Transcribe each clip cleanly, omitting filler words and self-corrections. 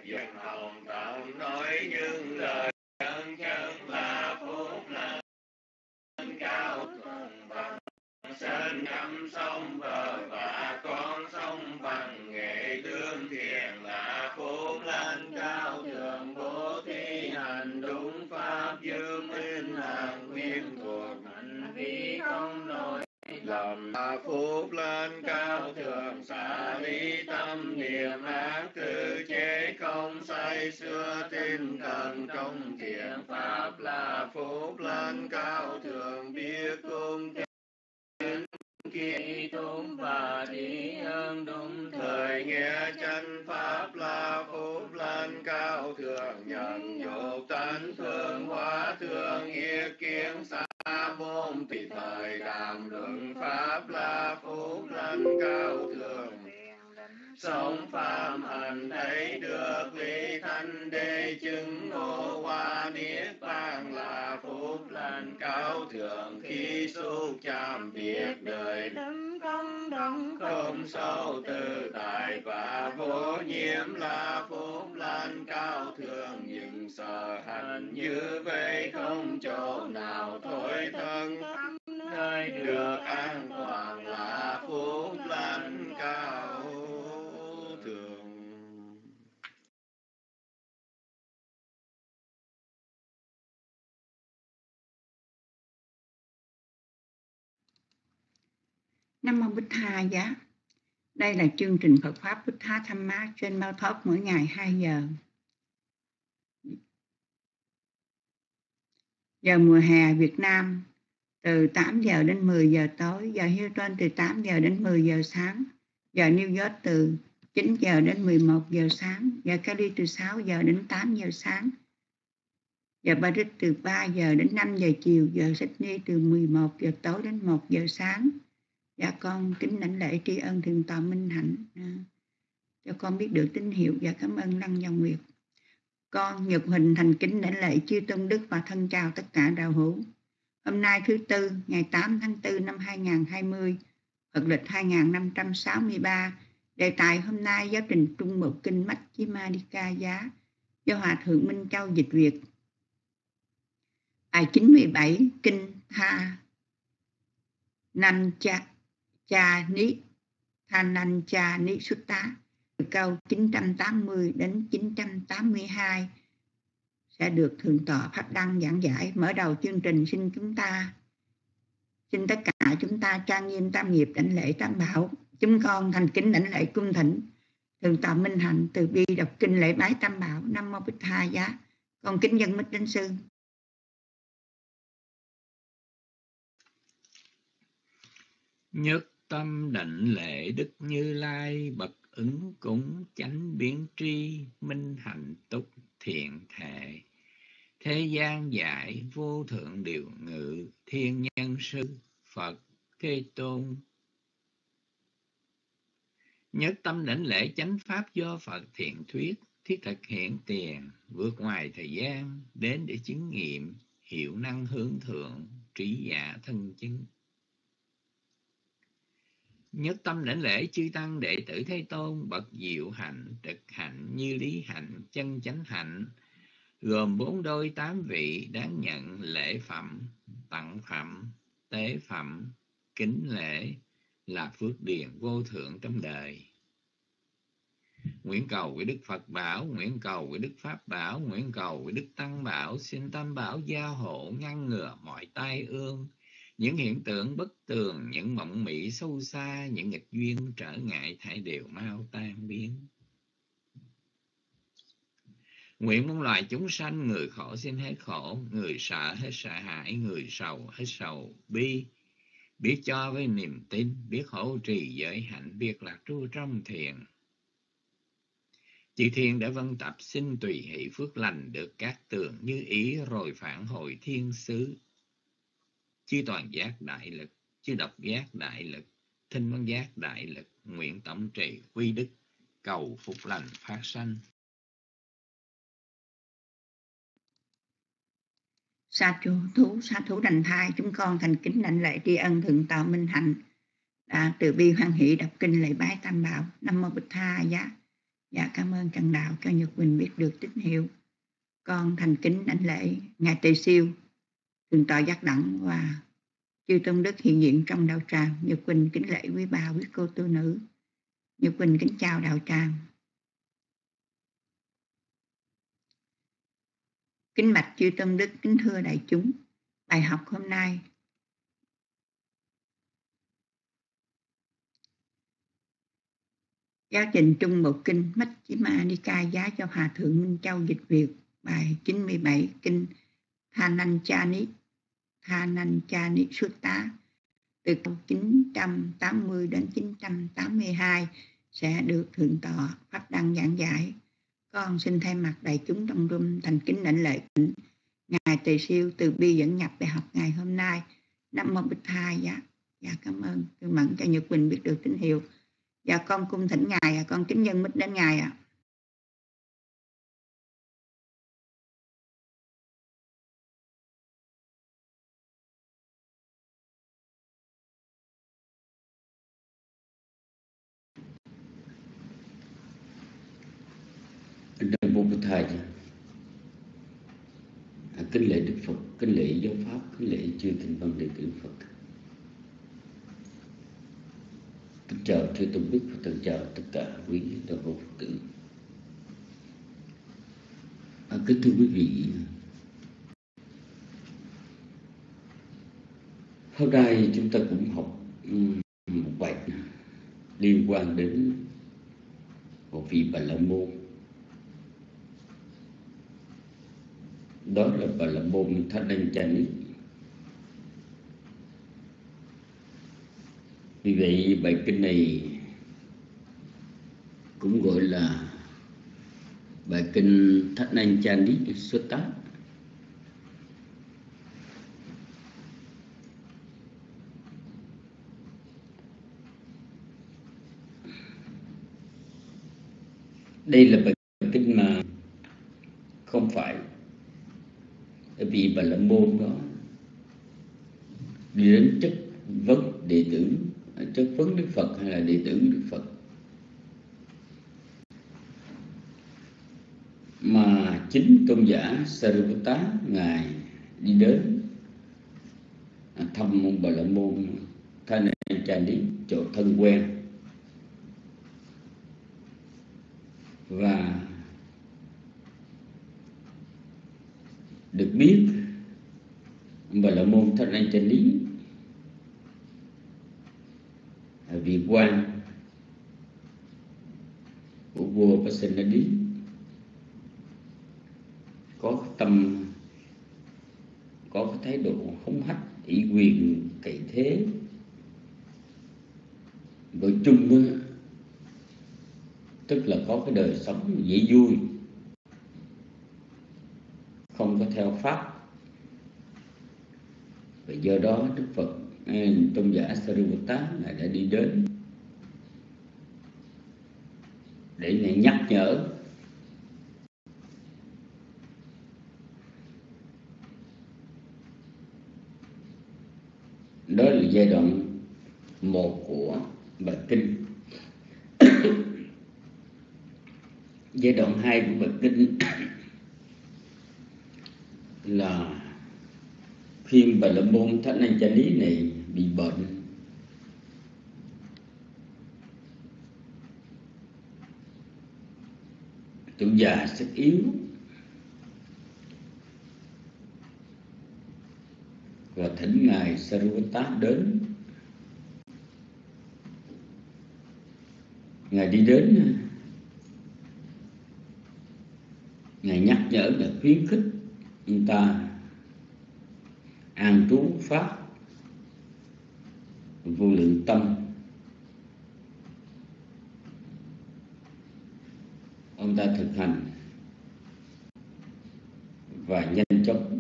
dùng hồng tận nói những lời chân chân là phúc lành cao thượng bằng sơn ngắm sông bờ và con sông bằng nghệ lương thiền là phúc lành cao thượng bố thí hành đúng pháp dương minh hàng nguyên thuộc hành vi không lỗi lầm là phúc lành cao thượng xả ly tâm niệm ác tự chế không say xưa tinh cần trong thiện pháp là phúc lành cao thượng biết cung khi tốn và trí ơn đúng thời nghe chân pháp là phúc lành cao thượng nhận dục tánh thương hóa thương ý kiến xa môn tùy thời đàm luận pháp là phúc lành cao thượng sống pháp hành thấy được lý thanh đế chứng ngộ hoa niết bàn là phúc lành cao thượng khi xúc chạm việc đời đấng không đấng không sâu tự tại và vô nhiễm là phúc lành cao thượng những sở hành như vậy không chỗ nào thôi thân nơi được an toàn là phúc lành cao thượng. Nam mô Bích Tha Giá. Đây là chương trình Phật pháp Bích Tha Tham Má trên Mau Talk mỗi ngày 2 giờ. Giờ mùa hè Việt Nam từ 8 giờ đến 10 giờ tối, giờ Houston từ 8 giờ đến 10 giờ sáng, giờ New York từ 9 giờ đến 11 giờ sáng, giờ Cali từ 6 giờ đến 8 giờ sáng, giờ Paris từ 3 giờ đến 5 giờ chiều, giờ Sydney từ 11 giờ tối đến 1 giờ sáng. Dạ con kính lãnh lễ tri ân Thượng tọa Minh Hạnh cho con biết được tín hiệu và cảm ơn Lăng Dòng Nguyệt. Con Nhật Huỳnh thành kính lãnh lễ chư tôn đức và thân chào tất cả đạo hữu. Hôm nay thứ Tư, ngày 8 tháng 4 năm 2020, Phật lịch 2563. Đề tài hôm nay giáo trình Trung Bộ Kinh Majjhima Nikaya Giá do Hòa Thượng Minh Châu dịch Việt. Bài 97 Kinh Tha Nan Cha Ni Thanan Cha Ni Sutta, từ câu 980 đến 982 sẽ được Thượng tọa Pháp Đăng giảng giải. Mở đầu chương trình xin tất cả chúng ta trang nghiêm tam nghiệp đảnh lễ tam bảo. Chúng con thành kính đảnh lễ cung thỉnh Thượng tọa Minh Hạnh từ bi đọc kinh lễ bái tam bảo. Nam mô Bích Tha Giá. Con kính dân mít đến sư. Nhất tâm đảnh lễ Đức Như Lai bậc ứng cúng chánh biến tri minh hạnh túc thiện thệ. Thế gian dạy vô thượng điều ngự thiên nhân sư Phật Thế Tôn. Nhất tâm đảnh lễ chánh pháp do Phật thiện thuyết thiết thực hiện tiền vượt ngoài thời gian đến để chứng nghiệm hiệu năng hướng thượng trí giả thân chứng. Nhất tâm đảnh lễ chư tăng đệ tử Thế Tôn bậc diệu hạnh trực hạnh như lý hạnh chân chánh hạnh, gồm 4 đôi 8 vị đáng nhận lễ phẩm, tặng phẩm, tế phẩm, kính lễ là phước điền vô thượng trong đời. Nguyện cầu với Đức Phật bảo, nguyện cầu với Đức Pháp bảo, nguyện cầu với Đức Tăng bảo, xin Tam bảo gia hộ ngăn ngừa mọi tai ương, những hiện tượng bất tường, những mộng mị sâu xa, những nghịch duyên trở ngại thảy đều mau tan biến. Nguyện muôn loài chúng sanh, người khổ xin hết khổ, người sợ hết sợ hãi, người sầu hết sầu bi, biết cho với niềm tin, biết hỗ trì giới hạnh, biết lạc trú trong thiền. Chư thiên đã vân tập xin tùy hỷ phước lành được các tường như ý rồi phản hồi thiên xứ. Chư toàn giác đại lực, chư độc giác đại lực, thinh văn giác đại lực, nguyện tổng trì quy đức, cầu phúc lành phát sanh. Sa thú đành thai, chúng con thành kính lãnh lễ tri ân Thượng tọa Minh Hạnh đã từ bi hoan hỷ đọc kinh lễ bái tam bảo. Nam mô Bích Tha Giá. Dạ cảm ơn Trần Đạo cho Nhật Quỳnh biết được tín hiệu. Con thành kính đảnh lễ Ngài Tề Siêu, Thượng tọa Giác Đẳng và chư tôn đức hiện diện trong đạo tràng. Nhật Quỳnh kính lễ quý bà, quý cô tu nữ. Nhật Quỳnh kính chào đạo tràng. Kính bạch chư tôn đức, kính thưa đại chúng. Bài học hôm nay giáo trình Trung Bộ Kinh Majjhima Nikaya giá cho Hòa Thượng Minh Châu dịch Việt. Bài 97 Kinh Thananchani Sutta từ câu 980 đến 982 sẽ được Thượng tọa Pháp Đăng giảng giải. Con xin thay mặt đại chúng trong room thành kính đảnh lễ Ngài Tề Siêu từ bi dẫn nhập bài học ngày hôm nay. Nam Mô Bích Thai. Dạ cảm ơn. Tôi mẫn cho Nhật Quỳnh biết được tín hiệu. Dạ con cung thỉnh Ngài, con kính dân mít đến Ngài ạ. Nam Mô Bổn Thầy. Kính lễ Đức Phật, kính lễ giáo pháp, kính lễ chư tinh văn đệ tử Phật. Kính chào chư tôn đức và thân chào tất cả quý đạo hữu Phật tử. Kính thưa quý vị, hôm nay chúng ta cũng học một bài liên quan đến một vị Bà La Môn. Đó là Bà La Môn Thananchani. Vì vậy bài kinh này cũng gọi là bài kinh Thananchani Sutta. Đây là bài kinh mà không phải vì Bà La Môn đó đi đến chất vấn đệ tử, chất vấn Đức Phật hay là đệ tử Đức Phật, mà chính tôn giả Sariputta ngài đi đến thăm ông Bà La Môn Thananchani chỗ thân quen, và được biết Bà La Môn Thananchani vị quan của vua Pasenadi có tâm, có cái thái độ hống hách, ủy quyền cậy thế. Nói chung đó, tức là có cái đời sống dễ vui, không có theo pháp. Và do đó Đức Phật, tôn giả Sariputta ngài đã đi đến để ngài nhắc nhở. Đó là giai đoạn 1 của bài kinh. Giai đoạn 2 của bài kinh là khi Bà La Môn Thananchani này bị bệnh, tuổi già sức yếu, và thỉnh ngài Sariputta đến. Ngài đi đến, ngài nhắc nhở, ngài khuyến khích chúng ta an trú pháp vô lượng tâm. Ông ta thực hành và nhanh chóng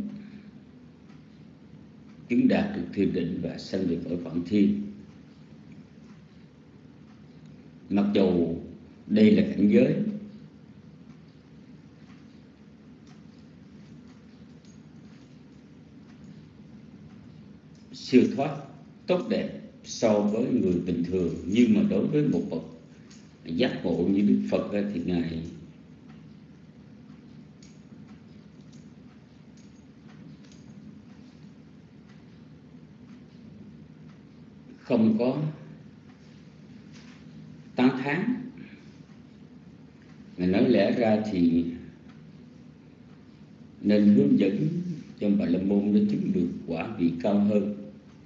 chứng đạt được thiền định và sanh về cõi Phạn Thiên. Mặc dù đây là cảnh giới siêu thoát tốt đẹp so với người bình thường, nhưng mà đối với một bậc giác ngộ như Đức Phật thì Ngài không có tán thán. Ngài nói lẽ ra thì nên hướng dẫn cho Bà La Môn để chứng được quả vị cao hơn.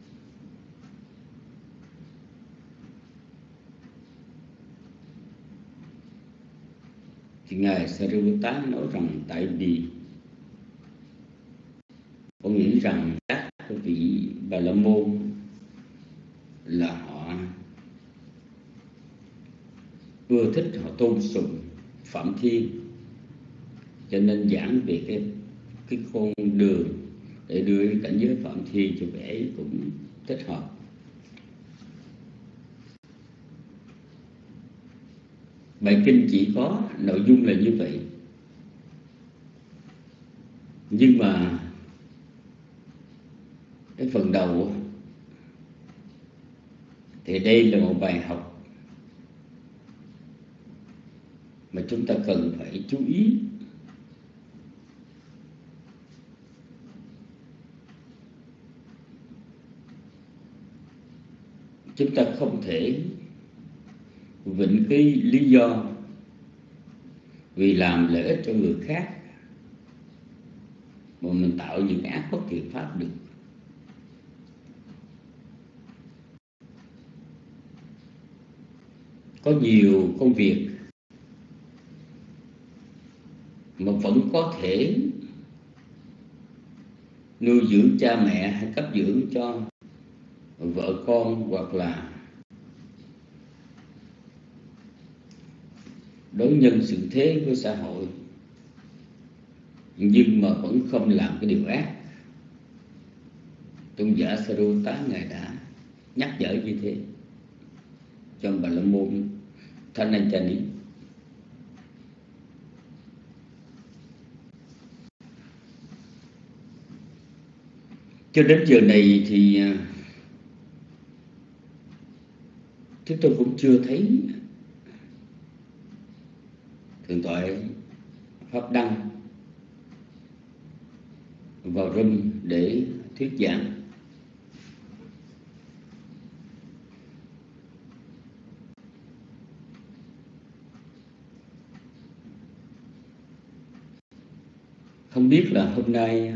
Thì Ngài Sariputta nói rằng tại vì ông nghĩ rằng các vị Bà La Môn là họ ưa thích, họ tôn sùng Phạm Thiên, cho nên giảng về cái con đường để đưa cảnh giới Phạm Thiên cho vẻ ấy cũng thích hợp. Bài kinh chỉ có nội dung là như vậy, nhưng mà cái phần đầu thì đây là một bài học mà chúng ta cần phải chú ý. Chúng ta không thể vịnh cái lý do vì làm lợi ích cho người khác mà mình tạo những ác bất thiện pháp được. Có nhiều công việc mà vẫn có thể nuôi dưỡng cha mẹ hay cấp dưỡng cho vợ con, hoặc là đối nhân xử thế với xã hội, nhưng mà vẫn không làm cái điều ác. Tôn giả Sariputta Ngài đã nhắc nhở như thế cho Bà La Môn Thananchani. Cho đến giờ này thì chúng tôi cũng chưa thấy Thượng tọa Pháp Đăng vào room để thuyết giảng. Không biết là hôm nay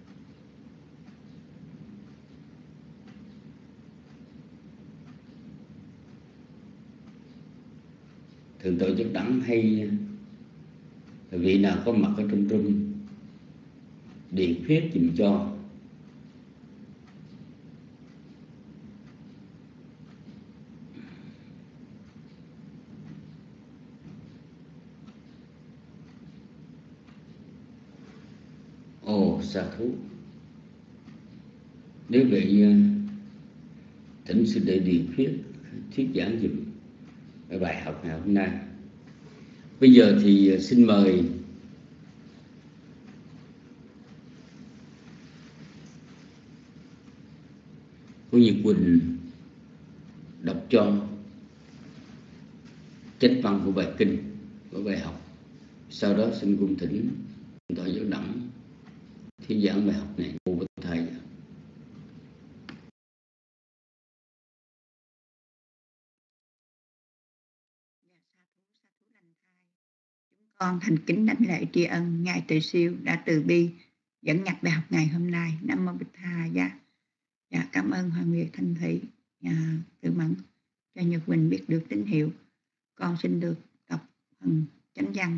Thượng tọa Chất Đẳng hay vị nào có mặt ở trong room điện thuyết dùm cho. Ồ, sa thú. Nếu vậy thỉnh sư đệ điện thuyết giảng dùm cái bài học ngày hôm nay. Bây giờ thì xin mời cô Nhật Quỳnh đọc cho chánh văn của bài kinh, của bài học. Sau đó xin cung thỉnh Thượng tọa Giác Đẳng thuyết giảng bài học này. Cô thầy. Con thành kính đảnh lễ tri ân Ngài Từ Siêu đã từ bi dẫn nhập bài học ngày hôm nay. Nam mô Bích Tha. Dạ, cảm ơn Hoàng Nguyệt Thanh Thủy Tư Mẫn cho Nhật Quỳnh biết được tín hiệu. Con xin được đọc phần chánh văn.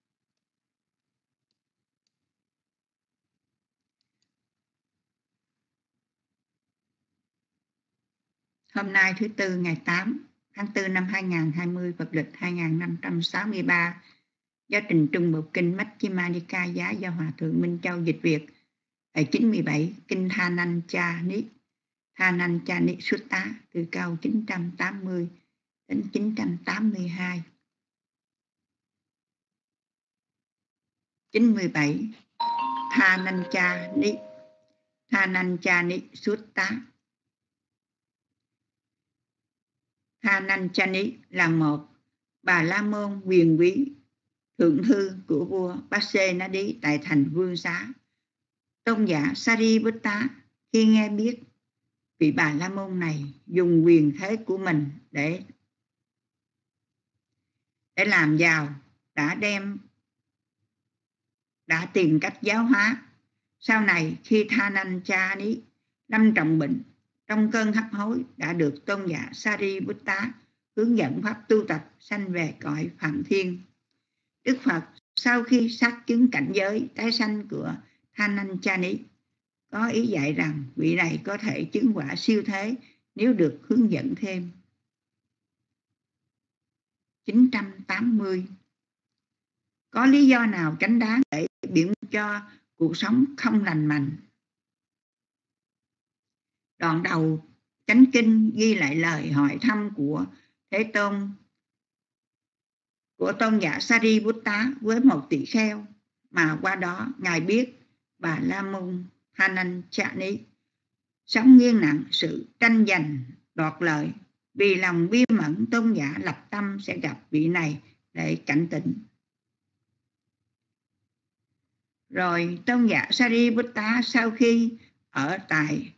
Hôm nay thứ Tư ngày 8 tháng 4 năm 2020, Phật lịch 2563, giáo trình Trung Bộ Kinh Majjhima Nikaya Giá do Hòa Thượng Minh Châu dịch Việt. Bài 97 Kinh Thananchani Sutta từ câu 980 đến 982. 97 Thananchani Sutta. Thananchani là một, Bà La Môn quyền quý thượng thư của vua Pasenadi tại thành Vương Xá. Tôn giả Sariputta khi nghe biết vị Bà La Môn này dùng quyền thế của mình để làm giàu, đã tìm cách giáo hóa. Sau này khi Thananchani lâm trọng bệnh, trong cơn hấp hối đã được tôn giả Sariputta hướng dẫn pháp tu tập sanh về cõi Phạm Thiên. Đức Phật sau khi xác chứng cảnh giới tái sanh của Thananchani có ý dạy rằng vị này có thể chứng quả siêu thế nếu được hướng dẫn thêm. 980. Có lý do nào chánh đáng để biện cho cuộc sống không lành mạnh? Đoạn đầu Chánh Kinh ghi lại lời hỏi thăm của Thế Tôn, của tôn giả Sariputta với một tỳ kheo, mà qua đó Ngài biết Bà La Môn Thananchani sống nghiêng nặng sự tranh giành đoạt lợi. Vì lòng bi mẫn, tôn giả lập tâm sẽ gặp vị này để cảnh tỉnh. Rồi tôn giả Sariputta sau khi ở tại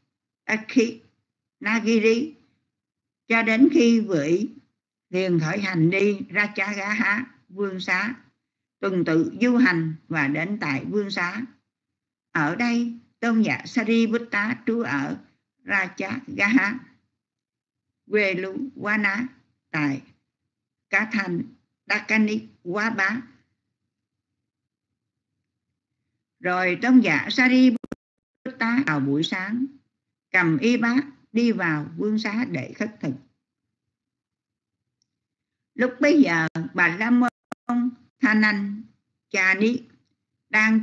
Nagiri cho đến khi vị liền khởi hành đi Rajagaha Vương Xá, tuần tự du hành và đến tại Vương Xá. Ở đây tôn giả Sariputta trú ở Rajagaha Veluwana tại Cá Thành Dakani Quá Bá. Rồi tôn giả Sariputta vào buổi sáng cầm y bát đi vào Vương Xá để khất thực. Lúc bấy giờ Bà La Môn Thananchani đang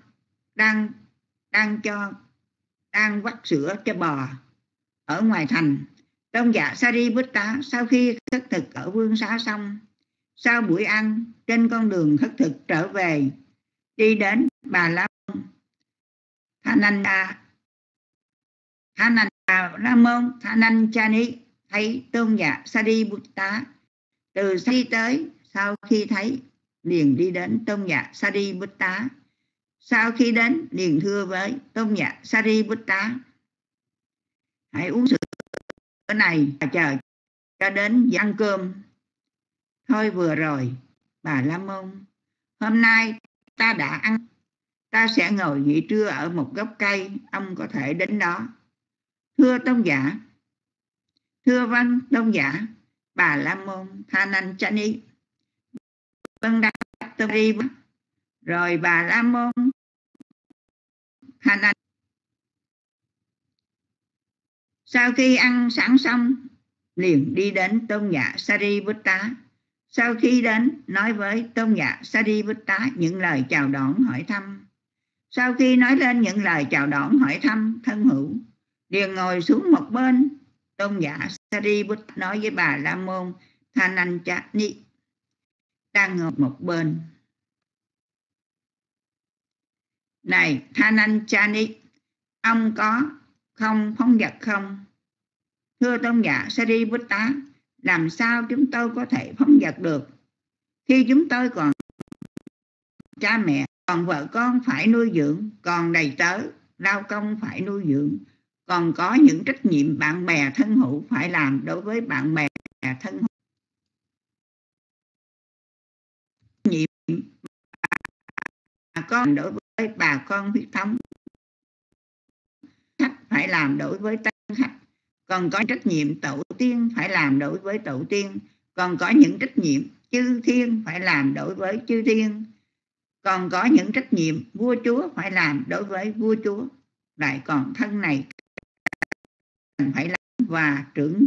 vắt sữa cho bò ở ngoài thành. Tôn giả Sariputta sau khi khất thực ở Vương Xá xong, sau buổi ăn trên con đường khất thực trở về, đi đến Bà La Môn Thananchani thấy tôn giả Sariputta từ xa đi tới. Sau khi thấy liền đi đến tôn giả Sariputta. Sau khi đến liền thưa với tôn giả Sariputta: hãy uống sữa này và chờ cho đến giờ ăn cơm. Thôi vừa rồi Bà La Môn, hôm nay ta đã ăn, ta sẽ ngồi nghỉ trưa ở một gốc cây, ông có thể đến đó. Thưa tôn giả. Thưa vâng tôn giả. Bà La Môn Thananchani vâng đáp tôn giả. Rồi Bà La Môn Thananchani sau khi ăn sáng xong liền đi đến tôn giả Sariputta. Sau khi đến nói với tôn giả Sariputta những lời chào đón hỏi thăm. Sau khi nói lên những lời chào đón hỏi thăm thân hữu, liền ngồi xuống một bên. Tôn giả Sariputta nói với Bà La Môn Thananchani đang ngồi một bên: này Thananchani, ông có không phóng dật không? Thưa tôn giả Sariputta, làm sao chúng tôi có thể phóng dật được khi chúng tôi còn cha mẹ, còn vợ con phải nuôi dưỡng, còn đầy tớ lao công phải nuôi dưỡng, còn có những trách nhiệm bạn bè thân hữu phải làm đối với bạn bè thân hữu, nhiệm bà con đối với bà con huyết thống, khách phải làm đối với tân khách, còn có trách nhiệm tổ tiên phải làm đối với tổ tiên, còn có những trách nhiệm chư thiên phải làm đối với chư thiên, còn có những trách nhiệm vua chúa phải làm đối với vua chúa, lại còn thân này phải làm và trưởng.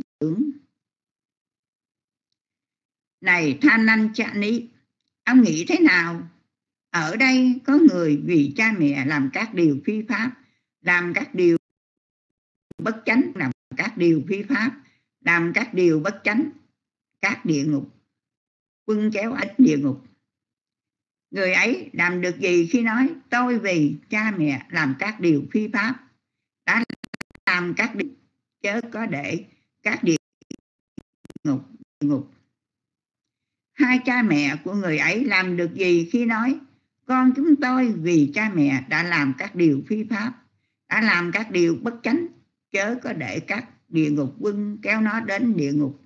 Này Thananchani, ông nghĩ thế nào? Ở đây có người vì cha mẹ làm các điều phi pháp, làm các điều bất chánh, làm các điều phi pháp, làm các điều bất chánh, các địa ngục, quân chéo ếch địa ngục. Người ấy làm được gì khi nói tôi vì cha mẹ làm các điều phi pháp, đã làm các điều chớ có để các địa ngục. Hai cha mẹ của người ấy làm được gì khi nói con chúng tôi vì cha mẹ đã làm các điều phi pháp, đã làm các điều bất chánh, chớ có để các địa ngục quân kéo nó đến địa ngục?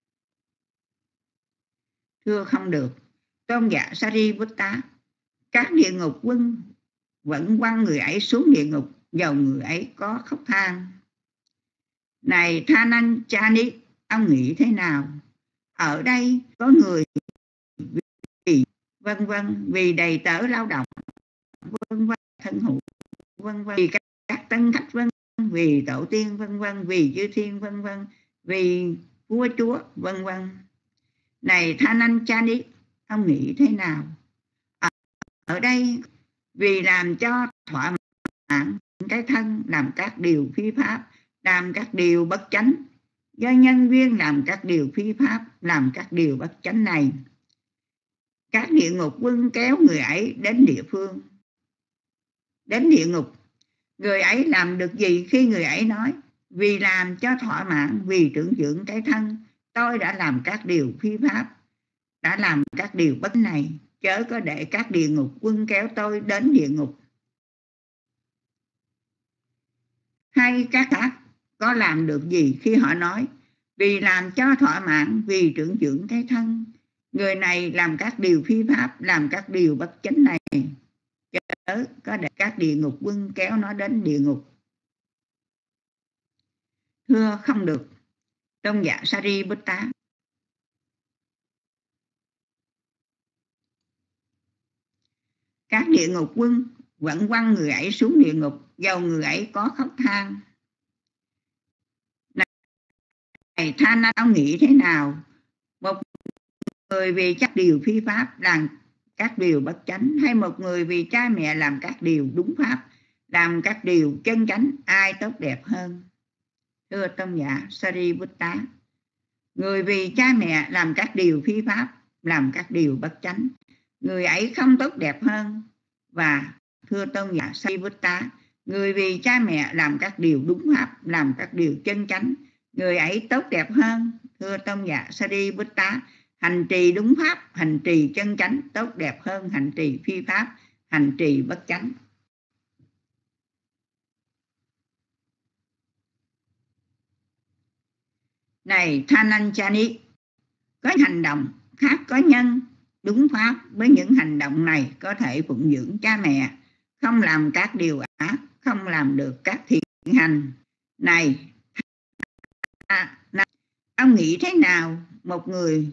Thưa không được. Tôn giả Sariputta, các địa ngục quân vẫn quăng người ấy xuống địa ngục, dầu người ấy có khóc than. Này Thananchani, ông nghĩ thế nào? Ở đây có người vì vân vân, vì đầy tớ lao động vân vân, thân hữu vân vân, vì các tân khách vân vân, vì tổ tiên vân vân, vì chư thiên vân vân, vì vua chúa vân vân. Này Thananchani, ông nghĩ thế nào? Ở đây vì làm cho thỏa mãn cái thân, làm các điều phi pháp, làm các điều bất chánh, do nhân viên làm các điều phi pháp, làm các điều bất chánh này, các địa ngục quân kéo người ấy đến địa phương, đến địa ngục. Người ấy làm được gì khi người ấy nói vì làm cho thỏa mãn, vì trưởng dưỡng cái thân, tôi đã làm các điều phi pháp, đã làm các điều bất này, chớ có để các địa ngục quân kéo tôi đến địa ngục? Hay các khác có làm được gì khi họ nói vì làm cho thỏa mãn, vì trưởng dưỡng cái thân, người này làm các điều phi pháp, làm các điều bất chánh này, chớ có để các địa ngục quân kéo nó đến địa ngục? Thưa không được. Tôn giả Sariputta, các địa ngục quân vẫn quăng người ấy xuống địa ngục, dầu người ấy có khóc than. Này Thana, ông nghĩ thế nào? Một người vì các điều phi pháp làm các điều bất chánh, hay một người vì cha mẹ làm các điều đúng pháp, làm các điều chân chánh, ai tốt đẹp hơn? Thưa tôn giả Sariputta, người vì cha mẹ làm các điều phi pháp, làm các điều bất chánh, người ấy không tốt đẹp hơn. Và thưa tôn giả Sariputta, người vì cha mẹ làm các điều đúng pháp, làm các điều chân chánh, người ấy tốt đẹp hơn. Thưa tôn giả Sariputta, hành trì đúng pháp, hành trì chân chánh tốt đẹp hơn hành trì phi pháp, hành trì bất chánh. Này Thananchani, có hành động khác có nhân đúng pháp, với những hành động này có thể phụng dưỡng cha mẹ, không làm các điều ác, không làm được các thiện hành. Này ông nghĩ thế nào? Một người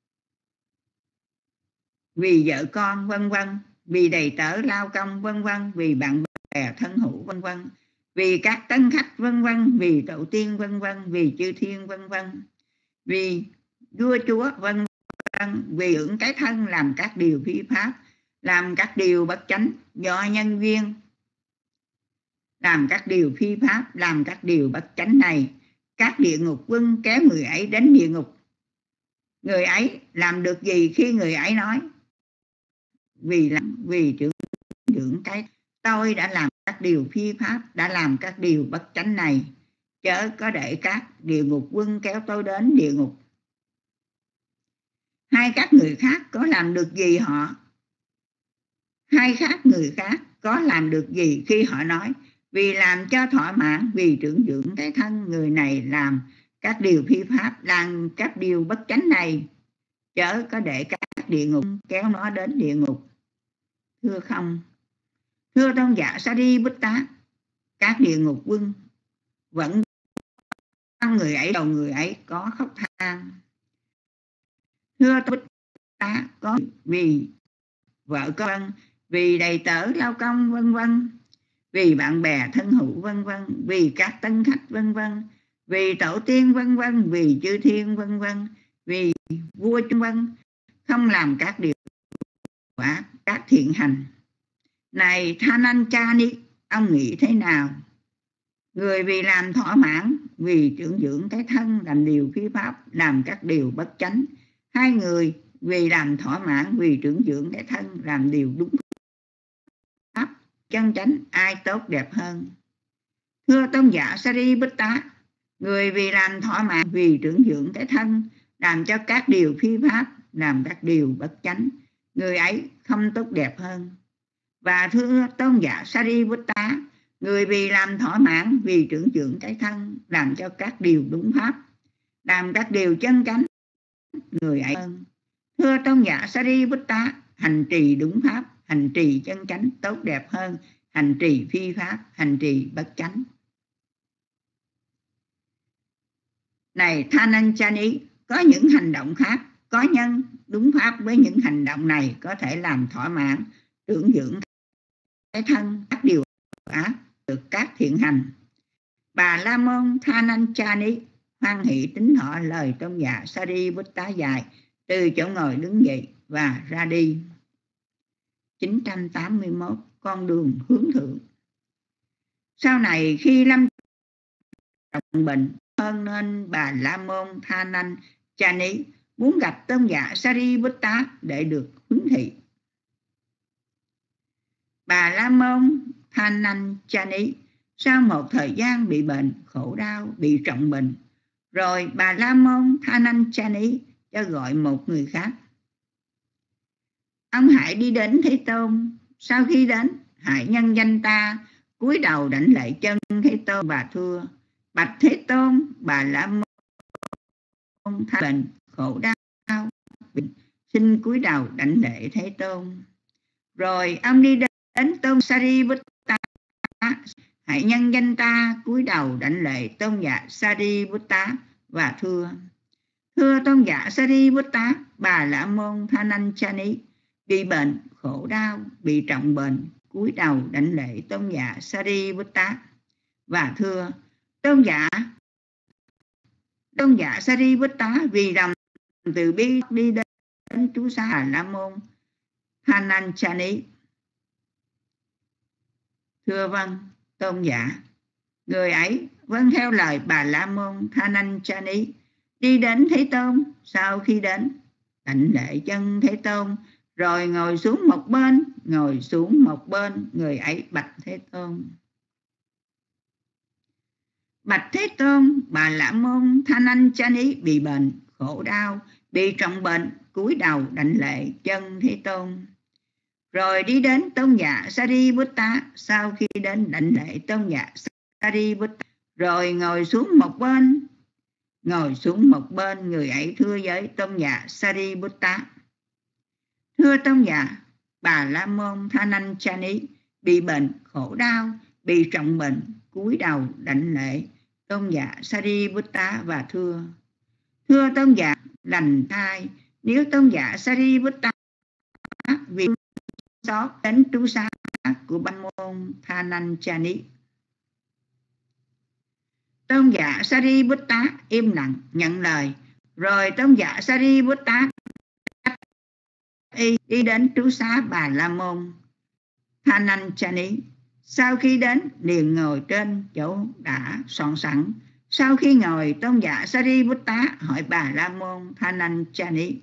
vì vợ con vân vân, vì đầy tớ lao công vân vân, vì bạn bè thân hữu vân vân, vì các tân khách vân vân, vì tổ tiên vân vân, vì chư thiên vân vân, vì vua chúa vân vân, vì hưởng cái thân làm các điều phi pháp, làm các điều bất chánh, do nhân viên làm các điều phi pháp, làm các điều bất chánh này, các địa ngục quân kéo người ấy đến địa ngục. Người ấy làm được gì khi người ấy nói vì trưởng dưỡng cái tôi đã làm các điều phi pháp, đã làm các điều bất chánh này, chớ có để các địa ngục quân kéo tôi đến địa ngục? Hay các người khác có làm được gì họ? Hay các người khác có làm được gì khi họ nói vì làm cho thỏa mãn, vì trưởng dưỡng cái thân, người này làm các điều phi pháp, làm các điều bất chánh này, chớ có để các địa ngục kéo nó đến địa ngục? Thưa không. Thưa tôn giả Sariputta, các địa ngục quân vẫn người ấy, đầu người ấy có khóc than. Thưa tôn giả, có vì vợ con, vì đầy tớ lao công vân vân, vì bạn bè thân hữu vân vân, vì các tân khách vân vân, vì tổ tiên vân vân, vì chư thiên vân vân, vì vua vân vân, không làm các điều ác, các thiện hành. Này Thananchani, ông nghĩ thế nào? Người vì làm thỏa mãn, vì trưởng dưỡng cái thân, làm điều phi pháp, làm các điều bất chánh. Hai người vì làm thỏa mãn, vì trưởng dưỡng cái thân, làm điều đúng pháp, chân chánh, ai tốt đẹp hơn? Thưa tôn giả Sariputta, người vì làm thỏa mãn, vì trưởng dưỡng cái thân, làm cho các điều phi pháp, làm các điều bất chánh, người ấy không tốt đẹp hơn. Và thưa tôn giả Sariputta, người vì làm thỏa mãn, vì trưởng dưỡng cái thân, làm cho các điều đúng pháp, làm các điều chân chánh, người ấy hơn. Thưa tôn giả Sariputta, hành trì đúng pháp, hành trì chân chánh tốt đẹp hơn hành trì phi pháp, hành trì bất chánh. Này Thananchani, có những hành động khác, có nhân đúng pháp với những hành động này có thể làm thỏa mãn, trưởng dưỡng cái thân, các điều ác được các thiện hành. Bà La Môn Thananchani hoan hỷ tín thọ lời tôn giả Sariputta dạy, từ chỗ ngồi đứng dậy và ra đi. 981. Con đường hướng thượng. Sau này khi lâm trọng bệnh hơn, nên bà La Môn Thananchani muốn gặp tôn giả Sariputta để được huấn thị. Bà La Môn Thananchani sau một thời gian bị bệnh, khổ đau, bị trọng bệnh, rồi bà La Môn Thananchani cho gọi một người khác. Ông hãy đi đến Thế Tôn. Sau khi đến, hãy nhân danh ta, cúi đầu đảnh lạy chân Thế Tôn và thưa: bạch Thế Tôn, bà La Môn bệnh khổ đau, xin cúi đầu đảnh lễ Thế Tôn. Rồi ông đi đến tôn Sariputta, hãy nhân danh ta, cúi đầu đảnh lễ tôn giả Sariputta và thưa: thưa tôn giả Sariputta, bà La Môn Thananchani bị bệnh khổ đau, bị trọng bệnh, cúi đầu đảnh lễ tôn giả Sariputta và thưa: tôn giả Sariputta vì lòng từ bi đi đến trú xá Bà La Môn Thananchani. Thưa vâng tôn giả. Người ấy vâng theo lời bà La Môn Thananchani, đi đến Thế Tôn. Sau khi đến, đảnh lễ chân Thế Tôn, rồi ngồi xuống một bên, người ấy bạch Thế Tôn: bạch Thế Tôn, bà La Môn Thananchani bị bệnh khổ đau, bị trọng bệnh, cúi đầu đảnh lễ chân Thế Tôn. Rồi đi đến tôn giả Sariputta. Sau khi đến đảnh lễ tôn giả Sariputta, rồi ngồi xuống một bên, người ấy thưa với tôn giả Sariputta: thưa tôn giả, bà La Môn Thananchani bị bệnh khổ đau, bị trọng bệnh, cúi đầu đảnh lễ tôn giả Sariputta và thưa: thưa tôn giả lành thai, nếu tôn giả Sariputta vì xót đến trú xá của Bà Môn Thananchani. Tôn giả Sariputta im lặng nhận lời. Rồi tôn giả Sariputta đi đến trú xá Bà La Môn Thananchani. Sau khi đến, liền ngồi trên chỗ đã soạn sẵn. Sau khi ngồi, tôn giả Sariputta hỏi Bà La Môn Thananchani: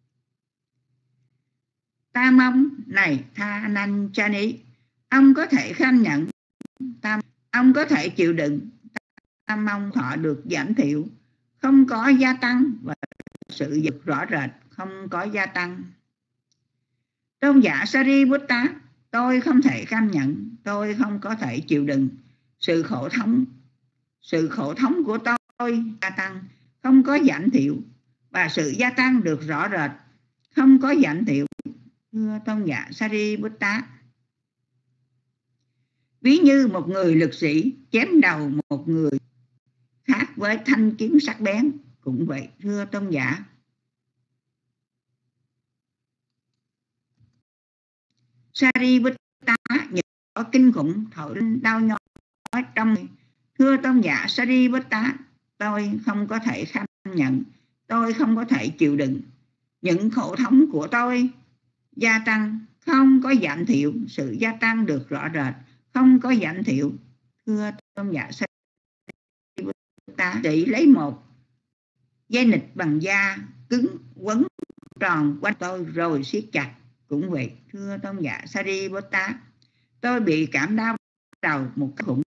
ta mong này Thananchani, ông có thể kham nhận, ông có thể chịu đựng, ta mong thọ được giảm thiểu, không có gia tăng, và sự dục rõ rệt không có gia tăng. Tôn giả Sariputta: tôi không thể kham nhận, tôi không có thể chịu đựng sự khổ thống của tôi gia tăng, không có giảm thiểu, và sự gia tăng được rõ rệt không có giảm thiểu. Thưa tôn giả Sariputta, ví như một người lực sĩ chém đầu một người khác với thanh kiếm sắc bén, cũng vậy. Thưa tôn giả. Sariputta nhận có kinh khủng thổi đau nhói trong. Thưa tôn giả Sariputta, tôi không có thể kham nhận, tôi không có thể chịu đựng những khổ thống của tôi gia tăng, không có giảm thiểu, sự gia tăng được rõ rệt không có giảm thiểu. Thưa tôn giả Sariputta, chỉ lấy một dây nịch bằng da cứng quấn tròn quanh tôi rồi siết chặt, cũng vậy. Thưa tôn giả Sariputta, tôi bị cảm đau đầu một cái khủng.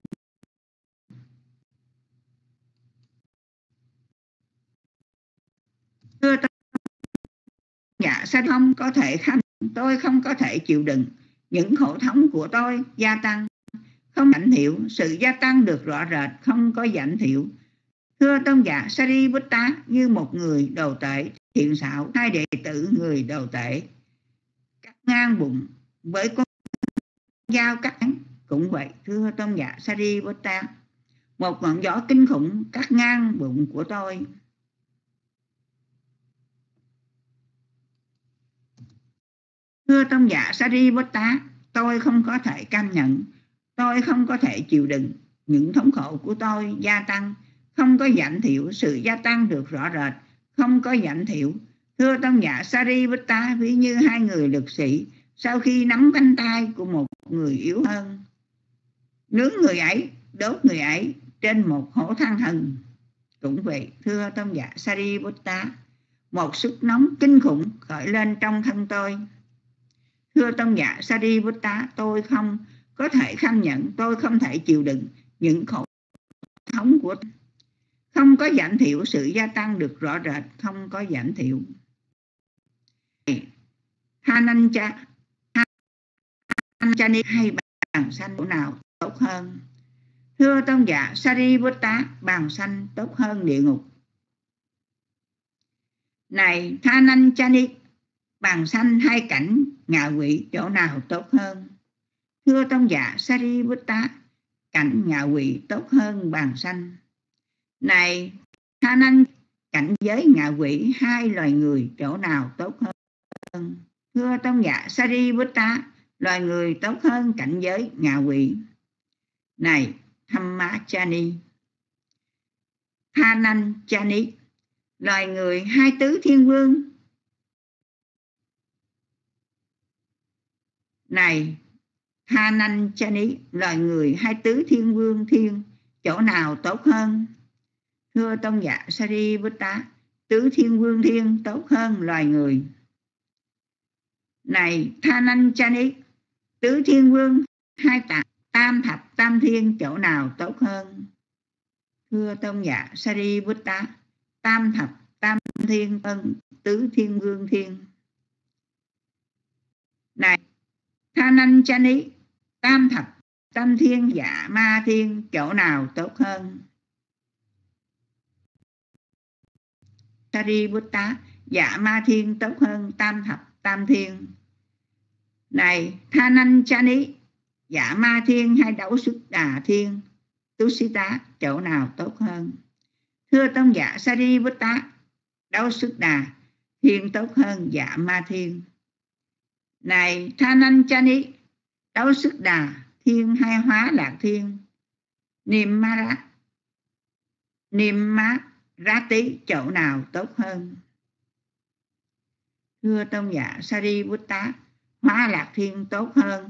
Thưa Dạ Sa không có thể kham, tôi không có thể chịu đựng những khổ thống của tôi gia tăng, không giảm thiểu, sự gia tăng được rõ rệt, không có giảm thiểu. Thưa tôn giả Sariputta, như một người đồ tể thiện xảo, hai đệ tử người đồ tể cắt ngang bụng với con dao cắt ngắn, cũng vậy. Thưa tôn giả Sariputta, một ngọn gió kinh khủng cắt ngang bụng của tôi. Thưa tôn giả Sariputta, tôi không có thể cam nhận, tôi không có thể chịu đựng những thống khổ của tôi gia tăng, không có giảm thiểu, sự gia tăng được rõ rệt, không có giảm thiểu. Thưa tôn giả Sariputta, ví như hai người lực sĩ sau khi nắm cánh tay của một người yếu hơn, nướng người ấy, đốt người ấy trên một hổ than hừng, cũng vậy. Thưa tôn giả Sariputta, một sức nóng kinh khủng khởi lên trong thân tôi. Thưa tôn giả Sariputta, tôi không có thể kham nhận, tôi không thể chịu đựng những khổ thống của tôi, không có giảm thiểu, sự gia tăng được rõ rệt, không có giảm thiểu. Hananchani hay bàng sanh chỗ nào tốt hơn? Thưa tôn giả Sariputta, bàng sanh tốt hơn địa ngục. Này Hananchani, bàng sanh hay cảnh ngạ quỷ chỗ nào tốt hơn? Thưa tôn giả Sariputta, cảnh ngạ quỷ tốt hơn bàng sanh. Này Hanan, cảnh giới ngạ quỷ hai loài người chỗ nào tốt hơn? Thưa tôn giả Sariputta, loài người tốt hơn cảnh giới ngạ quỷ. Này Dhammachani, Hananchani, loài người hai tứ thiên vương. Này Hananchani, loài người hai tứ thiên vương thiên chỗ nào tốt hơn? Thưa tôn giả Sariputta, tứ thiên vương thiên tốt hơn loài người. Này Hananchani, tứ thiên vương hai tam thập tam thiên chỗ nào tốt hơn? Thưa tôn giả Sariputta, tam thập tam thiên hơn tứ thiên vương thiên. Này Hananchani, tam thập tam thiên dạ ma thiên chỗ nào tốt hơn? Sariputta, dạ ma thiên tốt hơn tam thập tam thiên. Này Hananchani, dạ ma thiên hay đấu xuất đà thiên Tusita chỗ nào tốt hơn? Thưa tôn giả Sariputta, đấu xuất đà thiên tốt hơn dạ ma thiên. Này Hananchani, đấu xuất đà thiên hay hóa lạc thiên Nimmarati chỗ nào tốt hơn? Thưa tôn giả Sariputta, hóa lạc thiên tốt hơn.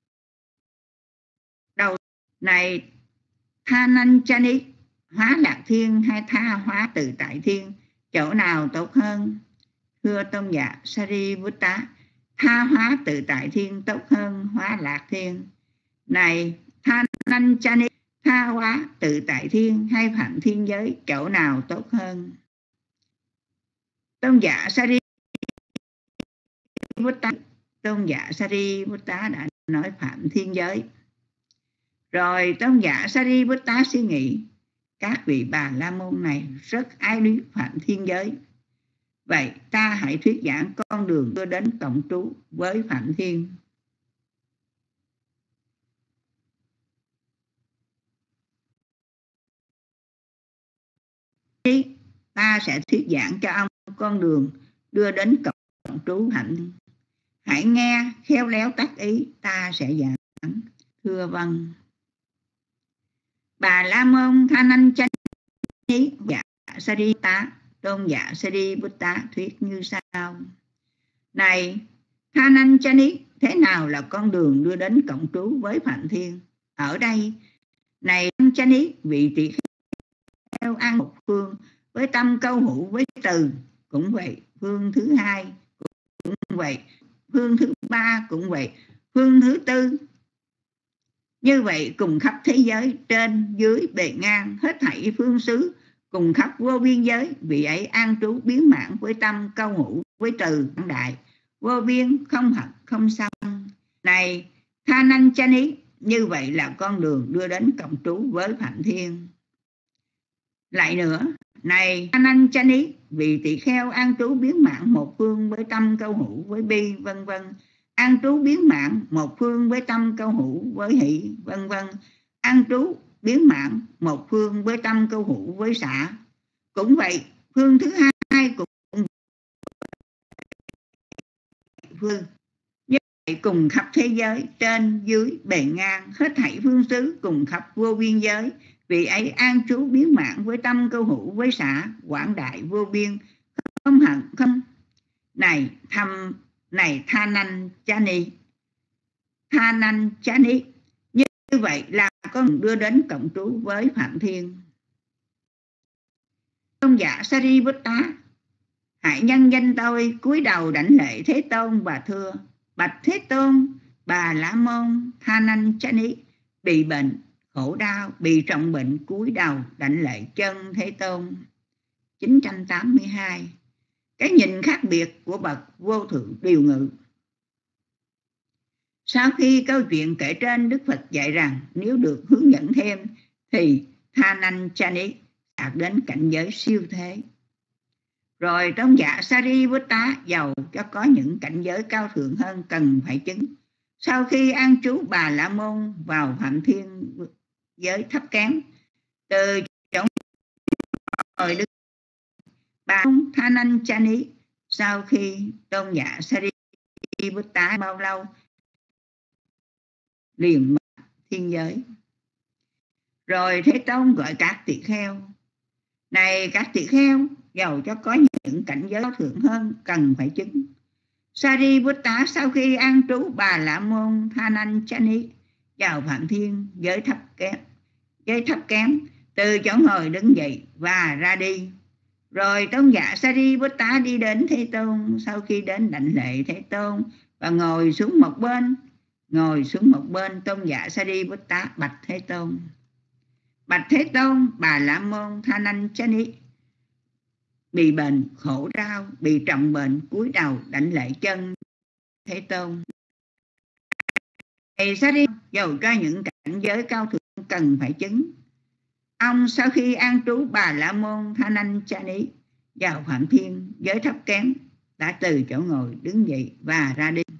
Đầu này Hananchani, hóa lạc thiên hay tha hóa tự tại thiên chỗ nào tốt hơn? Thưa tôn giả Sariputta, tha hóa tự tại thiên tốt hơn hóa lạc thiên. Này Hananchani, tha hóa tự tại thiên hay phạm thiên giới chỗ nào tốt hơn? Tôn giả Sariputta đã nói phạm thiên giới. Rồi tôn giả Sariputta suy nghĩ, các vị Bà La Môn này rất ái lý phạm thiên giới. Vậy ta hãy thuyết giảng con đường đưa đến cộng trú với Phạm Thiên. Ta sẽ thuyết giảng cho ông con đường đưa đến cộng trú Phạm Thiên. Hãy nghe khéo léo tác ý, ta sẽ giảng. Thưa vâng. Bà La Môn Hananchani dạ Sariputta, tôn giả Sariputta thuyết như sau. Này Hananchani, thế nào là con đường đưa đến cộng trú với Phạm Thiên? Ở đây, này Hananchani, vị tỳ kheo ăn một phương với tâm câu hữu với từ, cũng vậy. Phương thứ hai cũng vậy, phương thứ ba cũng vậy, phương thứ tư. Như vậy cùng khắp thế giới, trên dưới bề ngang, hết thảy phương xứ, cùng khắp vô biên giới, vị ấy an trú biến mãn với tâm câu hữu với từ quảng đại, vô biên, không hận, không sân. Này Thananchani, như vậy là con đường đưa đến cộng trú với Phạm Thiên. Lại nữa, này Thananchani, vì tỳ kheo an trú biến mạng một phương với tâm câu hữu với bi, vân vân, an trú biến mạng một phương với tâm câu hữu với hỷ, vân vân, an trú biến mạng một phương với tâm câu hữu với xả. Cũng vậy, phương thứ hai cũng phương như vậy, cùng khắp thế giới, trên dưới bề ngang, hết thảy phương xứ, cùng khắp vô biên giới. Vì ấy an trú biến mạng với tâm câu hữu với xả, quảng đại vô biên, không hận không. Này Thananchani, như vậy là con đưa đến cộng trú với Phạm Thiên. Tôn giả Sariputta, hãy nhân danh tôi cúi đầu đảnh lễ Thế Tôn và thưa: bạch Thế Tôn, Bà La Môn Thananchani bị bệnh khổ đau, bị trọng bệnh, cúi đầu đảnh lễ chân Thế Tôn. 982. Cái nhìn khác biệt của bậc vô thượng điều ngự. Sau khi câu chuyện kể trên, Đức Phật dạy rằng nếu được hướng dẫn thêm thì Thananchani đạt đến cảnh giới siêu thế. Rồi tôn giả Sariputta giàu cho có những cảnh giới cao thượng hơn cần phải chứng. Sau khi an trú Bà La Môn vào Phạm Thiên giới thấp kém, từ chỗ ngồi đứng, bà Thananchani sau khi tôn giả Sariputta bao lâu liền mất thiên giới. Rồi Thế Tôn gọi các tỳ kheo: này các tỳ kheo, giàu cho có những cảnh giới cao thượng hơn cần phải chứng. Sariputta sau khi an trú Bà La Môn Thananchani vào Phạm Thiên giới thấp kém, từ chỗ ngồi đứng dậy và ra đi. Rồi tôn giả Sariputta đi đến Thế Tôn. Sau khi đến đảnh lễ Thế Tôn và ngồi xuống một bên, tôn giả Sariputta bạch Thế Tôn: bạch Thế Tôn, Bà La Môn Thananchani bị bệnh khổ đau, bị trọng bệnh, cúi đầu đảnh lễ chân Thế Tôn. Thầy Sariputta dầu cho những cảnh giới cao thượng cần phải chứng. Ông sau khi an trú Bà La Môn Thananchani vào Phạm Thiên giới thấp kém đã từ chỗ ngồi đứng dậy và ra đi.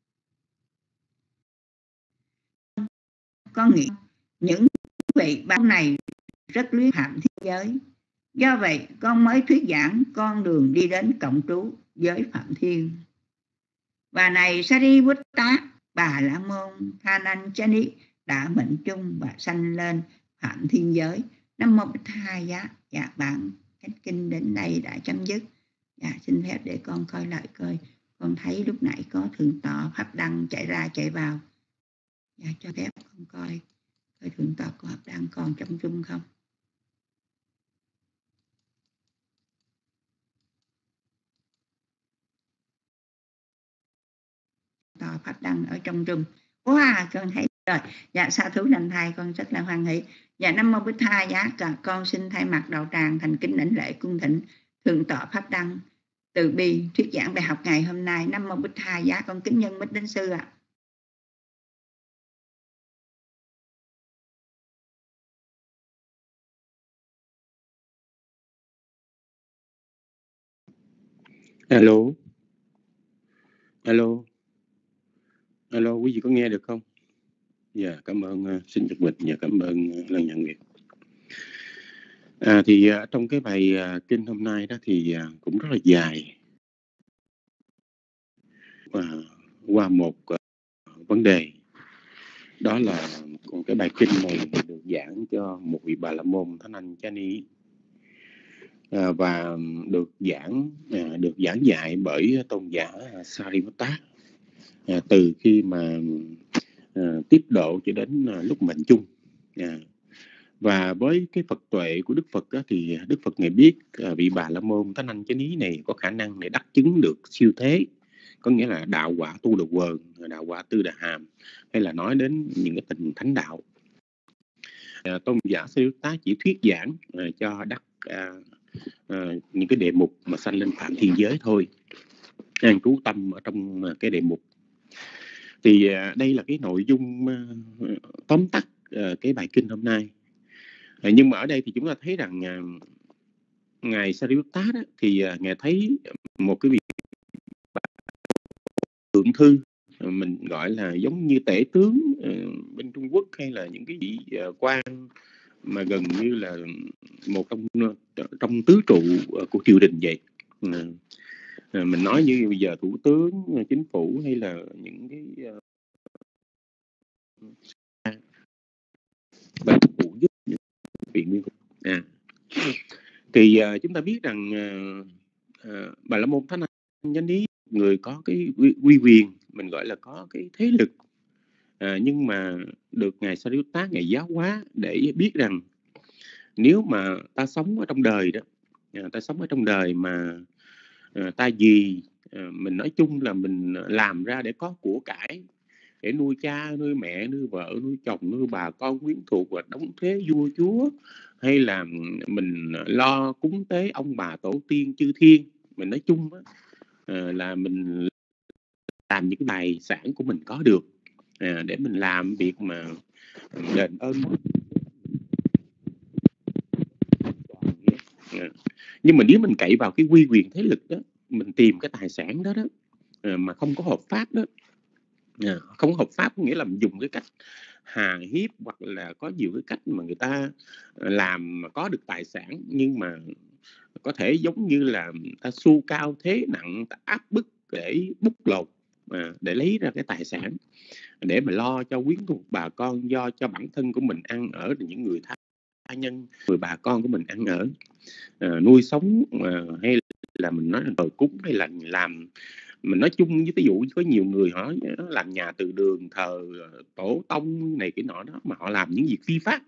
Con nghĩ những vị bao này rất luyến Phạm Thiên giới. Do vậy con mới thuyết giảng con đường đi đến cộng trú với Phạm Thiên. Và này Sariputta, Bà La Môn Thananchani đã mệnh chung và sanh lên Phạm Thiên giới. Nam Mô Bích Tha Giá. Dạ, bản cách kinh đến đây đã chấm dứt. Dạ, xin phép để con coi lại coi. Con thấy lúc nãy có thượng tọa Pháp Đăng chạy ra chạy vào. Dạ, cho phép con coi thượng tọa của Pháp Đăng còn trong chung không. Tọa Pháp Đăng ở trong room. Wow, con thấy rồi. Dạ, sa thú lành thai, con rất là hoan hỷ. Dạ, Nam Mô Bích Tha Giá. Con xin thay mặt đạo tràng thành kính đảnh lễ cung thỉnh thượng tọa Pháp Đăng từ bi thuyết giảng bài học ngày hôm nay. Nam Mô Bích Tha Giá. Con kính nhân Bích Đến Sư ạ. Alo, quý vị có nghe được không? Dạ, cảm ơn, xin được mịch và cảm ơn lần nhận việc. Thì trong cái bài kinh hôm nay đó thì cũng rất là dài. Qua một vấn đề, đó là cái bài kinh này được giảng cho một vị Bà La Môn Thananchani và được giảng dạy bởi tôn giả Sariputta từ khi mà tiếp độ cho đến lúc mệnh chung. Và với cái Phật tuệ của Đức Phật đó, thì Đức Phật Ngài biết vị Bà La Môn Thananchani này có khả năng để đắc chứng được siêu thế, có nghĩa là đạo quả tu đà quần, đạo quả tư đà hàm, hay là nói đến những cái tình thánh đạo. Tôn giả Sariputta chỉ thuyết giảng cho đắc những cái đề mục mà sanh lên Phạm Thiên giới thôi. an trú tâm ở trong cái đề mục. Thì đây là cái nội dung tóm tắt cái bài kinh hôm nay. Nhưng mà ở đây thì chúng ta thấy rằng ngài Sariputta đó, thì ngài thấy một cái vị thượng thư, mình gọi là giống như tể tướng bên Trung Quốc, hay là những cái vị quan mà gần như là một trong tứ trụ của triều đình vậy. Mình nói như bây giờ thủ tướng, chính phủ, hay là những cái ban phụ giúp những viện nguyên cục. Thì chúng ta biết rằng Bà La Môn Thánh Chánh Ý, người có cái uy quyền, mình gọi là có cái thế lực, nhưng mà được ngài Sariputta ngài giáo hóa để biết rằng nếu mà ta sống ở trong đời đó, ta sống ở trong đời mà ta vì mình nói chung là mình làm ra để có của cải, để nuôi cha, nuôi mẹ, nuôi vợ, nuôi chồng, nuôi bà con quyến thuộc và đóng thế vua chúa, hay là mình lo cúng tế ông bà tổ tiên chư thiên, mình nói chung là mình làm những cái tài sản của mình có được để mình làm việc mà đền ơn. Nhưng mà nếu mình cậy vào cái uy quyền thế lực đó, mình tìm cái tài sản đó mà không có hợp pháp đó, không hợp pháp có nghĩa là mình dùng cái cách hà hiếp, hoặc là có nhiều cái cách mà người ta làm mà có được tài sản, nhưng mà có thể giống như là ta xu cao thế nặng, ta áp bức để bút lột, để lấy ra cái tài sản để mà lo cho quyến thuộc bà con, do cho bản thân của mình ăn ở, những người tha nhân, người bà con của mình ăn ở, nuôi sống, hay là mình nói là thờ cúng, hay là làm, mình nói chung với ví dụ có nhiều người họ làm nhà từ đường, thờ tổ tông này cái nọ đó, mà họ làm những việc phi pháp.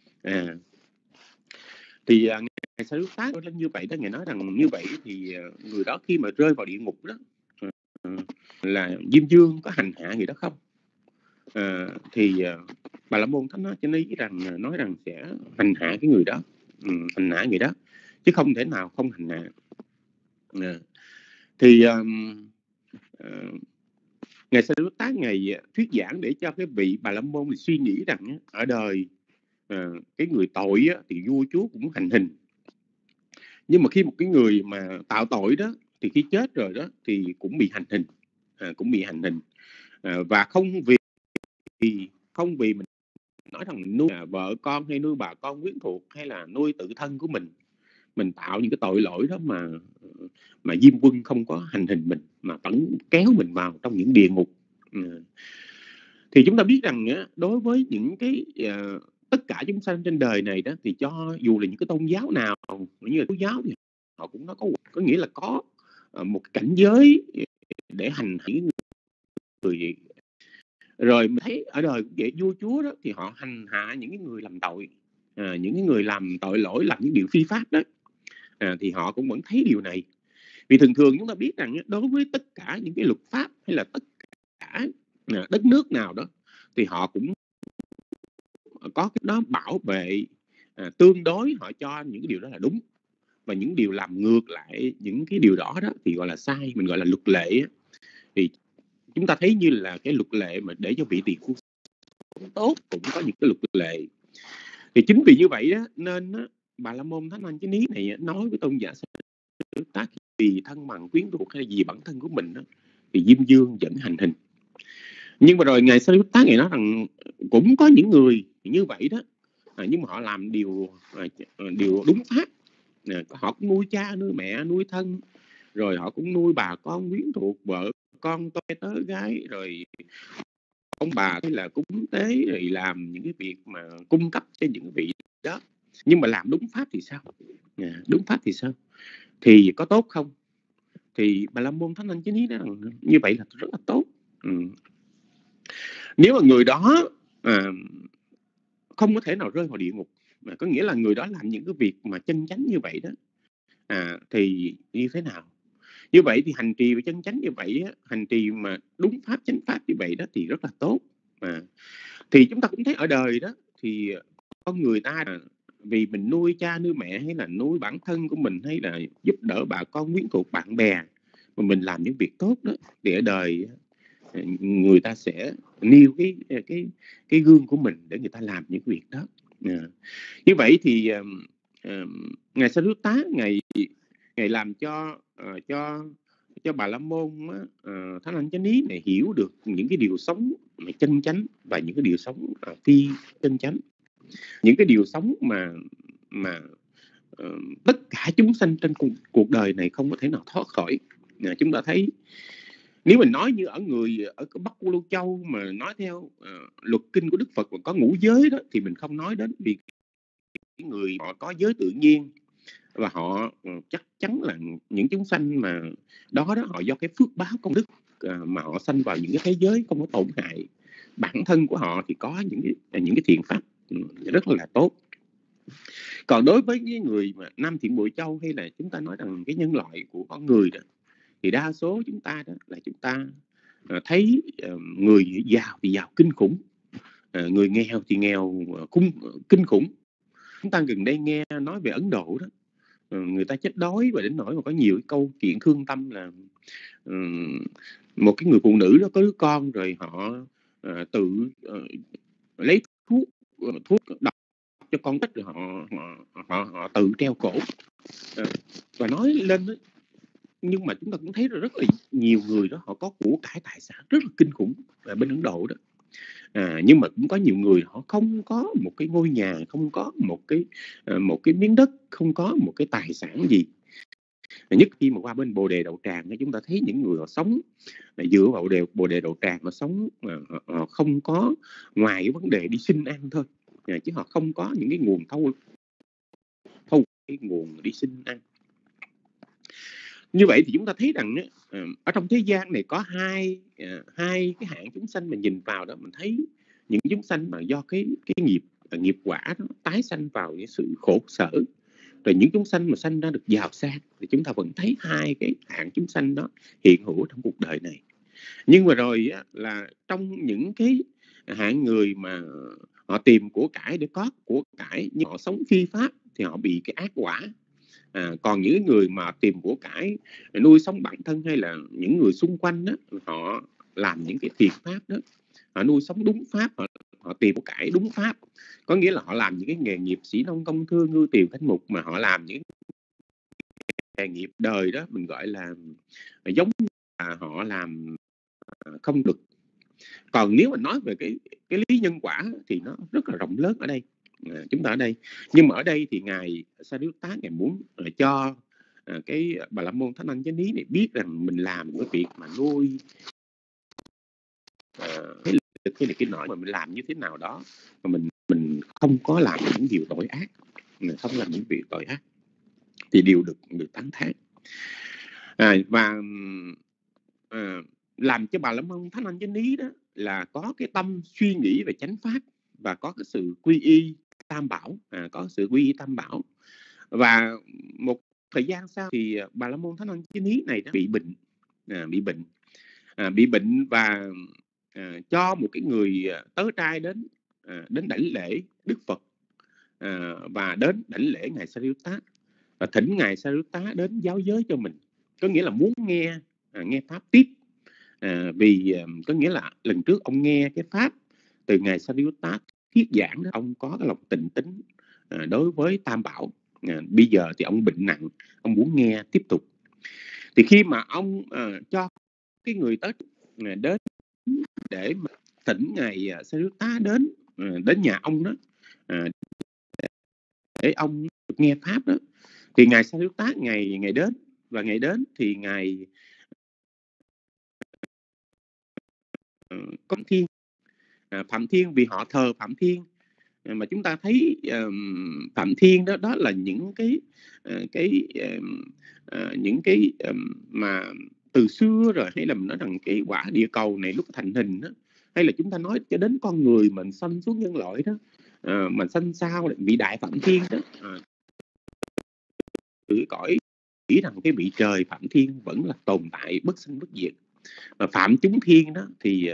Thì ngài Sariputta lên như vậy đó, ngài nói rằng như vậy thì người đó khi mà rơi vào địa ngục đó, là Diêm Vương có hành hạ người đó không? Thì Bà La Môn Thánh Chánh Ý rằng nói rằng sẽ hành hạ cái người đó, hành hạ người đó, chứ không thể nào không hành hạ. Thì ngài Sariputta ngài thuyết giảng để cho cái vị Bà La Môn suy nghĩ rằng ở đời cái người tội thì vua chúa cũng hành hình, nhưng mà khi một cái người mà tạo tội đó thì khi chết rồi đó thì cũng bị hành hình, và không vì mình nói rằng mình nuôi vợ con, hay nuôi bà con quyến thuộc, hay là nuôi tự thân của mình tạo những cái tội lỗi đó mà Diêm Quân không có hành hình mình, mà vẫn kéo mình vào trong những địa ngục. Thì chúng ta biết rằng đối với những cái tất cả chúng sanh trên đời này đó, thì cho dù là những cái tôn giáo nào, như là tôn giáo thì họ cũng có nghĩa là có một cảnh giới để hành hạ người. Rồi mình thấy ở đời cũng vậy, vua chúa đó thì họ hành hạ những cái người làm tội, những cái người làm tội lỗi, làm những điều phi pháp đó, thì họ cũng vẫn thấy điều này. Vì thường thường chúng ta biết rằng đối với tất cả những cái luật pháp, hay là tất cả đất nước nào đó, thì họ cũng có cái đó bảo vệ, tương đối họ cho những cái điều đó là đúng, và những điều làm ngược lại những cái điều đó thì gọi là sai, mình gọi là luật lệ. Thì chúng ta thấy như là cái luật lệ mà để cho vị tỳ phu tốt cũng có những cái luật lệ. Thì chính vì như vậy đó nên Bà La Môn Thánh Chánh Ý này nói với tôn giả Sariputta, vì thân bằng quyến thuộc hay vì bản thân của mình đó, thì Diêm Vương vẫn hành hình. Nhưng mà rồi ngài Sariputta ngài nói rằng cũng có những người như vậy đó, nhưng mà họ làm điều đúng pháp. Họ cũng nuôi cha, nuôi mẹ, nuôi thân, rồi họ cũng nuôi bà con quyến thuộc, vợ con, tớ gái, rồi ông bà hay là cúng tế, rồi làm những cái việc mà cung cấp cho những vị đó. Nhưng mà làm đúng pháp thì sao? Đúng pháp thì sao? Thì có tốt không? Thì Bà La Môn Thánh Chánh Ý nói rằng như vậy là rất là tốt. Nếu mà người đó không có thể nào rơi vào địa ngục, có nghĩa là người đó làm những cái việc mà chân chánh như vậy đó, thì như thế nào? Như vậy thì hành trì và chân chánh như vậy, hành trì mà đúng pháp, chánh pháp như vậy đó thì rất là tốt. Thì chúng ta cũng thấy ở đời đó, thì con người ta vì mình nuôi cha nuôi mẹ, hay là nuôi bản thân của mình, hay là giúp đỡ bà con quyến thuộc bạn bè, mà mình làm những việc tốt đó, thì ở đời người ta sẽ nêu cái gương của mình để người ta làm những việc đó. Như vậy thì ngài Sariputta ngài làm cho Bà La Môn Thánh Anh Chánh Ý này hiểu được những cái điều sống chân chánh và những cái điều sống phi chân chánh, những cái điều sống mà tất cả chúng sanh trên cuộc đời này không có thể nào thoát khỏi. Chúng ta thấy nếu mình nói như ở Bắc Lưu Châu mà nói theo luật kinh của Đức Phật mà có ngũ giới đó thì mình không nói đến, vì cái người họ có giới tự nhiên và họ chắc chắn là những chúng sanh mà đó họ do cái phước báo công đức mà họ sanh vào những cái thế giới không có tổn hại bản thân của họ, thì có những cái thiện pháp rất là tốt. Còn đối với những người mà Nam Thiện Bộ Châu hay là chúng ta nói rằng cái nhân loại của con người đó, thì đa số chúng ta đó là chúng ta thấy người giàu thì giàu kinh khủng, người nghèo thì nghèo kinh khủng. Chúng ta gần đây nghe nói về Ấn Độ đó, người ta chết đói và đến nỗi mà có nhiều cái câu chuyện thương tâm là một cái người phụ nữ đó có đứa con rồi họ tự lấy thuốc độc cho con tích rồi họ tự treo cổ và nói lên đó. Nhưng mà chúng ta cũng thấy rất là nhiều người đó họ có của cải tài sản rất là kinh khủng ở bên Ấn Độ đó. Nhưng mà cũng có nhiều người họ không có một cái ngôi nhà, không có một cái miếng đất, không có một cái tài sản gì. Nhất khi mà qua bên Bồ Đề Đậu Tràng, chúng ta thấy những người họ sống dựa vào Bồ Đề Đậu Tràng, họ sống họ không có ngoài cái vấn đề đi xin ăn thôi, chứ họ không có những cái nguồn thâu cái nguồn đi xin ăn. Như vậy thì chúng ta thấy rằng ở trong thế gian này có hai cái hạng chúng sanh mà nhìn vào đó, mình thấy những chúng sanh mà do cái nghiệp quả đó tái sanh vào những sự khổ sở, rồi những chúng sanh mà sanh ra được giàu sang, thì chúng ta vẫn thấy hai cái hạng chúng sanh đó hiện hữu trong cuộc đời này. Nhưng mà rồi là trong những cái hạng người mà họ tìm của cải để có của cải nhưng họ sống phi pháp thì họ bị cái ác quả. Còn những người mà tìm của cải nuôi sống bản thân hay là những người xung quanh đó, họ làm những cái thiện pháp đó, họ nuôi sống đúng pháp, họ tìm của cải đúng pháp, có nghĩa là họ làm những cái nghề nghiệp sĩ nông công thương ngư tiều thánh mục, mà họ làm những nghề nghiệp đời đó mình gọi là giống là họ làm không được. Còn nếu mà nói về cái lý nhân quả thì nó rất là rộng lớn ở đây, chúng ta ở đây. Nhưng mà ở đây thì ngài Sariputta ngài muốn cho cái Bà La Môn Thánh Anh Chánh Ý này biết rằng mình làm cái việc mà nuôi cái lực hay là cái nỗi mà mình làm như thế nào đó mà mình không có làm những điều tội ác, mình không làm những việc tội ác thì đều được tán thán. Và làm cho Bà La Môn Thánh Anh Chánh Ý đó là có cái tâm suy nghĩ về chánh pháp và có cái sự quy y tam bảo, có sự quy y tam bảo. Và một thời gian sau thì Bà La Môn Thánh Anh Chánh Ý này đã bị bệnh và cho một cái người tớ trai đến đảnh lễ Đức Phật và đến đảnh lễ ngài Sariputta và thỉnh ngài Sariputta đến giáo giới cho mình, có nghĩa là muốn nghe pháp tiếp. Vì có nghĩa là lần trước ông nghe cái pháp từ ngài Sariputta thuyết giảng đó, ông có cái lòng tịnh tín đối với tam bảo. Bây giờ thì ông bệnh nặng, ông muốn nghe tiếp tục. Thì khi mà ông cho cái người tới đến để mà thỉnh ngài Sariputta đến nhà ông đó để ông được nghe pháp đó, thì ngài Sariputta ngày đến, và ngày đến thì ngài có Thiên Phạm Thiên, vì họ thờ Phạm Thiên mà chúng ta thấy Phạm Thiên đó là những cái mà từ xưa rồi, hay là mình nói rằng cái quả địa cầu này lúc thành hình đó, hay là chúng ta nói cho đến con người mình sanh xuống nhân loại đó, mình sanh sao vị đại Phạm Thiên đó, từ cõi nghĩ rằng cái vị trời Phạm Thiên vẫn là tồn tại bất sinh bất diệt. Và Phạm chúng thiên đó thì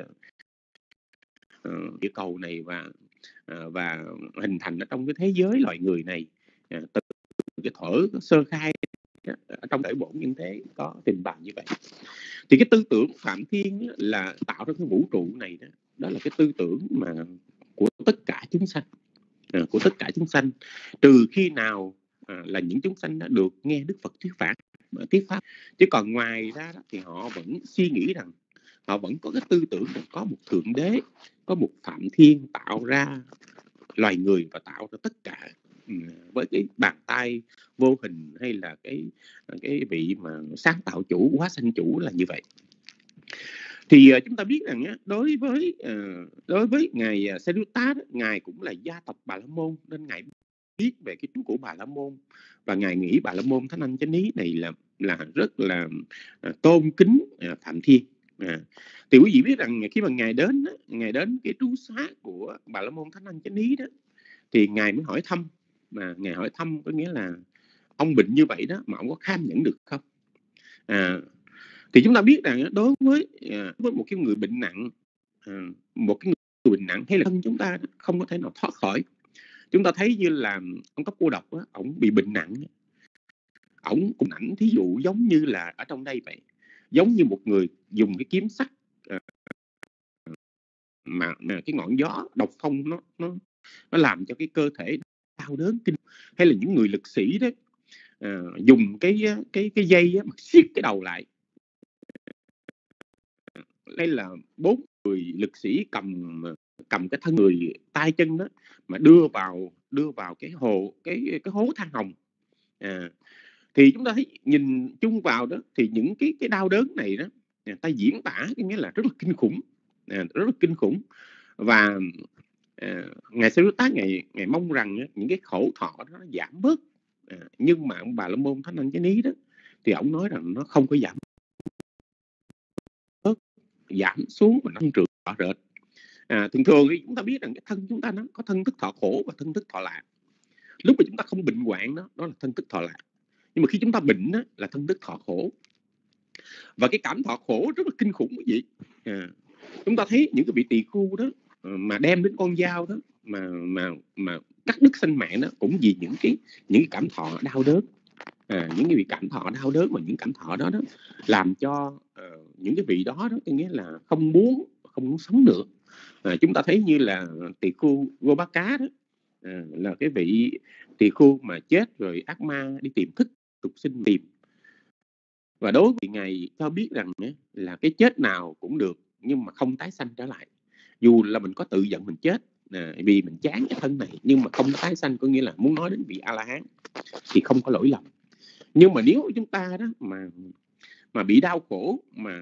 địa cầu này và hình thành ở trong cái thế giới loài người này từ cái thuở sơ khai ở trong Khởi Bổn Nhân Thế có trình bày như vậy. Thì cái tư tưởng Phạm Thiên là tạo ra cái vũ trụ này đó, đó là cái tư tưởng mà của tất cả chúng sanh, của tất cả chúng sanh, trừ khi nào là những chúng sanh đã được nghe Đức Phật thuyết pháp, chứ còn ngoài ra đó, thì họ vẫn suy nghĩ rằng họ vẫn có cái tư tưởng rằng có một thượng đế, có một Phạm Thiên tạo ra loài người và tạo ra tất cả với cái bàn tay vô hình, hay là cái vị mà sáng tạo chủ, hóa sanh chủ là như vậy. Thì chúng ta biết rằng đối với ngài Sariputta, ngài cũng là gia tộc Bà La Môn, nên ngài biết về cái chú của Bà La Môn, và ngài nghĩ Bà La Môn Thánh Anh Chánh Ý này là rất là tôn kính Phạm Thiên. Thì quý vị biết rằng khi mà ngài đến cái trú xá của Bà La Môn Thánh Anh Chánh Ý đó, thì ngài mới hỏi thăm, mà ngài hỏi thăm có nghĩa là ông bệnh như vậy đó mà ông có kham nhẫn được không? Thì chúng ta biết rằng đối với một cái người bệnh nặng, một cái người bệnh nặng hay là thân chúng ta không có thể nào thoát khỏi. Chúng ta thấy như là ông Cấp Cô Độc, ông bị bệnh nặng, ông cũng ảnh thí dụ giống như là ở trong đây vậy, giống như một người dùng cái kiếm sắt mà cái ngọn gió độc phong nó làm cho cái cơ thể đau đớn kinh, hay là những người lực sĩ đó dùng cái dây mà siết cái đầu lại. Đây là 4 người lực sĩ cầm cái thân người, tay chân đó mà đưa vào cái hố than hồng. Thì chúng ta thấy nhìn chung vào đó thì những cái đau đớn này đó, người ta diễn tả cái nghĩa là rất là kinh khủng, rất là kinh khủng. Và ngài Sariputta ngài mong rằng những cái khổ thọ đó nó giảm bớt, nhưng mà ông Bà La Môn Thánh Anh Chánh Ý đó thì ông nói rằng nó không có giảm bớt, giảm xuống mà nó trượt rõ rệt. Thường thì chúng ta biết rằng cái thân chúng ta nó có thân thức thọ khổ và thân thức thọ lạc. Lúc mà chúng ta không bệnh hoạn đó là thân thức thọ lạc, nhưng mà khi chúng ta bệnh đó là thân thức thọ khổ. Và cái cảm thọ khổ rất là kinh khủng quý vị. Chúng ta thấy những cái vị tỳ khu đó mà đem đến con dao đó mà cắt đứt sinh mạng đó, cũng vì những cái cảm thọ đau đớn. Những cái vị cảm thọ đau đớn và những cảm thọ đó làm cho những cái vị đó có nghĩa là không muốn sống nữa. Chúng ta thấy như là tỳ khu Gobaka đó, là cái vị tỳ khu mà chết rồi ác ma đi tìm thức tục sinh tìm. Và đối với ngài cho biết rằng là cái chết nào cũng được, nhưng mà không tái sanh trở lại. Dù là mình có tự giận mình chết vì mình chán cái thân này, nhưng mà không tái sanh, có nghĩa là muốn nói đến vị A-la-hán thì không có lỗi lầm. Nhưng mà nếu chúng ta đó mà bị đau khổ, mà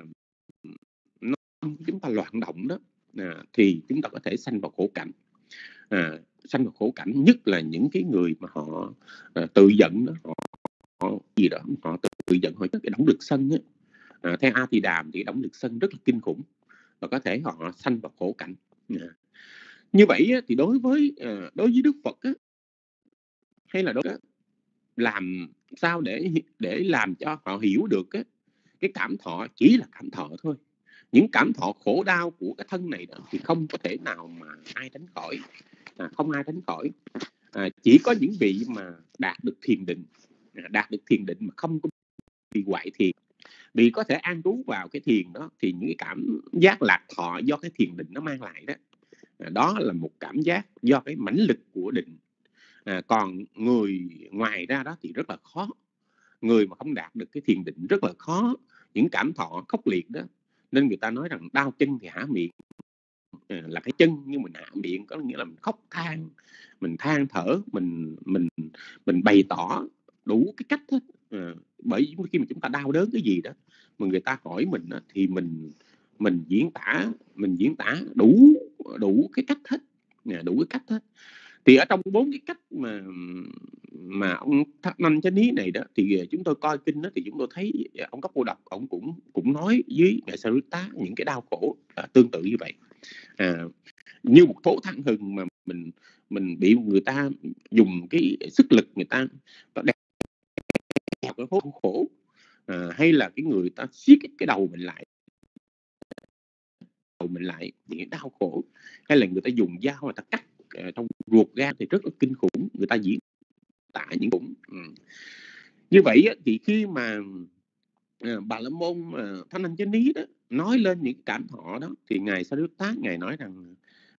chúng ta loạn động đó, thì chúng ta có thể sanh vào khổ cảnh. Sanh vào khổ cảnh, nhất là những cái người mà họ tự giận đó, họ gì đó, họ tự giận, họ có cái động lực sân á. Theo A Thì Đàm thì động lực sân rất là kinh khủng, và có thể họ sanh vào khổ cảnh. Như vậy thì đối với Đức Phật á, hay là làm sao để làm cho họ hiểu được cái cảm thọ chỉ là cảm thọ thôi. Những cảm thọ khổ đau của cái thân này đó, thì không có thể nào mà ai tránh khỏi, không ai tránh khỏi. Chỉ có những vị mà đạt được thiền định mà không có bị hoại thiền, vì có thể an trú vào cái thiền đó, thì những cái cảm giác lạc thọ do cái thiền định nó mang lại đó, đó là một cảm giác do cái mãnh lực của định. Còn người ngoài ra đó thì rất là khó. Người mà không đạt được cái thiền định rất là khó. Những cảm thọ khốc liệt đó, nên người ta nói rằng đau chân thì hả miệng, là cái chân, nhưng mình hạ miệng có nghĩa là mình khóc than, mình than thở, mình bày tỏ đủ cái cách hết. Bởi vì khi mà chúng ta đau đớn cái gì đó mà người ta hỏi mình đó, thì mình diễn tả đủ cái cách hết, đủ cái cách hết. Thì ở trong 4 cái cách mà ông Thánh Anh Chánh Ý này đó, thì chúng tôi coi kinh đó, thì chúng tôi thấy ông Cấp Cô Độc ông cũng nói với ngài Sariputta những cái đau khổ tương tự như vậy. Như một thố than hừng mà mình bị người ta dùng cái sức lực, người ta đẹp cái hố khổ, hay là cái người ta siết cái đầu mình lại những đau khổ, hay là người ta dùng dao người ta cắt trong ruột gan, thì rất là kinh khủng. Người ta diễn tả những cũng Như vậy á, thì khi mà Bà La Môn Thanh Anh Chánh Ý đó nói lên những cảm thọ đó, thì ngài Sariputta ngài nói rằng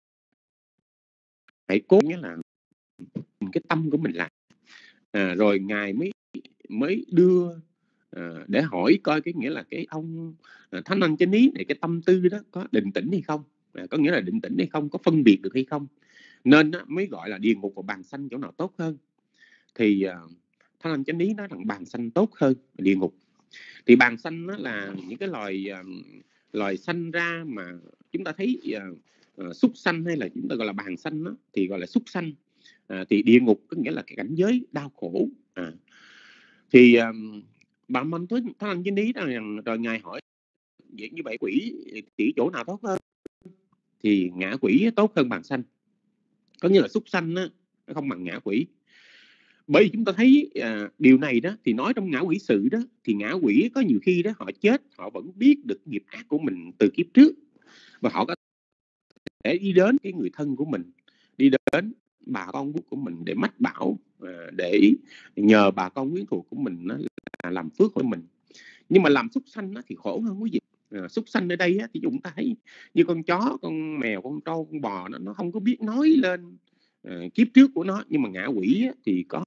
hãy cố nghĩa là cái tâm của mình lại, rồi ngài mới đưa để hỏi coi cái nghĩa là cái ông Thanh Anh Chánh Ý này, cái tâm tư đó có định tĩnh hay không, có nghĩa là định tĩnh hay không, có phân biệt được hay không, nên mới gọi là địa ngục và bàn sanh chỗ nào tốt hơn. Thì Thanh Anh Chánh Ý nói rằng bàn sanh tốt hơn địa ngục. Thì bàn sanh đó là những cái loài sanh ra mà chúng ta thấy súc sanh, hay là chúng ta gọi là bàn sanh đó, thì gọi là súc sanh. Thì địa ngục có nghĩa là cái cảnh giới đau khổ. Thì bạn Minh Thanh Anh Chánh Ý rằng rồi ngài hỏi vậy như vậy quỷ thì chỗ nào tốt hơn? Thì ngạ quỷ tốt hơn bàn sanh, có nghĩa là súc sanh nó không bằng ngạ quỷ. Bởi vì chúng ta thấy điều này đó, thì nói trong ngã quỷ sự đó, thì ngã quỷ có nhiều khi đó họ chết, họ vẫn biết được nghiệp ác của mình từ kiếp trước, và họ có thể đi đến cái người thân của mình, đi đến bà con của mình để mách bảo, để nhờ bà con quyến thuộc của mình là làm phước của mình. Nhưng mà làm súc sanh thì khổ hơn quý vị. Súc sanh ở đây thì chúng ta thấy như con chó, con mèo, con trâu, con bò, nó không có biết nói lên kiếp trước của nó. Nhưng mà ngạ quỷ thì có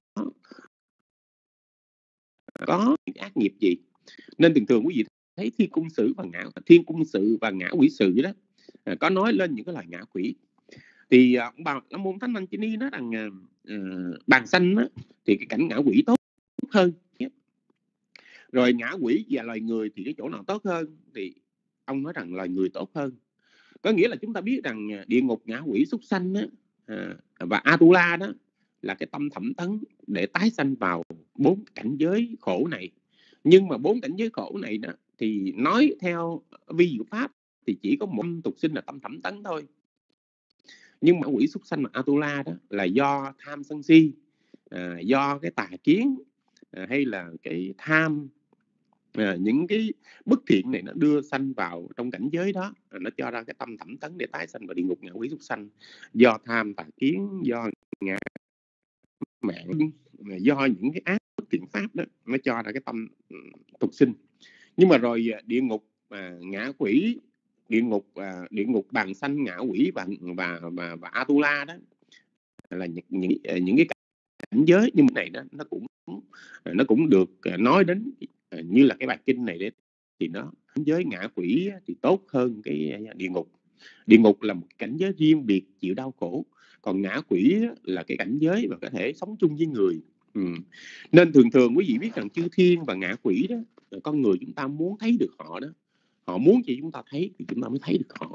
những ác nghiệp gì, nên thường thường quý vị thấy thiên cung sự và ngã quỷ sự đó có nói lên những cái loài ngạ quỷ. Thì bà La Môn Thánh Anh Chánh Ý nói rằng bàn sanh thì cái cảnh ngã quỷ tốt hơn. Rồi ngã quỷ và loài người thì cái chỗ nào tốt hơn? Thì ông nói rằng loài người tốt hơn. Có nghĩa là chúng ta biết rằng địa ngục, ngã quỷ, súc sanh và Atula đó là cái tâm thẩm tấn để tái sanh vào 4 cảnh giới khổ này. Nhưng mà 4 cảnh giới khổ này đó thì nói theo vi diệu pháp thì chỉ có một tục sinh là tâm thẩm tấn thôi. Nhưng mà quỷ, súc sanh và Atula đó là do tham sân si, do cái tà kiến, hay là cái tham, những cái bất thiện này nó đưa sanh vào trong cảnh giới đó, nó cho ra cái tâm thẩm tấn để tái sanh vào địa ngục, ngạ quỷ, súc sanh. Do tham, tà kiến, do ngã mạng, do những cái ác bất thiện pháp đó, nó cho ra cái tâm tục sinh. Nhưng mà rồi địa ngục, ngạ quỷ, địa ngục bàn sanh, ngạ quỷ và Atula đó là những cái cảnh giới như này đó, nó cũng được nói đến như là cái bài kinh này đấy. Thì nó cảnh giới ngạ quỷ thì tốt hơn cái địa ngục. Địa ngục là một cảnh giới riêng biệt chịu đau khổ, còn ngạ quỷ là cái cảnh giới mà có thể sống chung với người. Nên thường quý vị biết rằng chư thiên và ngạ quỷ đó, con người chúng ta muốn thấy được họ đó, họ muốn gì chúng ta thấy thì chúng ta mới thấy được họ.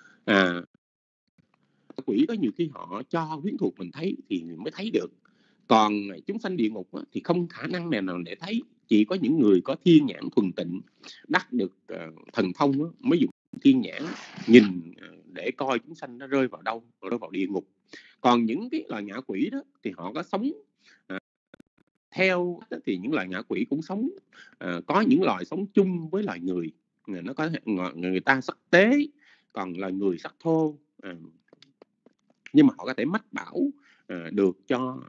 Quỷ có nhiều khi họ cho quyến thuộc mình thấy thì mình mới thấy được. Còn chúng sanh địa ngục thì không khả năng nào để thấy. Chỉ có những người có thiên nhãn thuần tịnh, đắc được thần thông mới dùng thiên nhãn nhìn để coi chúng sanh nó rơi vào đâu, rơi vào địa ngục. Còn những cái loài ngạ quỷ đó thì họ có sống theo thì những loài ngạ quỷ cũng sống, có những loài sống chung với loài người. Nó có người ta sắc tế, còn loài người sắc thô. Nhưng mà họ có thể mách bảo được cho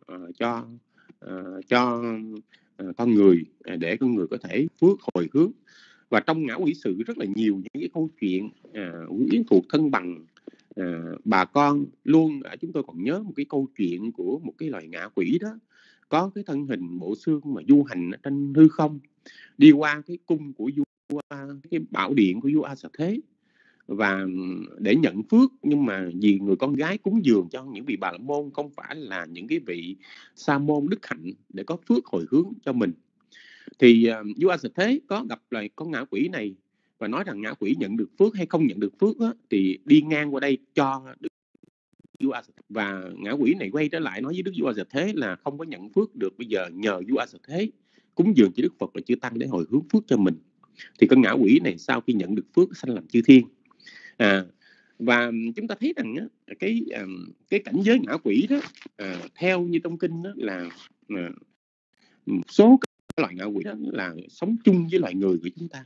con người, để con người có thể phước hồi hướng. Và trong ngã quỷ sự rất là nhiều những cái câu chuyện quyến thuộc thân bằng bà con luôn. Chúng tôi còn nhớ một cái câu chuyện của một cái loài ngạ quỷ đó, có cái thân hình bộ xương mà du hành ở trên hư không, đi qua cái cung của vua, cái bảo điện của vua A Xà Thế, và để nhận phước. Nhưng mà vì người con gái cúng dường cho những vị Bà La Môn không phải là những cái vị sa môn đức hạnh để có phước hồi hướng cho mình, thì vua A Xà Thế có gặp lại con ngạ quỷ này và nói rằng ngạ quỷ nhận được phước hay không nhận được phước thì đi ngang qua đây cho Đức vua A Xà Thế. Và ngạ quỷ này quay trở lại nói với Đức vua A Xà Thế là không có nhận phước được, bây giờ nhờ vua A Xà Thế cúng dường cho Đức Phật và chư Tăng để hồi hướng phước cho mình. Thì con ngạ quỷ này sau khi nhận được phước sanh làm chư thiên. Và chúng ta thấy rằng cái cảnh giới ngạ quỷ đó, theo như trong kinh đó, là một số cái loài ngạ quỷ đó là sống chung với loài người của chúng ta.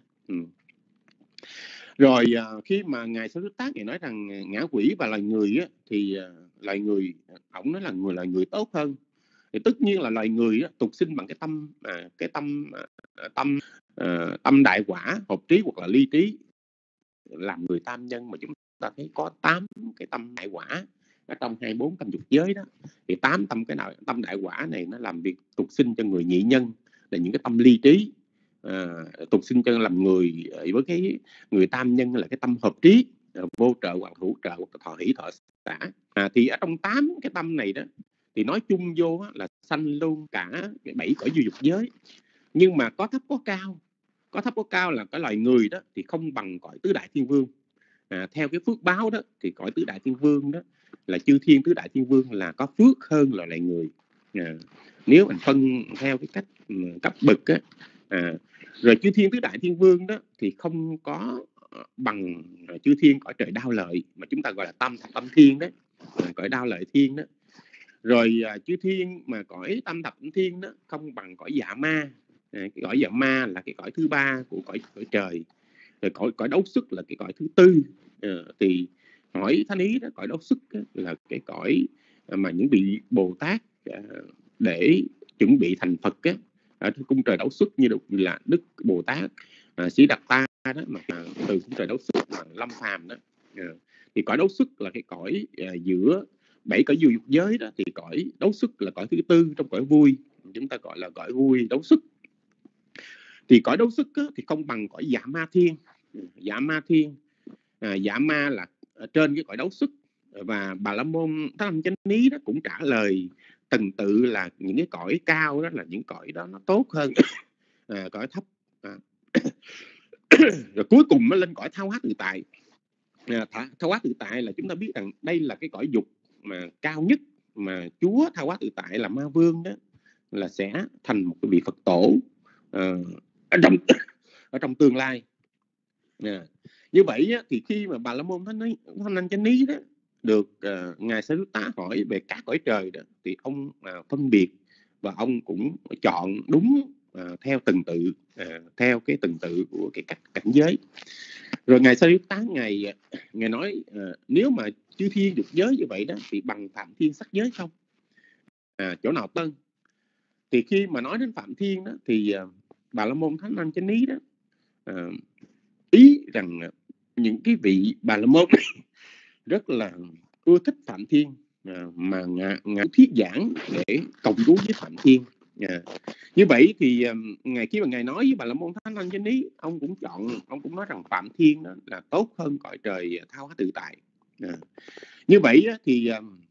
Rồi khi mà ngài Sariputta ngài nói rằng ngạ quỷ và loài người thì loài người, ổng nói là loài người tốt hơn. Thì tất nhiên là loài người đó, tục sinh bằng cái tâm đại quả, hợp trí hoặc là ly trí. Làm người tam nhân mà chúng ta thấy có 8 cái tâm đại quả ở trong 24 tâm dục giới đó, thì 8 tâm đại quả này nó làm việc tục sinh cho người nhị nhân là những cái tâm ly trí, tục sinh cho làm người với cái người tam nhân là cái tâm hợp trí, vô trợ hoặc hữu trợ hoặc thọ hỷ thọ xả. Thì ở trong 8 cái tâm này đó thì nói chung vô là sanh luôn cả 7 cõi duy dục giới, nhưng mà có thấp có cao. Có thấp có cao là cái loài người đó thì không bằng cõi tứ đại thiên vương. Theo cái phước báo đó thì cõi tứ đại thiên vương đó là chư thiên tứ đại thiên vương là có phước hơn loài người. Nếu mình phân theo cái cách cấp bậc á, rồi chư thiên tứ đại thiên vương đó thì không có bằng chư thiên cõi trời đao lợi mà chúng ta gọi là tâm thiên đấy, cõi đao lợi thiên đó. Rồi chư thiên mà cõi tâm thập thiên đó không bằng cõi dạ ma. Cái cõi dạ ma là cái cõi thứ 3 của cõi trời. Rồi cõi đấu sức là cái cõi thứ 4. Thì hỏi Thánh Ý đó, cõi đấu sức là cái cõi mà những vị Bồ Tát để chuẩn bị thành Phật á, ở cung trời đấu sức như là Đức Bồ Tát Sĩ Đạt Ta đó, mà từ cung trời đấu sức mà lâm phàm đó. Thì cõi đấu sức là cái cõi giữa 7 cõi duy dục giới đó, thì cõi đấu sức là cõi thứ 4 trong cõi vui, chúng ta gọi là cõi vui đấu sức. Thì cõi đấu sức á, thì không bằng cõi dạ ma thiên. Dạ ma thiên, dạ ma là trên cái cõi đấu sức. Và Bà La Môn Thánh Anh Chánh Ní đó cũng trả lời từng tự là những cái cõi cao đó là những cõi đó nó tốt hơn cõi thấp. Rồi cuối cùng nó lên cõi thao hóa tự tại. Thao hóa tự tại là chúng ta biết rằng đây là cái cõi dục mà cao nhất, mà Chúa thao hóa tự tại là Ma Vương đó là sẽ thành một cái vị Phật tổ ở trong tương lai. Như vậy thì khi mà Bà La Môn Thánh Anh Chánh Ní đó được ngài Sariputta hỏi về các cõi trời đó, thì ông phân biệt và ông cũng chọn đúng theo từng tự, theo cái từng tự của cái cách cảnh giới. Rồi ngài Sariputta ngài nói nếu mà chư thiên dục giới như vậy đó thì bằng phạm thiên sắc giới không? Chỗ nào tân? Thì khi mà nói đến phạm thiên đó thì Bà La Môn Thánh Anh Chánh Ní đó ý rằng những cái vị Bà La Môn rất là ưa thích phạm thiên, mà ngài thuyết giảng để cộng trú với phạm thiên. Như vậy thì khi mà ngài nói với Bà La Môn Thánh Anh Chánh Ní, ông cũng nói rằng phạm thiên đó là tốt hơn cõi trời thao hóa tự tại. Như vậy thì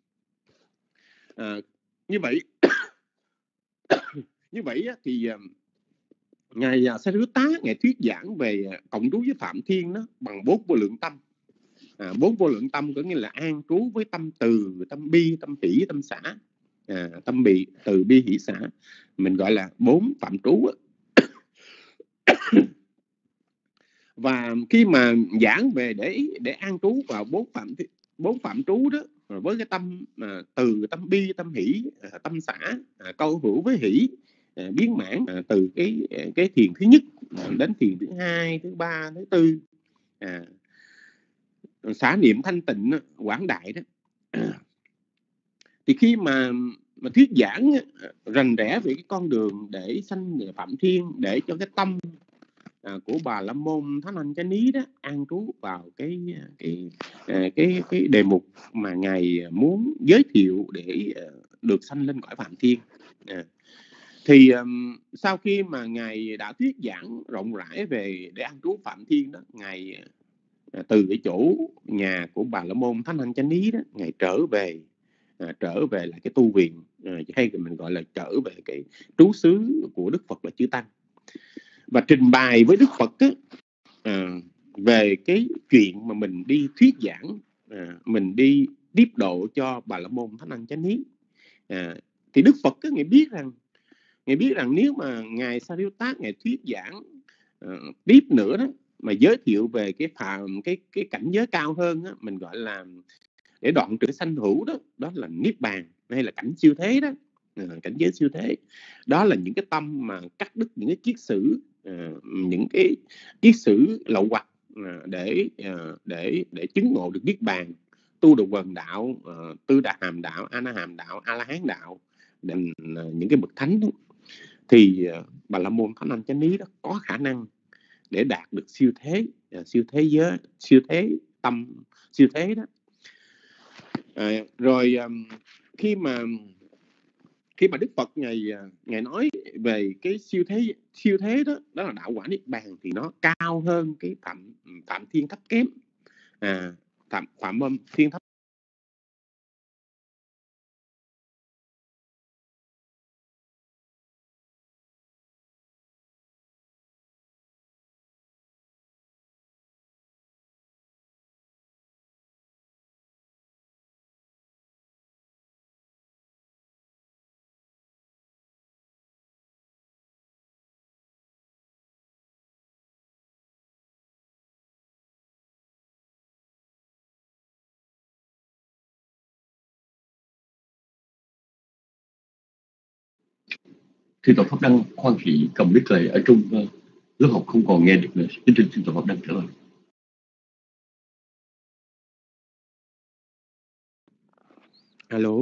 ngài Sariputta ngài thuyết giảng về cộng trú với phạm thiên đó bằng 4 vô lượng tâm. 4 vô lượng tâm có nghĩa là an trú với tâm từ, tâm bi, tâm hỷ, tâm xả. Tâm từ bi hỷ xả mình gọi là 4 phạm trú. Và khi mà giảng về để an trú vào 4 phạm trú đó, với cái tâm từ, tâm bi, tâm hỷ, tâm xả, câu hữu với hỷ, biến mãn từ cái thiền thứ nhất đến thiền thứ 2, thứ 3, thứ 4, xả niệm thanh tịnh quảng đại đó. Thì khi mà thuyết giảng rành rẽ về cái con đường để sanh phạm thiên, để cho cái tâm của Bà La Môn Thánh Anh Chánh Ní đó an trú vào cái đề mục mà ngài muốn giới thiệu để được sanh lên cõi phạm thiên. Thì sau khi mà ngài đã thuyết giảng rộng rãi về để an trú phạm thiên đó, ngài từ cái chỗ nhà của Bà La Môn Thánh Anh Chánh Ní đó, ngài trở về lại cái tu viện, hay mình gọi là trở về cái trú xứ của Đức Phật là Chư Tăng, và trình bày với Đức Phật á, về cái chuyện mà mình đi thuyết giảng, mình đi tiếp độ cho Bà La Môn Thánh Anh Chánh Ní. Thì Đức Phật á, ngài biết rằng nếu mà ngài Sariputta ngài thuyết giảng tiếp nữa đó, mà giới thiệu về cái cảnh giới cao hơn á, mình gọi là để đoạn trừ sanh hữu đó, đó là niết bàn hay là cảnh siêu thế đó, cảnh giới siêu thế. Đó là những cái tâm mà cắt đứt những cái kiết sử, những cái kiết sử lậu hoặc, để chứng ngộ được niết bàn, tu được quần đạo, tư đà hàm đạo, a na hàm đạo, a la hán đạo, những cái bậc thánh đó, thì Bà La Môn Thánh Anh Chánh Lý đó có khả năng để đạt được siêu thế giới, siêu thế tâm, siêu thế đó. Rồi khi mà Đức Phật ngài nói về cái siêu thế đó là đạo quả niết bàn, thì nó cao hơn cái phạm thiên thấp kém, phạm âm thiên thấp. Thưa Tổ Pháp Đăng, khoan thị cầm mic lại, ở trong lớp học không còn nghe được nữa. Kính xin Tổ Pháp Đăng trở lại. Alo.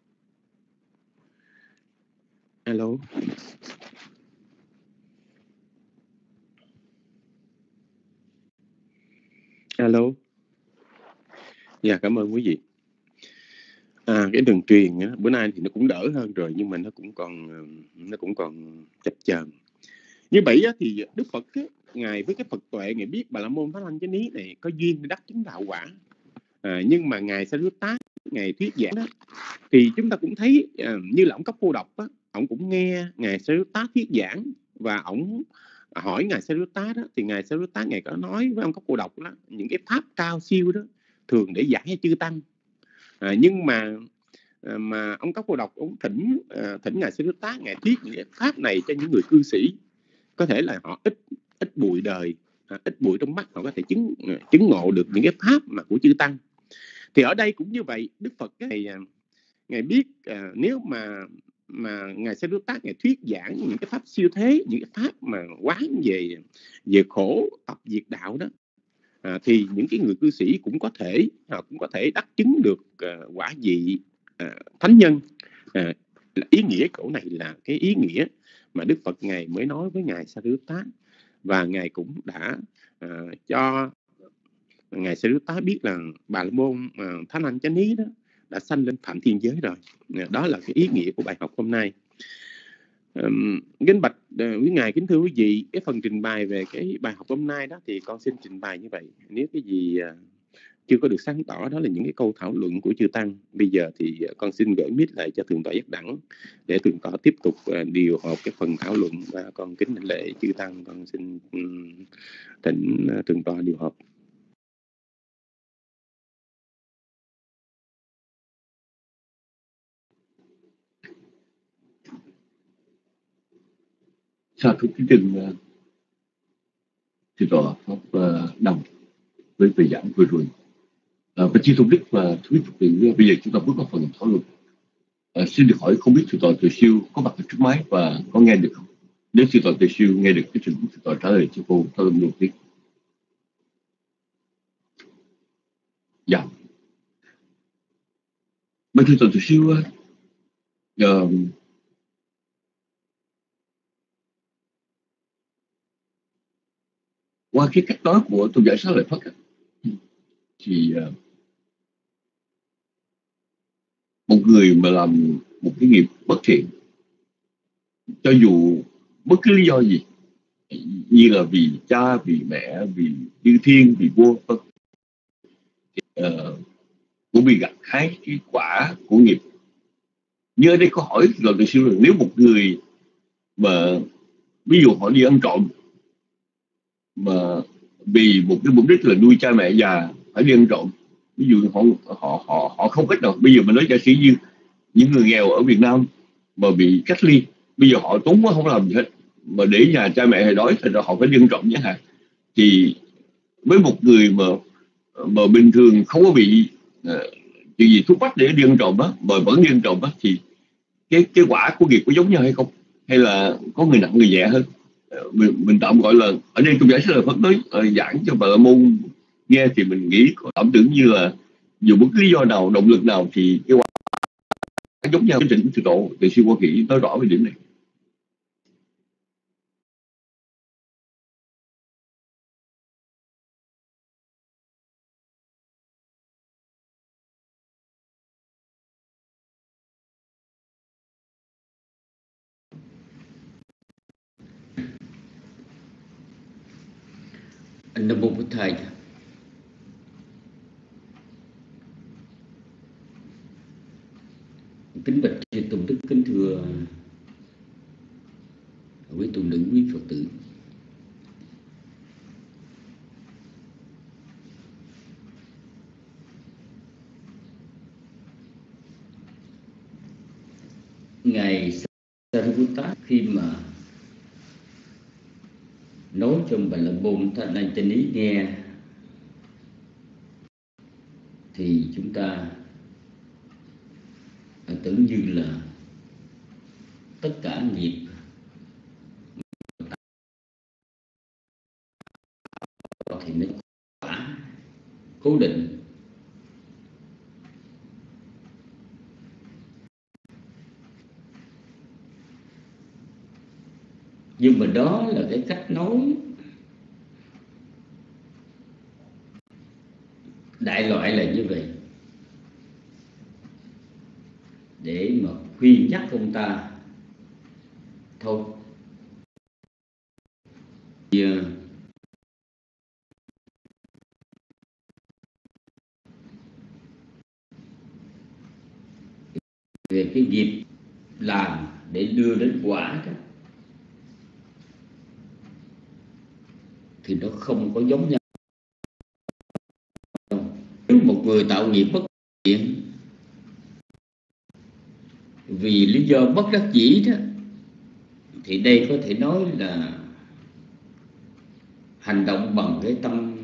Dạ, cảm ơn quý vị. Cái đường truyền á, bữa nay thì nó cũng đỡ hơn rồi, nhưng mà nó cũng còn chập chờn. Như vậy á, thì Đức Phật á, ngài với cái Phật tuệ, ngài biết Bà La Môn Thánh Anh Chánh Lý này có duyên để đắc chứng đạo quả. Nhưng mà ngài Sariputta, ngài thuyết giảng đó, thì chúng ta cũng thấy như là ông Cấp Cô Độc á, ông cũng nghe ngài Sariputta thuyết giảng, và ông hỏi ngài Sariputta đó, thì ngài Sariputta ngài có nói với ông Cấp Cô Độc đó, những cái pháp cao siêu đó thường để giải cho chư tăng. Nhưng mà ông Cấp Cô Độc ông thỉnh ngài Sariputta, ngài thuyết những cái pháp này cho những người cư sĩ, có thể là họ ít bụi đời, ít bụi trong mắt, họ có thể chứng ngộ được những cái pháp mà của chư tăng. Thì ở đây cũng như vậy, Đức Phật ngài biết nếu mà ngài Sariputta ngài thuyết giảng những cái pháp siêu thế, những cái pháp mà quán về khổ tập diệt đạo đó, thì những cái người cư sĩ cũng có thể đắc chứng được quả vị thánh nhân. Ý nghĩa chỗ này là cái ý nghĩa mà Đức Phật ngài mới nói với ngài Sariputta, và ngài cũng đã cho ngài Sariputta biết là Bà La Môn Thánh Anh Chánh Lý đó đã sanh lên phạm thiên giới rồi. Đó là cái ý nghĩa của bài học hôm nay. Kính bạch quý ngài, kính thưa quý vị, cái phần trình bày về cái bài học hôm nay đó thì con xin trình bày như vậy. Nếu cái gì chưa có được sáng tỏ, đó là những cái câu thảo luận của chư tăng. Bây giờ thì con xin gửi mic lại cho thượng tọa Giác Đẳng để thượng tọa tiếp tục điều họp cái phần thảo luận, và con kính lễ chư tăng, con xin thỉnh thượng tọa điều họp. Sa thú kính trình thưa tọa Pháp Đăng với bài giảng vừa rồi. Và chi thông đức và thuyết phục định, bây giờ chúng ta bước vào phần thảo luận. Xin được hỏi, không biết thượng tọa Từ Siêu có mặt ở trước máy và có nghe được không? Nếu thượng tọa Từ Siêu nghe được cái trình thượng tọa trả lời cho cô thảo luận đầu tiên. Dạ. Mà thượng tọa Từ Siêu qua cái cách nói của tôn giả Xá Lợi Phất thì một người mà làm một cái nghiệp bất thiện, cho dù bất cứ lý do gì, như là vì cha, vì mẹ, vì chư thiên, vì vua vân, cũng bị gặt hái cái quả của nghiệp. Như ở đây có hỏi rồi từ xưa là nếu một người mà ví dụ họ đi ăn trộm, mà vì một cái mục đích là nuôi cha mẹ già phải đi ăn trộm, ví dụ họ không ít đâu. Bây giờ mình nói giả sử như những người nghèo ở Việt Nam mà bị cách ly, bây giờ họ túng quá không làm gì hết, mà để nhà cha mẹ hay đói, thì họ phải đi ăn trộm chẳng hạn. Thì với một người mà bình thường không có bị chuyện gì thúc bắt để đi ăn trộm á, mà vẫn đi ăn trộm á, thì cái quả của nghiệp có giống nhau hay không, hay là có người nặng người nhẹ hơn? Mình tạm gọi là ở đây tôi giải thích là Phật nói giảng cho Bà La Môn nghe, thì mình nghĩ cảm tưởng như là dù bất cứ lý do nào, động lực nào, thì cái quả giống nhau. Chương trình từ độ từ siêu Hoa Kỳ nói rõ về điểm này. Nam mô Bổn Thầy. Kính bạch chư tôn đức, kính thưa quý tôn nữ, quý Phật tử. Ngài Sariputta khi mà nói trong bài Lăng Môn Thanh Anh Chân Ý nghe thì chúng ta tưởng như là tất cả nghiệp thì nó quả cố định, nhưng mà đó là cái cách nói đại loại là như vậy, để mà khuyên nhắc ông ta thôi. Về cái nghiệp làm để đưa đến quả đó thì nó không có giống nhau. Nếu một người tạo nghiệp bất thiện vì lý do bất đắc dĩ đó, thì đây có thể nói là hành động bằng cái tâm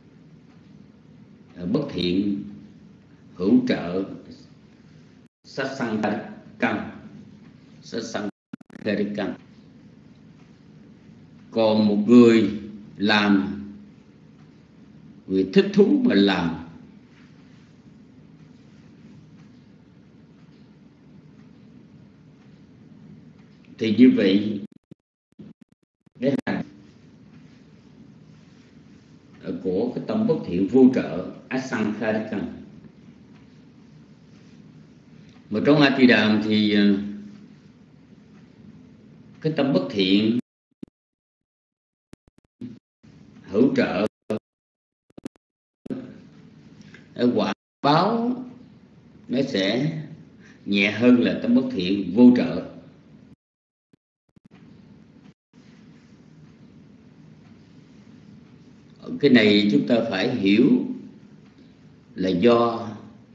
bất thiện, hữu trợ, sát sanh căn, sát sanh căn. Còn một người làm, người thích thú mà làm, thì như vậy cái hành của cái tâm bất thiện vô trợ asankharika. Mà trong A Di Đàm thì cái tâm bất thiện hữu trợ ở quả báo nó sẽ nhẹ hơn là tâm bất thiện vô trợ. Cái này chúng ta phải hiểu là do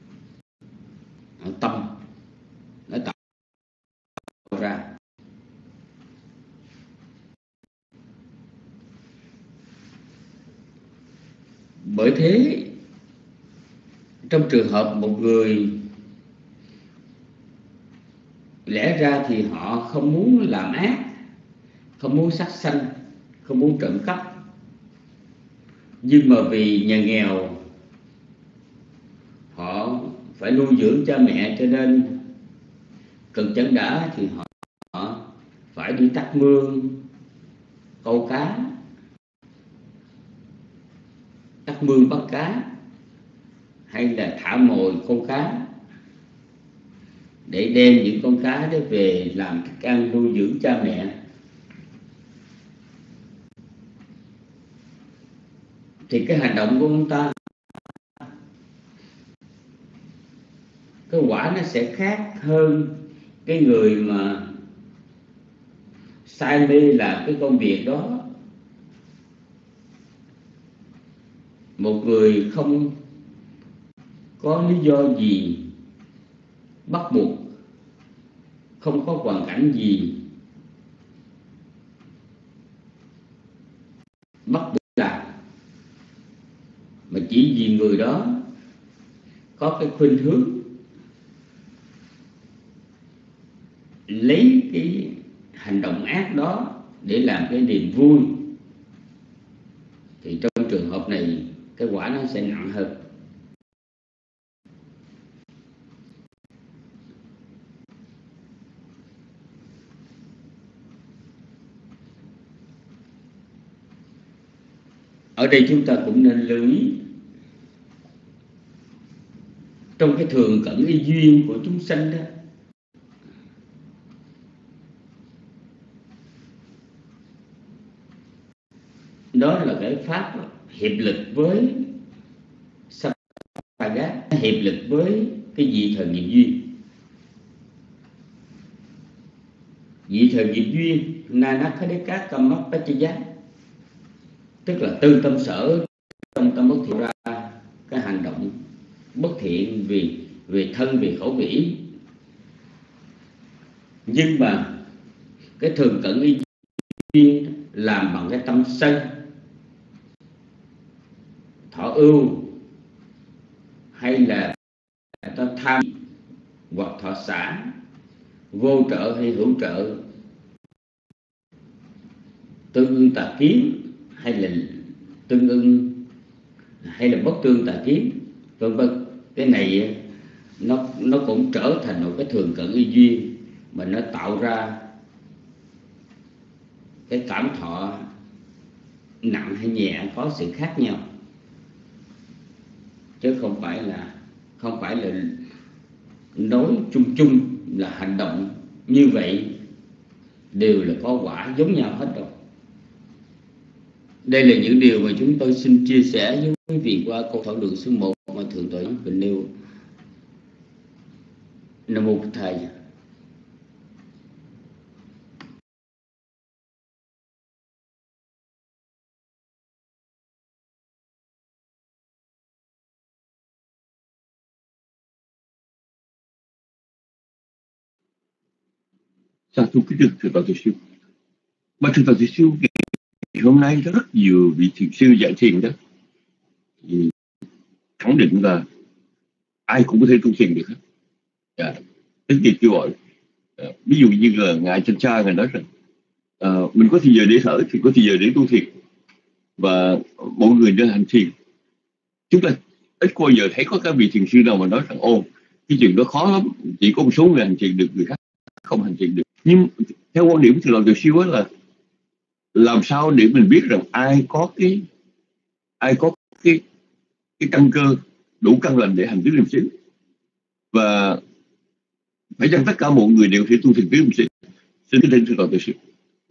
tâm nó tạo ra. Bởi thế trong trường hợp một người lẽ ra thì họ không muốn làm ác, không muốn sát sanh, không muốn trộm cắp, nhưng mà vì nhà nghèo họ phải nuôi dưỡng cha mẹ, cho nên cần chấn đã thì họ phải đi tắt mương câu cá, tắt mương bắt cá, hay là thả mồi con cá để đem những con cá đó về làm thức ăn nuôi dưỡng cha mẹ. Thì cái hành động của ông ta, cái quả nó sẽ khác hơn cái người mà say mê làm cái công việc đó. Một người không có lý do gì bắt buộc, không có hoàn cảnh gì bắt buộc làm, mà chỉ vì người đó có cái khuynh hướng lấy cái hành động ác đó để làm cái niềm vui, thì trong trường hợp này cái quả nó sẽ nặng hơn. Ở đây chúng ta cũng nên lưu ý trong cái thường cận y duyên của chúng sanh đó, đó là cái pháp hiệp lực với Sapagat, hiệp lực với cái vị thần nghiệp duyên. Vị thần nghiệp duyên Nanakadeka Kamapachaya, tức là tư tâm sở trong tâm bất thiện ra cái hành động bất thiện về thân, về khẩu, về ý. Nhưng mà cái thường cận y duyên làm bằng cái tâm sân, thọ ưu, hay là ta tham hoặc thọ xả, vô trợ hay hữu trợ, tương ưng tà kiến hay là tương ưng hay là bất tương tà kiến, vân vân. Cái này nó cũng trở thành một cái thường cận y duyên mà nó tạo ra cái cảm thọ nặng hay nhẹ có sự khác nhau, chứ không phải là nói chung chung là hành động như vậy đều là có quả giống nhau hết đâu. Đây là những điều mà chúng tôi xin chia sẻ với quý vị qua câu thảo luận số 1 mà Thượng tọa Bình nêu. Nam mô Bụt Thầy. Sa thú kính thưa Thượng tọa Thiền sư. Mà Thượng tọa Thiền sư, ngày hôm nay có rất nhiều vị thiền sư dạy thiền đó, thì khẳng định là ai cũng có thể tu thiền được hết. Đến việc kêu gọi, ví dụ như là ngài Chân Cha ngài nói rằng mình có thời giờ để thở thì có thời giờ để tu thiền, và mọi người nên hành thiền. Chúng ta ít bao giờ thấy có các vị thiền sư nào mà nói rằng cái chuyện đó khó lắm, chỉ có một số người hành thiền được, người khác không hành thiền được. Nhưng theo quan điểm của Thượng tọa Thiền sư là làm sao để mình biết rằng ai có cái căn cơ đủ căn lành để hành tứ niệm xứ, và phải chăng tất cả mọi người đều phải tu thiền tứ niệm xứ? Xin thưa Thượng tọa Thiền sư.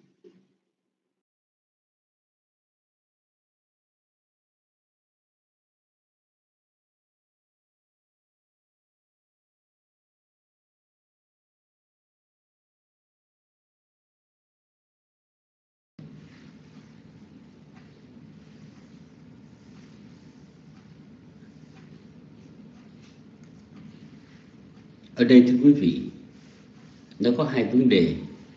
Ở đây thưa quý vị, nó có hai vấn đề.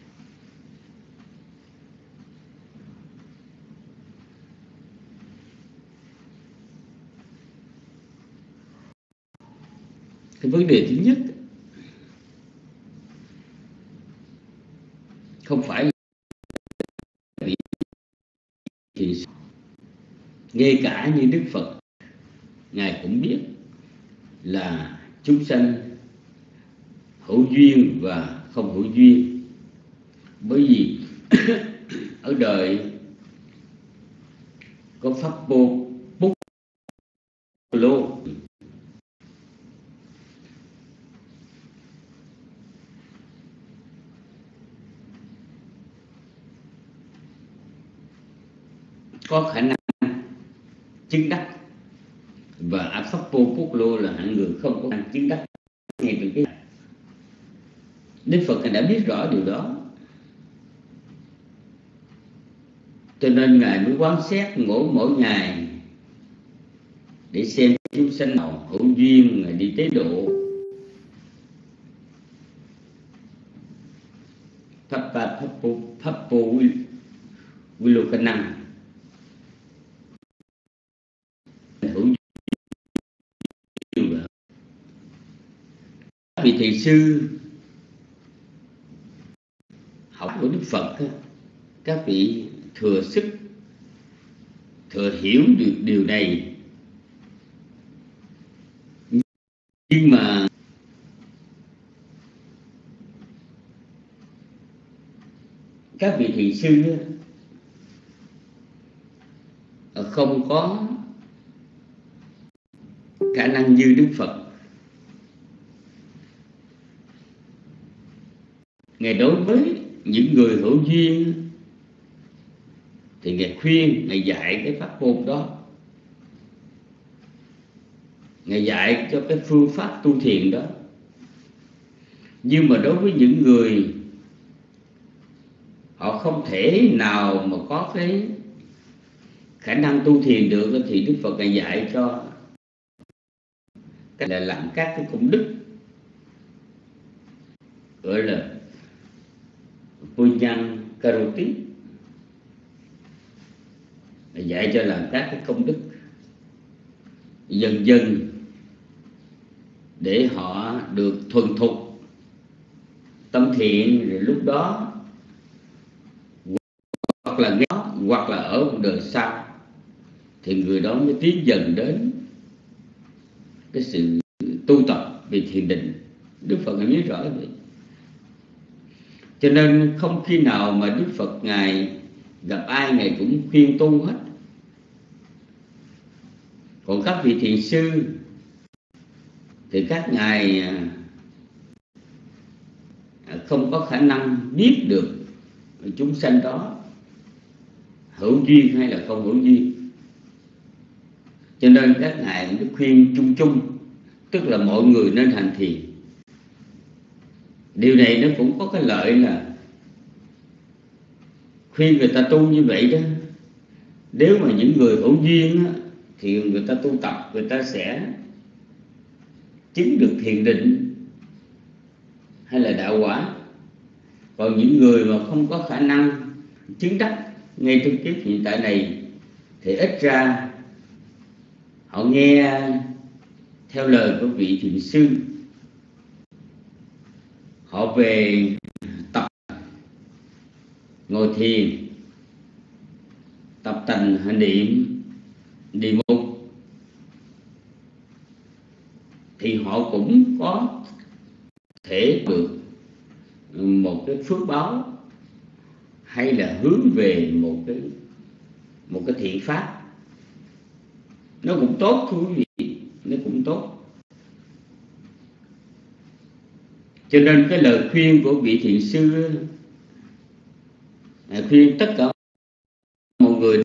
Cái vấn đề thứ nhất không phải thì ngay cả như Đức Phật ngài cũng biết là chúng sanh hữu duyên và không hữu duyên, bởi vì ở đời có pháp vô bút lô, có khả năng chứng đắc, và pháp vô bút lô là hạng người không có khả năng chứng đắc ngay từ cái. Đức Phật đã biết rõ điều đó, cho nên ngài mới quán xét mỗi ngày để xem chúng sanh nào hữu duyên ngài đi tế độ. Pháp vô quy lô khả năng hữu duyên. Các vị thầy sư học của Đức Phật, các vị thừa sức, thừa hiểu được điều này, nhưng mà các vị thầy sư không có khả năng như Đức Phật. Ngài đối với những người hữu duyên thì Ngài khuyên, Ngài dạy cái pháp môn đó, Ngài dạy cho cái phương pháp tu thiền đó. Nhưng mà đối với những người họ không thể nào mà có cái khả năng tu thiền được thì Đức Phật Ngài dạy cho là làm các cái công đức gọi là Punyam Karoti, dạy cho làm các cái công đức dần dần để họ được thuần thục tâm thiện, rồi lúc đó hoặc là nghe hoặc là ở một đời sau thì người đó mới tiến dần đến cái sự tu tập về thiền định. Đức Phật Ngài nhớ rõ vậy. Cho nên không khi nào mà Đức Phật Ngài gặp ai Ngài cũng khuyên tu hết. Còn các vị thiền sư thì các ngài không có khả năng biết được chúng sanh đó hữu duyên hay là không hữu duyên, cho nên các ngài mới khuyên chung chung, tức là mọi người nên hành thiền. Điều này nó cũng có cái lợi là khuyên người ta tu như vậy đó. Nếu mà những người hữu duyên thì người ta tu tập, người ta sẽ chứng được thiền định hay là đạo quả. Còn những người mà không có khả năng chứng đắc ngay trong kiếp hiện tại này thì ít ra họ nghe theo lời của vị thiền sư, họ về tập ngồi thiền, tập tành hành niệm địa mục, thì họ cũng có thể được một cái phước báo hay là hướng về một cái thiện pháp. Nó cũng tốt thưa quý vị, nó cũng tốt. Cho nên cái lời khuyên của vị thiền sư khuyên tất cả mọi người,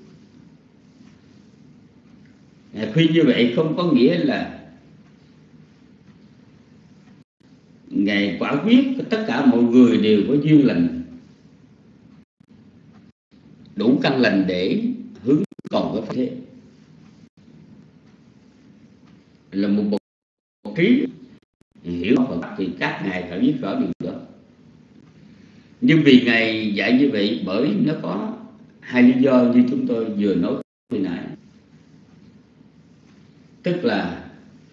khuyên như vậy không có nghĩa là Ngài quả quyết tất cả mọi người đều có duyên lành, đủ căn lành để hướng cầu cái thế. Là một bậc trí hiểu Phật thì các ngài phải biết rõ điều đó. Nhưng vì Ngài dạy như vậy bởi nó có hai lý do như chúng tôi vừa nói hồi nãy. Tức là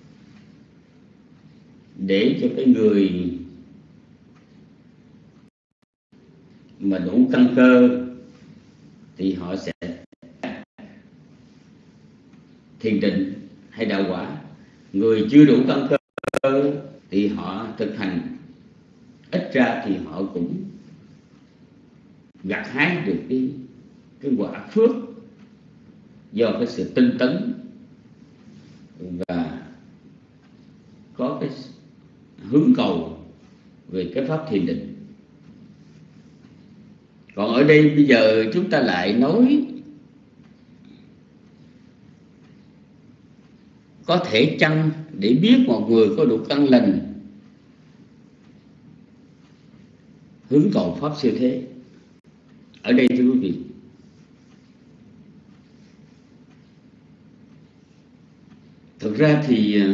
để cho cái người mà đủ căn cơ thì họ sẽ thiền định hay đạo quả. Người chưa đủ căn cơ thì họ thực hành, ít ra thì họ cũng gặt hái được cái quả phước do cái sự tinh tấn và có cái hướng cầu về cái pháp thiền định. Còn ở đây bây giờ chúng ta lại nói có thể chăng để biết một người có đủ căn lành hướng cầu pháp siêu thế. Ở đây thưa quý vị, thực ra thì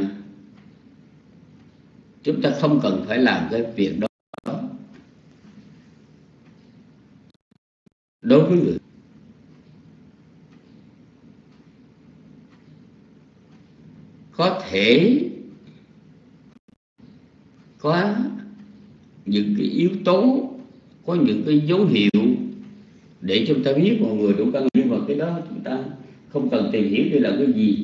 chúng ta không cần phải làm cái việc đó đối với người. Có thể có những cái yếu tố, có những cái dấu hiệu để chúng ta biết một người đủ căn, nhưng mà cái đó chúng ta không cần tìm hiểu để làm cái gì.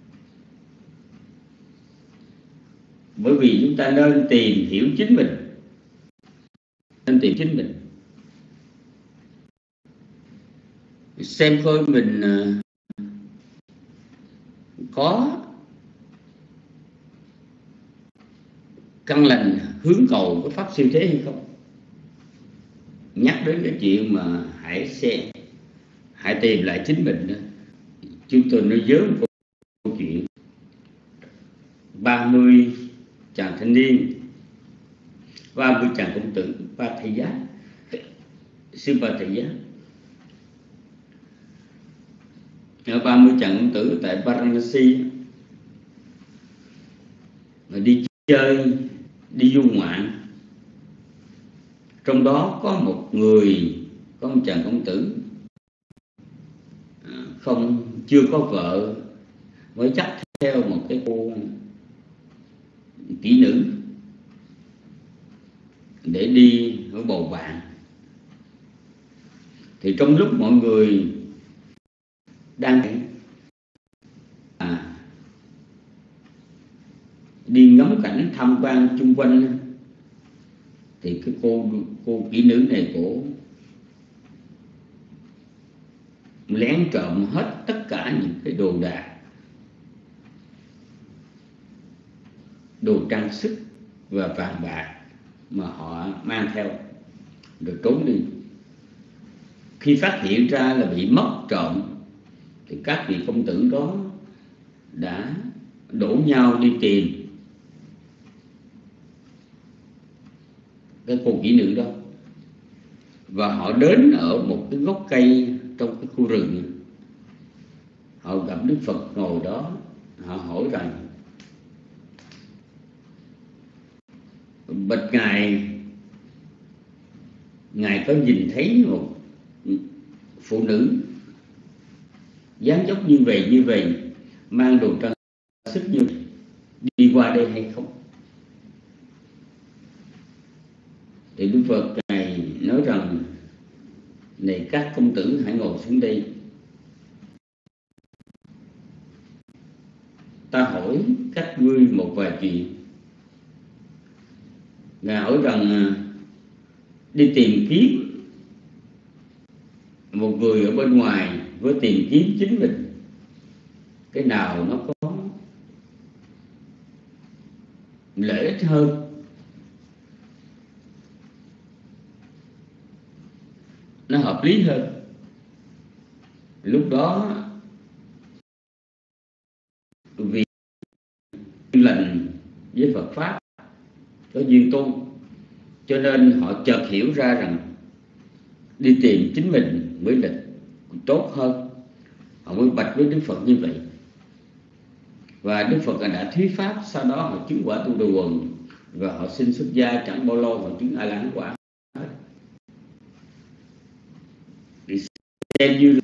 Bởi vì chúng ta nên tìm hiểu chính mình, nên tìm chính mình, xem coi mình có căn lành hướng cầu cái pháp siêu thế hay không? Nhắc đến cái chuyện mà hãy tìm lại chính mình đó. Chúng tôi nói nhớ một câu chuyện 30 chàng thanh niên, 30 chàng công tử Ba Thầy Giá, sư Ba Thầy Giá. Ở 30 chàng công tử tại Varanasi mà đi chơi, đi du ngoạn. Trong đó có một chàng công tử chưa có vợ, mới dắt theo một cái cô kỹ nữ để đi ở bầu bạn. Thì trong lúc mọi người đang đi ngắm cảnh tham quan chung quanh, thì cái cô kỹ nữ này cổ lén trộm hết tất cả những cái đồ đạc, đồ trang sức và vàng bạc mà họ mang theo, rồi trốn đi. Khi phát hiện ra là bị mất trộm thì các vị công tử đó đã đổ nhau đi tìm cái cô kỹ nữ đó. Và họ đến ở một cái gốc cây trong cái khu rừng. Họ gặp Đức Phật ngồi đó. Họ hỏi rằng: bạch Ngài có nhìn thấy một phụ nữ dáng dấp như vậy, mang đồ trang sức như vậy, đi qua đây hay không? Thì Đức Phật Ngài nói rằng: này các công tử, hãy ngồi xuống đây. Ta hỏi các ngươi một vài chuyện. Ngài hỏi rằng đi tìm kiếm một người ở bên ngoài với tìm kiếm chính mình, cái nào nó có lợi ích hơn? Nó hợp lý hơn? Lúc đó vì lành với Phật Pháp có duyên tu, cho nên họ chợt hiểu ra rằng đi tìm chính mình mới là tốt hơn. Họ mới bạch với Đức Phật như vậy. Và Đức Phật đã thuyết pháp. Sau đó họ chứng quả Tu Đà Quần, và họ xin xuất gia, chẳng bao lâu họ chứng A La Hán quả. Thì xem như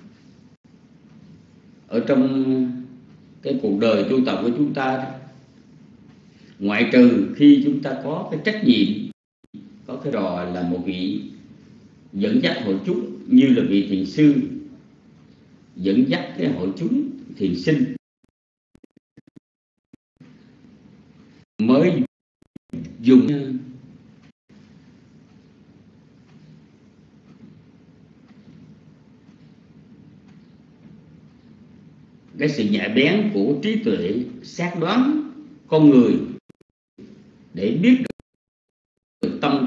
ở trong cái cuộc đời tu tập của chúng ta, ngoại trừ khi chúng ta có cái trách nhiệm, có cái trò là một vị dẫn dắt hội chúng, như là vị thiền sư dẫn dắt cái hội chúng thiền sinh, mới dùng cái sự nhạy bén của trí tuệ xác đoán con người để biết được tâm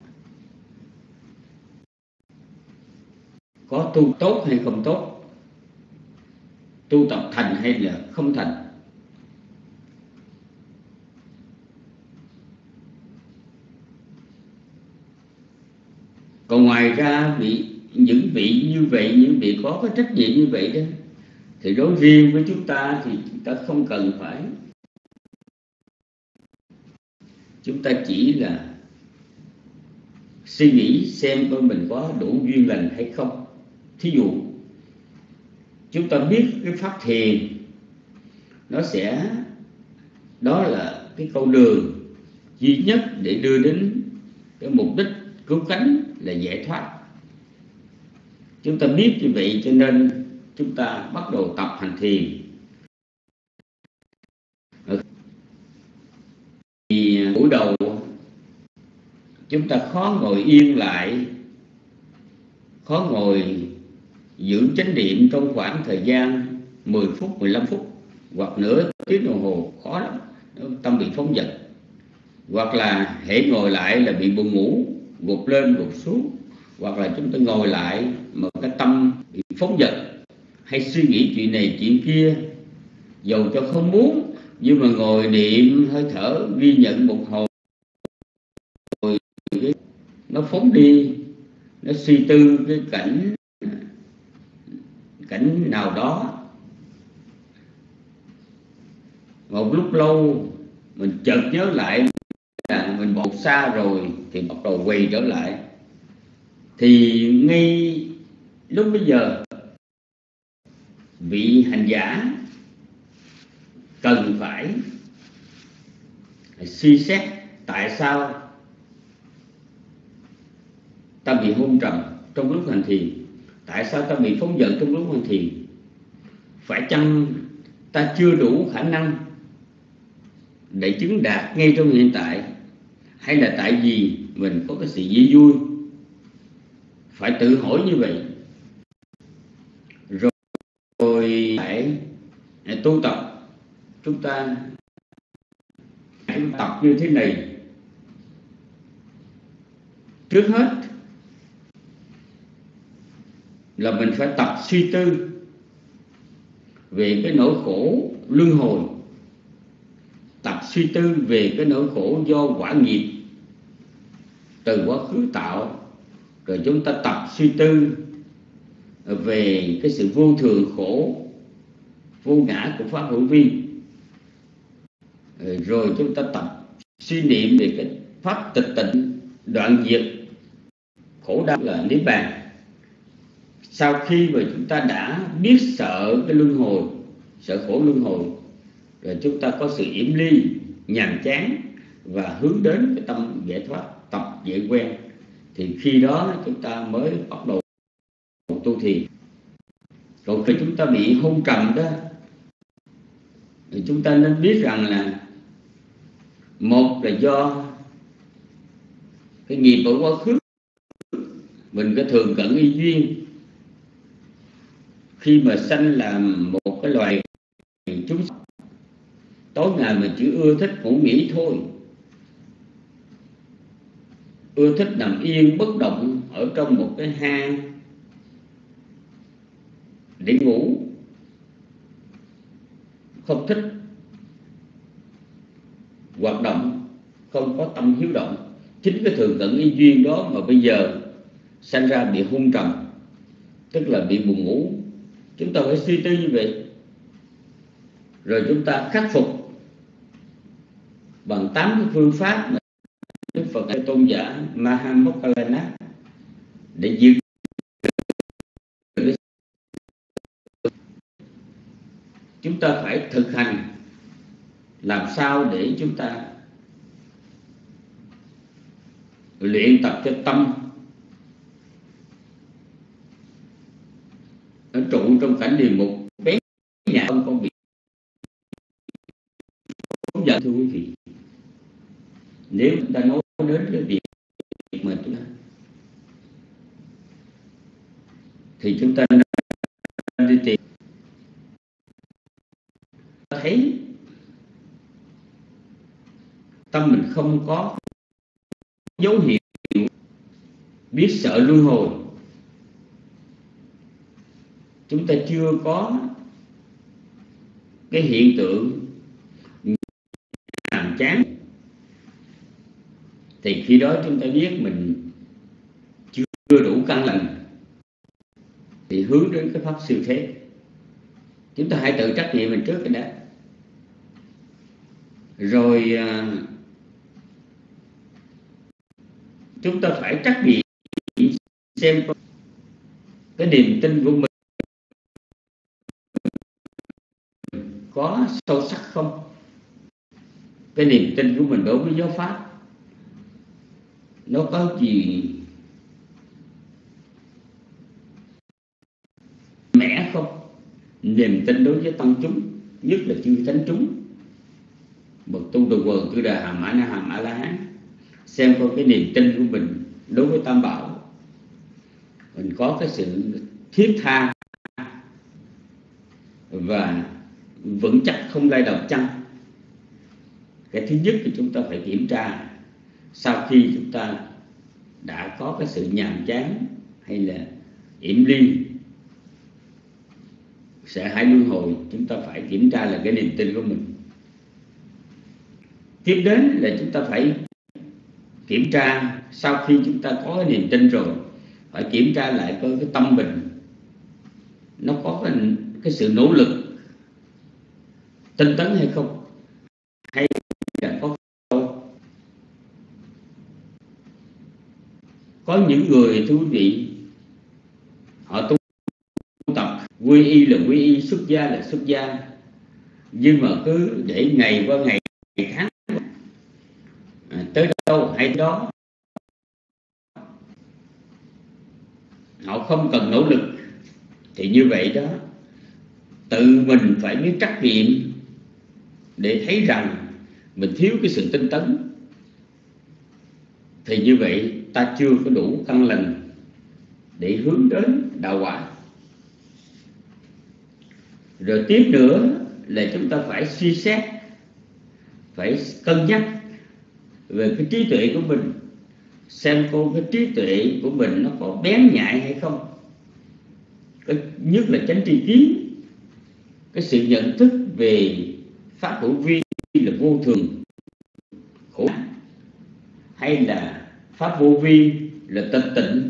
có tu tốt hay không tốt, tu tập thành hay là không thành. Còn ngoài ra những vị như vậy, những vị có cái trách nhiệm như vậy đó, thì đối riêng với chúng ta thì chúng ta không cần phải, chúng ta chỉ là suy nghĩ xem coi mình có đủ duyên lành hay không. Thí dụ chúng ta biết cái pháp thiền đó là cái con đường duy nhất để đưa đến cái mục đích cứu cánh là giải thoát. Chúng ta biết như vậy cho nên chúng ta bắt đầu tập hành thiền. Thì buổi đầu chúng ta khó ngồi yên lại, khó ngồi giữ chánh niệm trong khoảng thời gian 10 phút, 15 phút hoặc nửa tiếng đồng hồ khó lắm, tâm bị phóng dật. Hoặc là hễ ngồi lại là bị buồn ngủ, gục lên gục xuống. Hoặc là chúng ta ngồi lại mà cái tâm bị phóng dật, hay suy nghĩ chuyện này chuyện kia, dầu cho không muốn, nhưng mà ngồi niệm hơi thở, ghi nhận một hồi, nó phóng đi, nó suy tư cái cảnh nào đó. Một lúc lâu mình chợt nhớ lại là mình bỏ xa rồi, thì bắt đầu quay trở lại. Thì ngay lúc bây giờ vị hành giả cần phải suy xét tại sao ta bị hôn trầm trong lúc hành thiền, tại sao ta bị phóng dật trong lúc hành thiền. Phải chăng ta chưa đủ khả năng để chứng đạt ngay trong hiện tại, hay là tại vì mình có cái sự dễ vui? Phải tự hỏi như vậy. Rồi phải tu tập. Chúng ta tập như thế này. Trước hết là mình phải tập suy tư về cái nỗi khổ luân hồi, tập suy tư về cái nỗi khổ do quả nghiệp từ quá khứ tạo. Rồi chúng ta tập suy tư về cái sự vô thường khổ, vô ngã của pháp hữu vi. Rồi chúng ta tập suy niệm về cái pháp tịch tịnh đoạn diệt khổ đau là niết bàn. Sau khi mà chúng ta đã biết sợ cái luân hồi, sợ khổ luân hồi, rồi chúng ta có sự yểm ly, nhàm chán và hướng đến cái tâm giải thoát, tập dễ quen, thì khi đó chúng ta mới bắt đầu tu thiền. Rồi khi chúng ta bị hôn trầm đó, thì chúng ta nên biết rằng là một là do cái nghiệp ở quá khứ, mình có thường cận y duyên. Khi mà sanh là một cái loài chúng tối ngày mình chỉ ưa thích ngủ nghỉ thôi, ưa thích nằm yên bất động ở trong một cái hang để ngủ, không thích hoạt động, không có tâm hiếu động. Chính cái thường cận y duyên đó mà bây giờ sanh ra bị hôn trầm, tức là bị buồn ngủ. Chúng ta phải suy tư như vậy, rồi chúng ta khắc phục bằng 8 cái phương pháp mà Đức Phật tôn giả Mahamokkalana để diệt. Chúng ta phải thực hành làm sao để chúng ta luyện tập cho tâm nó trụ trong cảnh địa ngục bén nhẹ, không có bị phóng dật. Thưa quý vị, nếu chúng ta nói đến cái việc mà chúng ta thì chúng ta nên đi tìm, thấy tâm mình không có dấu hiệu biết sợ luân hồi, chúng ta chưa có cái hiện tượng nhàm chán, thì khi đó chúng ta biết mình chưa đủ căn lành, thì hướng đến cái pháp siêu thế. Chúng ta hãy tự trách nhiệm mình trước cái đó. Rồi chúng ta phải trách nhiệm xem cái niềm tin của mình có sâu sắc không. Cái niềm tin của mình đối với giáo pháp nó có gì mẽ không. Niềm tin đối với tăng chúng, nhất là chư thánh chúng, bậc tu từ quần cư đà hàm mã na hàm a la hán, xem coi cái niềm tin của mình đối với tam bảo, mình có cái sự thiết tha và vững chắc không lay động chăng? Cái thứ nhất thì chúng ta phải kiểm tra sau khi chúng ta đã có cái sự nhàm chán hay là yểm ly, sợ hãi luân hồi, chúng ta phải kiểm tra là cái niềm tin của mình. Tiếp đến là chúng ta phải kiểm tra sau khi chúng ta có cái niềm tin rồi, phải kiểm tra lại coi cái tâm mình nó có cái sự nỗ lực tinh tấn hay không, hay là có những người, thưa quý vị, họ tu tập quy y là quy y, xuất gia là xuất gia, nhưng mà cứ để ngày qua ngày, tháng tới đâu hay đó, họ không cần nỗ lực. Thì như vậy đó, tự mình phải biết trách nhiệm để thấy rằng mình thiếu cái sự tinh tấn. Thì như vậy ta chưa có đủ căn lành để hướng đến đạo quả. Rồi tiếp nữa là chúng ta phải suy xét, phải cân nhắc về cái trí tuệ của mình, xem cô cái trí tuệ của mình nó có bén nhạy hay không. Cái nhất là chánh tri kiến, cái sự nhận thức về pháp hữu vi là vô thường khổ, hay là pháp vô vi là tịch tịnh,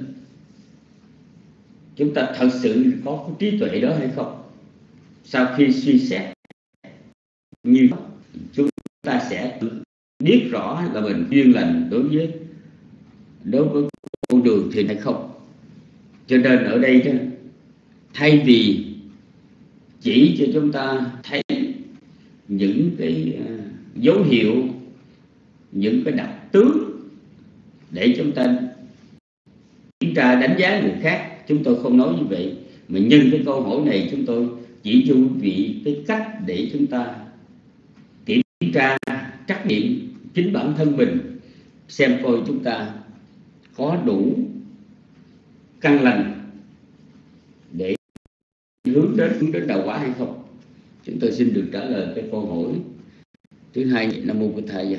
chúng ta thật sự có cái trí tuệ đó hay không. Sau khi suy xét như đó, chúng ta sẽ biết rõ là mình duyên lành đối với con đường thì hay không. Cho nên ở đây đó, thay vì chỉ cho chúng ta thấy những cái dấu hiệu, những cái đặc tướng để chúng ta kiểm tra đánh giá người khác, chúng tôi không nói như vậy, mà nhân cái câu hỏi này chúng tôi chỉ cho quý vị cái cách để chúng ta kiểm tra trách nhiệm chính bản thân mình, xem coi chúng ta có đủ căn lành để hướng đến đạo quả hay không. Chúng tôi xin được trả lời cái câu hỏi thứ hai. Nam mô Bổn Thầy.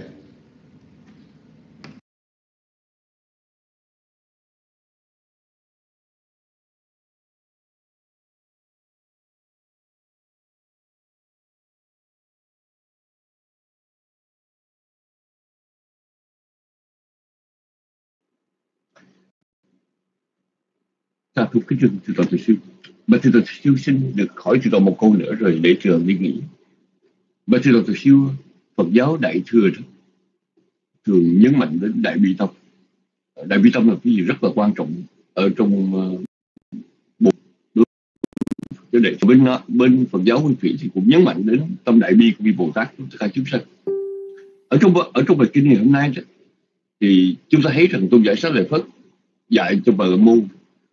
Thưa kính thưa toàn thầy sư, bà thưa toàn thầy sư xin được hỏi thưa toàn một câu nữa rồi để trường đi nghỉ. Bà thưa toàn thầy sư, Phật giáo Đại thừa thường nhấn mạnh đến Đại Bi Tâm. Đại Bi Tâm là cái gì rất là quan trọng ở trong bộ để bên Phật giáo Nguyên Thủy thì cũng nhấn mạnh đến tâm đại bi của vị Bồ Tát tất cả chúng sanh. Ở trong bài kinh ngày hôm nay thì chúng ta thấy rằng tôn giả Xá Lợi Phất dạy cho bà la môn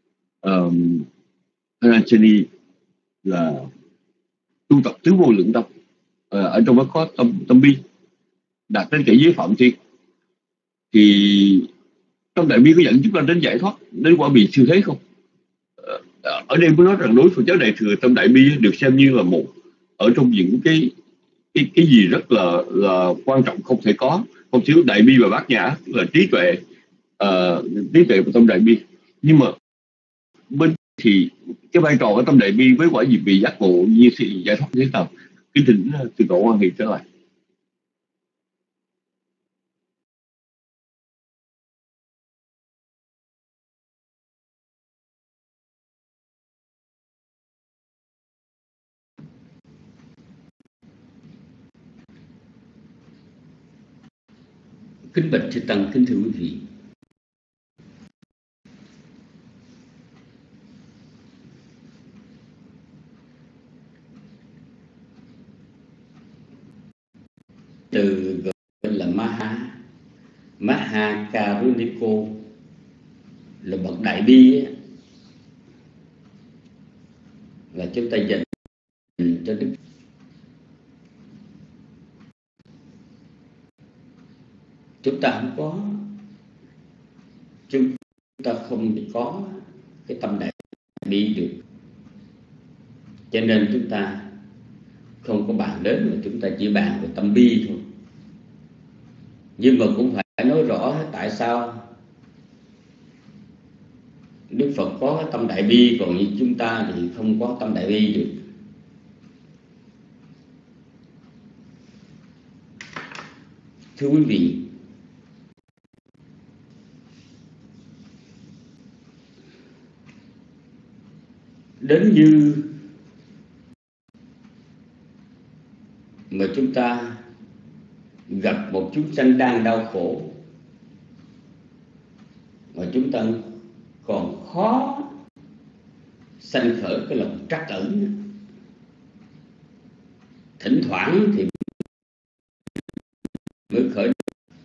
Anachani là tu tập tứ vô lượng tâm, ở trong đó có tâm bi đạt đến cảnh giới phạm thiên. Thì trong đại bi có dẫn chúng ta đến giải thoát, đến quả vị siêu thế không? Ở đây mới nói rằng đối với Phật giáo Đại thừa, tâm đại bi được xem như là một ở trong những cái gì rất là quan trọng, không thể có, không thiếu đại bi và bát nhã, tức là trí tuệ và tâm đại bi. Nhưng mà bên thì cái vai trò của tâm đại bi với quả diệu vị giác ngộ như thì giải thoát thế nào? Kính thỉnh từ tổ Quan Hệ trở lại. Kính bạch chư tăng, kính thưa quý vị, từ gọi là Maha Karuniko là bậc đại bi ấy, là chúng ta dành cho Đức. Chúng ta không có cái tâm đại bi được, cho nên chúng ta không có bàn đến, mà chúng ta chỉ bàn về tâm bi thôi. Nhưng mà cũng phải nói rõ tại sao Đức Phật có cái tâm đại bi, còn như chúng ta thì không có tâm đại bi được. Thưa quý vị, đến như mà chúng ta gặp một chúng sanh đang đau khổ mà chúng ta còn khó sanh khởi cái lòng trắc ẩn, thỉnh thoảng thì mới khởi.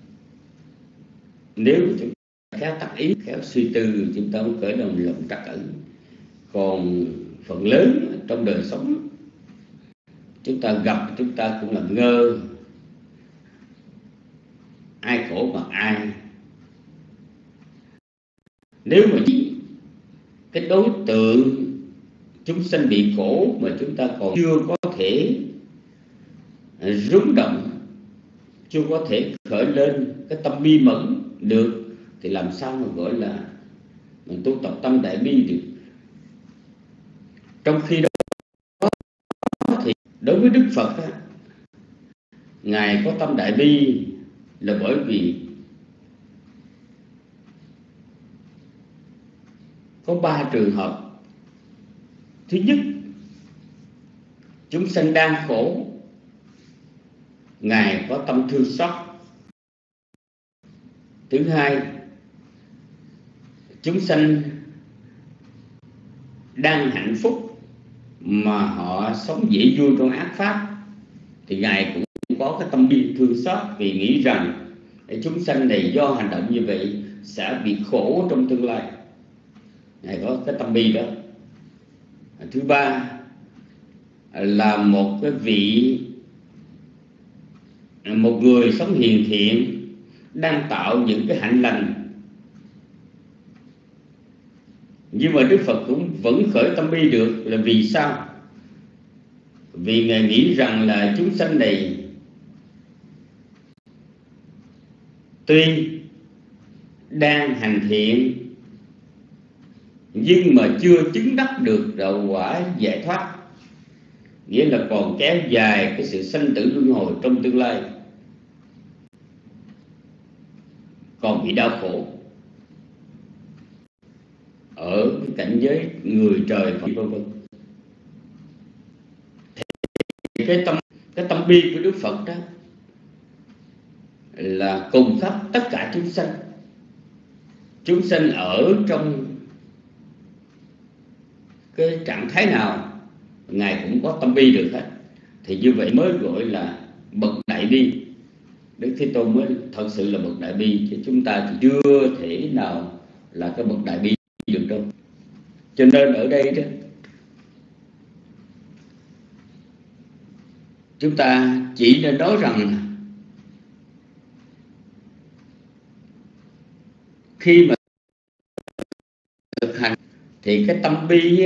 Nếu chúng ta khéo tác ý, khéo suy tư, chúng ta mới khởi lòng trắc ẩn. Còn phần lớn trong đời sống chúng ta gặp, chúng ta cũng là ngơ, ai khổ mà ai. Nếu mà cái đối tượng chúng sanh bị khổ mà chúng ta còn chưa có thể rung động, chưa có thể khởi lên cái tâm bi mẫn được, thì làm sao mà gọi là mình tu tập tâm đại bi được? Trong khi đó thì đối với Đức Phật á, Ngài có tâm đại bi là bởi vì có 3 trường hợp. Thứ nhất, chúng sanh đang khổ, Ngài có tâm thương xót. Thứ hai, chúng sanh đang hạnh phúc mà họ sống dễ vui trong ác pháp, thì Ngài cũng có cái tâm bi thương xót, vì nghĩ rằng chúng sanh này do hành động như vậy sẽ bị khổ trong tương lai. Ngài có cái tâm bi đó. Thứ ba là một người sống hiền thiện đang tạo những cái hạnh lành, nhưng mà Đức Phật cũng vẫn khởi tâm bi được. Là vì sao? Vì Ngài nghĩ rằng là chúng sanh này tuy đang hành thiện nhưng mà chưa chứng đắc được đạo quả giải thoát, nghĩa là còn kéo dài cái sự sanh tử luân hồi trong tương lai, còn bị đau khổ ở cái cảnh giới người trời vân vân. Cái tâm bi của Đức Phật đó là cùng khắp tất cả chúng sanh. Chúng sanh ở trong cái trạng thái nào Ngài cũng có tâm bi được hết. Thì như vậy mới gọi là bậc đại bi. Đức Thế Tôn mới thật sự là bậc đại bi, chứ chúng ta thì chưa thể nào là cái bậc đại bi được đâu. Cho nên ở đây đó, chúng ta chỉ nên nói rằng khi mà thực hành thì cái tâm bi,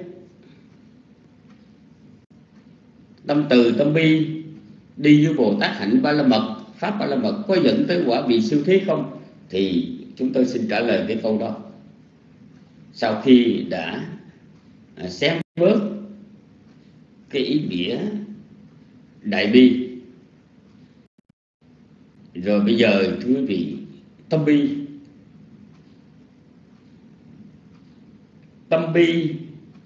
tâm từ tâm bi đi với Bồ Tát hạnh Ba La Mật, pháp Ba La Mật có dẫn tới quả vị siêu thế không? Thì chúng tôi xin trả lời cái câu đó. Sau khi đã xé bớt cái ý nghĩa đại bi rồi, bây giờ thưa quý vị, tâm bi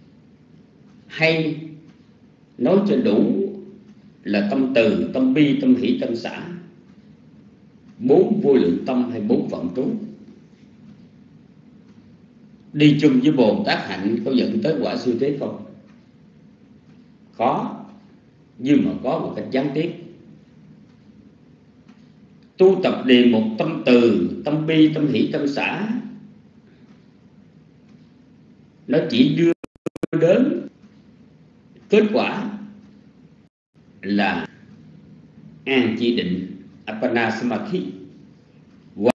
hay nói cho đủ là tâm từ, tâm bi, tâm hỷ, tâm xả, 4 vô lượng tâm hay 4 vọng trú. Đi chung với Bồ Tát hạnh có dẫn tới quả siêu thế không? Có, nhưng mà có một cách gián tiếp. Tu tập đề mục tâm từ, tâm bi, tâm hỷ, tâm xả, nó chỉ đưa đến kết quả là an chỉ định, Appana Samadhi, hoặc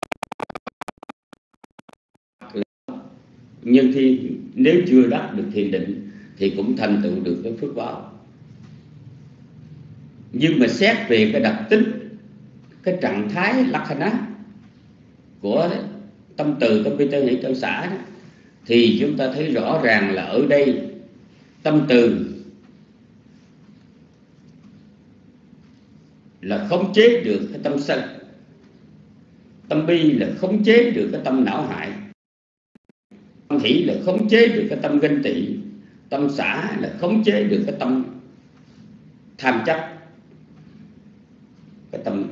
là nhân thiên. Nếu chưa đắc được thiền định thì cũng thành tựu được cái phước báo. Nhưng mà xét về cái đặc tính, cái trạng thái Lakkhana của tâm từ, tâm bi, tâm hỷ, tâm xả đó, thì chúng ta thấy rõ ràng là ở đây tâm từ là khống chế được cái tâm sân, tâm bi là khống chế được cái tâm não hại, tâm hỷ là khống chế được cái tâm ganh tị, tâm xả là khống chế được cái tâm tham chấp, cái tâm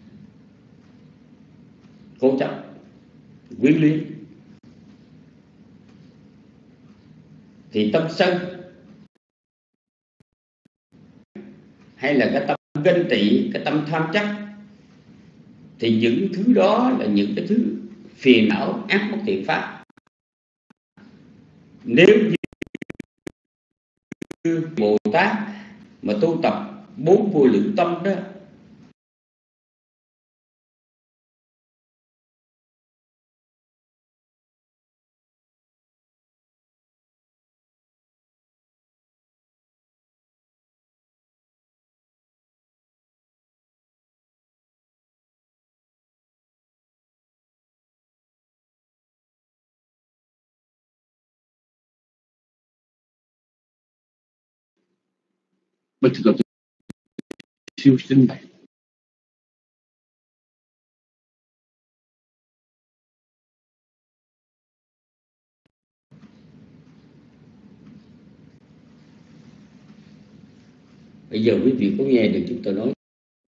cố chấp, quyến luyến. Thì tâm sân hay là cái tâm ganh tị, cái tâm tham chấp, thì những thứ đó là những cái thứ phiền não ác bất thiện pháp. Nếu như Bồ Tát mà tu tập 4 vô lượng tâm đó, bất thực siêu sinh này. bây giờ quý vị có nghe được chúng tôi nói?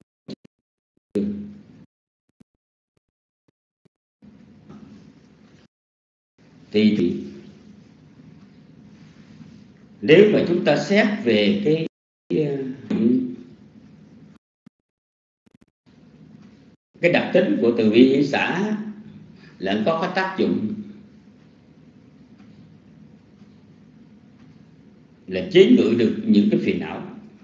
Thì nếu mà chúng ta xét về cái đặc tính của từ bi hỷ xả là có cái tác dụng là chế ngự được những cái phiền não.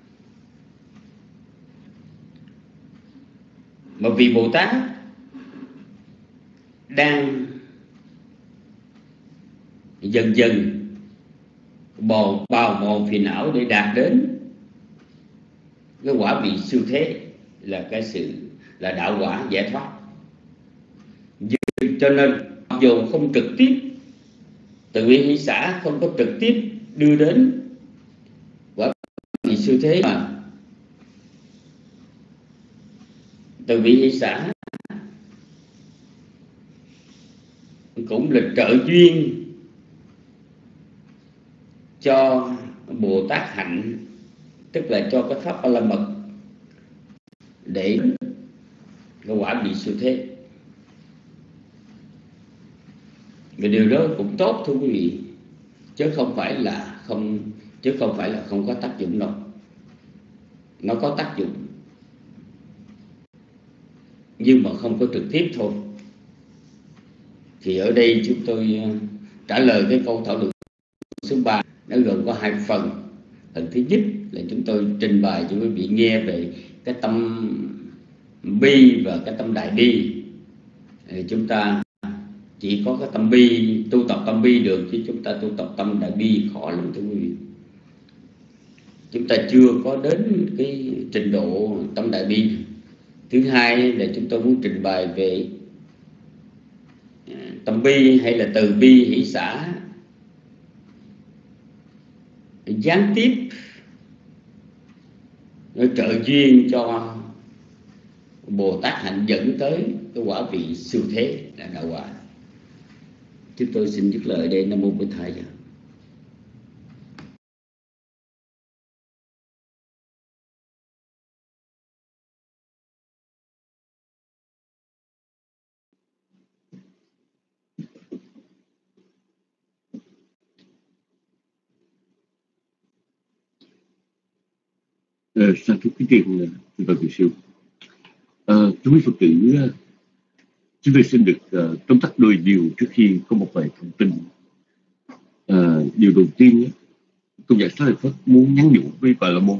Mà vì Bồ Tát đang dần dần bào mòn phiền não để đạt đến cái quả vị siêu thế, là cái sự là đạo quả giải thoát. Cho nên dù không trực tiếp, từ bi hỷ xả không có trực tiếp đưa đến quả vị siêu thế, mà từ bi hỷ xả cũng là trợ duyên cho Bồ Tát hạnh, tức là cho cái pháp A-la mật để cái quả vị siêu thế. Và điều đó cũng tốt thưa quý vị, chứ không phải là không có tác dụng đâu. Nó có tác dụng nhưng mà không có trực tiếp thôi. Thì ở đây chúng tôi trả lời cái câu thảo luận số 3, nó gồm có 2 phần. Phần thứ nhất là chúng tôi trình bày cho quý vị nghe về cái tâm bi và cái tâm đại bi. Chúng ta chỉ có cái tâm bi, tu tập tâm bi được, chứ chúng ta tu tập tâm đại bi khó lắm thưa quý vị. Chúng ta chưa có đến cái trình độ tâm đại bi. Thứ hai là chúng tôi muốn trình bày về tâm bi hay là từ bi hỷ xả gián tiếp nó trợ duyên cho Bồ Tát hạnh dẫn tới cái quả vị siêu thế là đạo quả. Chúng tôi xin dứt lời đây. Nam mô Bổn Thầy. Sa thú quý tiền và vị siêu. Thưa quý Phật tử, chúng tôi xin được tóm tắt đôi điều trước khi có một vài thông tin. Điều đầu tiên, Tôn giả Xá Lợi Phất muốn nhắn nhủ với Bà La Môn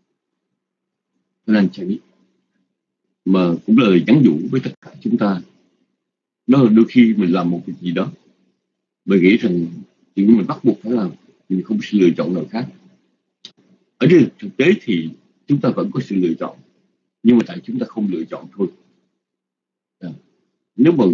Lan Chánh, mà cũng là lời nhắn nhủ với tất cả chúng ta. Đó là đôi khi mình làm một việc gì đó, mình nghĩ rằng chuyện mình bắt buộc phải làm, mình không có sự lựa chọn nào khác. Ở đây thực tế thì chúng ta vẫn có sự lựa chọn, nhưng mà tại chúng ta không lựa chọn thôi. Nếu mà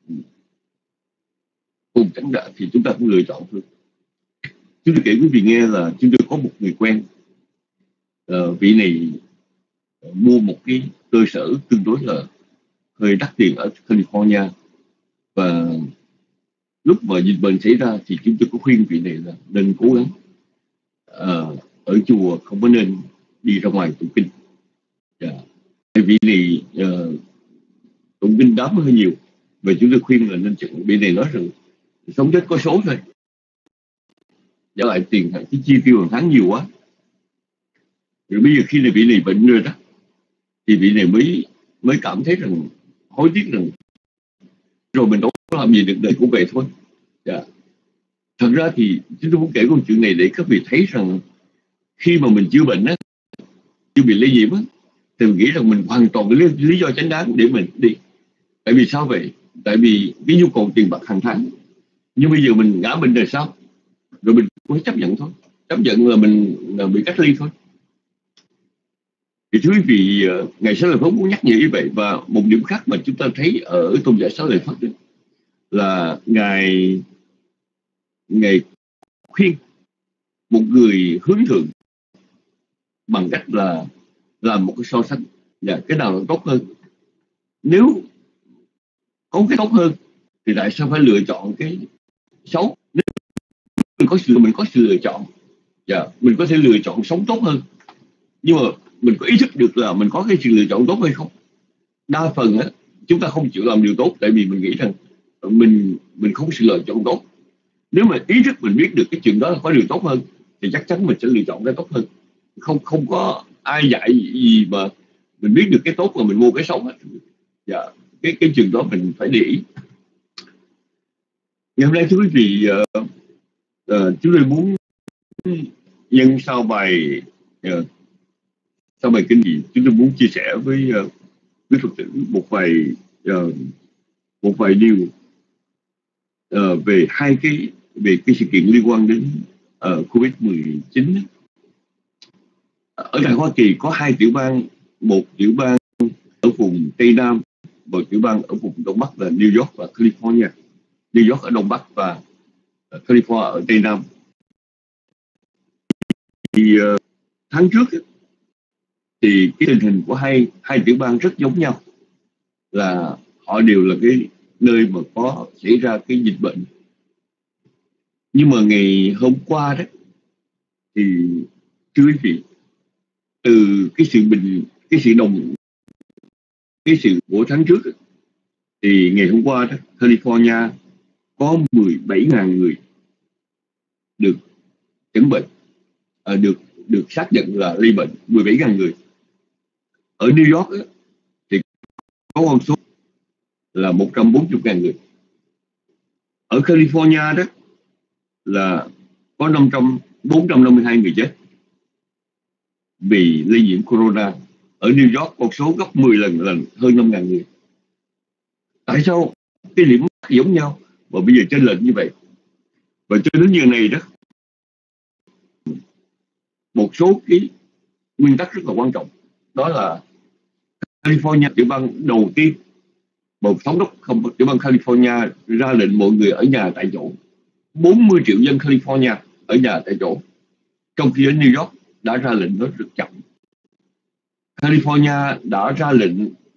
cùng cảnh đại thì chúng ta cũng lựa chọn thôi. Chúng tôi kể quý vị nghe là chúng tôi có một người quen, vị này mua một cái cơ sở tương đối là hơi đắt tiền ở California, và lúc mà dịch bệnh xảy ra thì chúng tôi có khuyên vị này là nên cố gắng ở chùa, không có nên đi ra ngoài tụng kinh. Vị này tụng kinh đám hơi nhiều, và chúng tôi khuyên là nên chọn. Vị này nói rằng sống chết có số thôi, trả lại tiền cái chi tiêu hàng tháng nhiều quá. Rồi bây giờ khi này vị này bệnh rồi đó, thì vị này mới cảm thấy rằng hối tiếc rằng rồi mình đâu có làm gì được, đời cũng vậy thôi. Thật ra thì chúng tôi muốn kể câu chuyện này để các vị thấy rằng khi mà mình chưa bệnh á, chưa bị lây nhiễm á, thì mình nghĩ rằng mình hoàn toàn có lý do chính đáng để mình đi. Tại vì sao vậy? Tại vì cái nhu cầu tiền bạc hàng tháng. Nhưng bây giờ mình ngã bệnh rồi sao? Rồi mình cũng chấp nhận thôi, chấp nhận là mình bị cách ly thôi. Thì thưa quý vị, Ngài Xá Lợi Phất muốn nhắc nhở như vậy. Và một điểm khác mà chúng ta thấy ở tôn giả Xá Lợi Phất là Ngài khuyên một người hướng thượng bằng cách là làm một cái so sánh, cái nào là tốt hơn. Nếu có cái tốt hơn thì tại sao phải lựa chọn cái xấu? Nếu mình có sự lựa chọn, mình có thể lựa chọn sống tốt hơn, nhưng mà mình có ý thức được là mình có cái sự lựa chọn tốt hay không? Đa phần á, chúng ta không chịu làm điều tốt tại vì mình nghĩ rằng mình không có sự lựa chọn tốt. Nếu mà ý thức mình biết được cái chuyện đó là có điều tốt hơn thì chắc chắn mình sẽ lựa chọn cái tốt hơn. Không có ai dạy gì mà mình biết được cái tốt mà mình mua cái xấu hết. Cái chuyện đó mình phải để ý. Ngày hôm nay thưa quý vị, chúng tôi muốn nhân sau bài kinh gì, chúng tôi muốn chia sẻ với Phật tử một vài điều về cái sự kiện liên quan đến COVID-19. Ở tại Hoa Kỳ có 2 tiểu bang, một tiểu bang ở vùng Tây Nam và tiểu bang ở vùng Đông Bắc là New York và California. New York ở Đông Bắc và California ở Tây Nam. Thì tháng trước thì cái tình hình của hai tiểu bang rất giống nhau, là họ đều là cái nơi mà có xảy ra cái dịch bệnh. Nhưng mà ngày hôm qua đó thì thưa quý vị, từ cái sự của tháng trước thì ngày hôm qua đó, California có 17.000 người được chẩn bệnh, được xác nhận là lây bệnh, 17.000 người. Ở New York đó, thì có con số là 140.000 người. Ở California đó là có 452 người chết vì lây nhiễm corona. Ở New York con số gấp 10 lần là hơn 5.000 người. Tại sao cái điểm giống nhau mà bây giờ chênh lệch như vậy? Và cho đến giờ này đó, một số cái nguyên tắc rất là quan trọng, đó là California, tiểu bang đầu tiên, một thống đốc tiểu bang California ra lệnh mọi người ở nhà tại chỗ. 40 triệu dân California ở nhà tại chỗ, trong khi ở New York đã ra lệnh nó rất chậm. California đã ra lệnh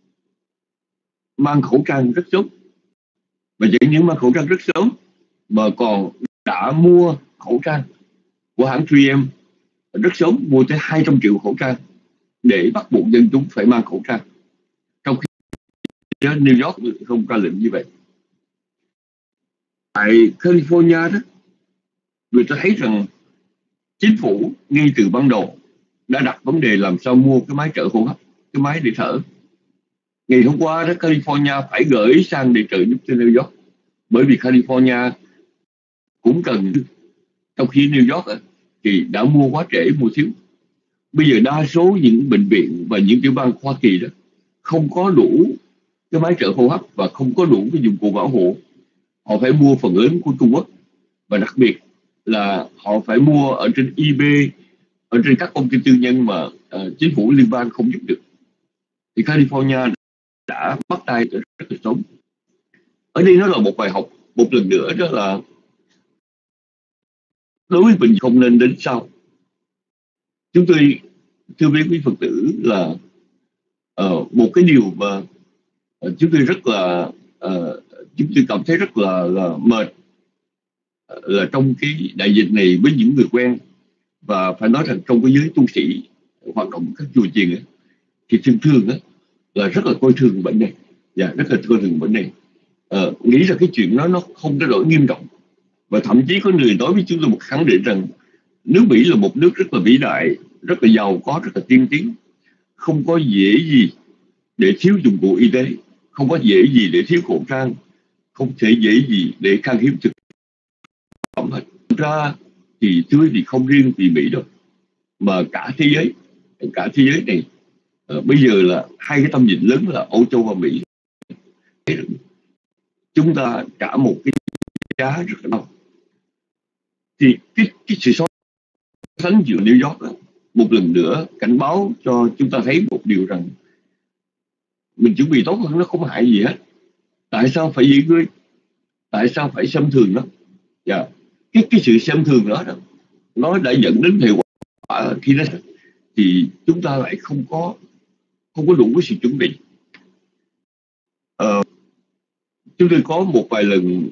mang khẩu trang rất sớm, và chẳng những mang khẩu trang rất sớm mà còn đã mua khẩu trang của hãng 3M rất sớm, mua tới 200 triệu khẩu trang để bắt buộc dân chúng phải mang khẩu trang, trong khi ở New York không ra lệnh như vậy. Tại California đó, người ta thấy rằng chính phủ ngay từ ban đầu đã đặt vấn đề làm sao mua cái máy trợ hô hấp, cái máy để thở. Ngày hôm qua đó, California phải gửi sang để trợ giúp cho New York, bởi vì California cũng cần, trong khi New York thì đã mua quá trễ, mua thiếu. Bây giờ đa số những bệnh viện và những tiểu bang Hoa Kỳ đó không có đủ cái máy trợ hô hấp và không có đủ cái dụng cụ bảo hộ. Họ phải mua phần lớn của Trung Quốc, và đặc biệt là họ phải mua ở trên eBay, ở trên các công ty tư nhân mà chính phủ liên bang không giúp được, thì California đã bắt tay rất là sớm. Ở đây nó là một bài học một lần nữa, đó là đối với mình không nên đến sau. Chúng tôi thưa với quý Phật tử là một cái điều mà chúng tôi rất là chúng tôi cảm thấy rất là mệt là trong cái đại dịch này với những người quen, và phải nói rằng trong cái giới tu sĩ hoạt động các chùa chiền ấy, thì thường thường là rất là coi thường bệnh này, và rất là coi thường bệnh này. Nghĩ rằng cái chuyện đó nó không có đổi nghiêm trọng, và thậm chí có người nói với chúng tôi một khẳng định rằng nước Mỹ là một nước rất là vĩ đại, rất là giàu có, rất là tiên tiến, không có dễ gì để thiếu dụng cụ y tế, không có dễ gì để thiếu khẩu trang, không thể dễ gì để khan hiếm thực phẩm hết. Thực ra thì tươi thì không riêng vì Mỹ đâu, mà cả thế giới này bây giờ là hai cái tâm dịch lớn là Âu Châu và Mỹ. Chúng ta trả một cái giá rất là cao. Thì cái sự so sánh giữa New York đó, một lần nữa cảnh báo cho chúng ta thấy một điều rằng mình chuẩn bị tốt hơn nó không hại gì hết. Tại sao phải giữ ngươi? Tại sao phải xem thường nó? Cái sự xem thường đó nó đã dẫn đến hiệu quả khi nó thì chúng ta lại không có đủ cái sự chuẩn bị. Chúng tôi có một vài lần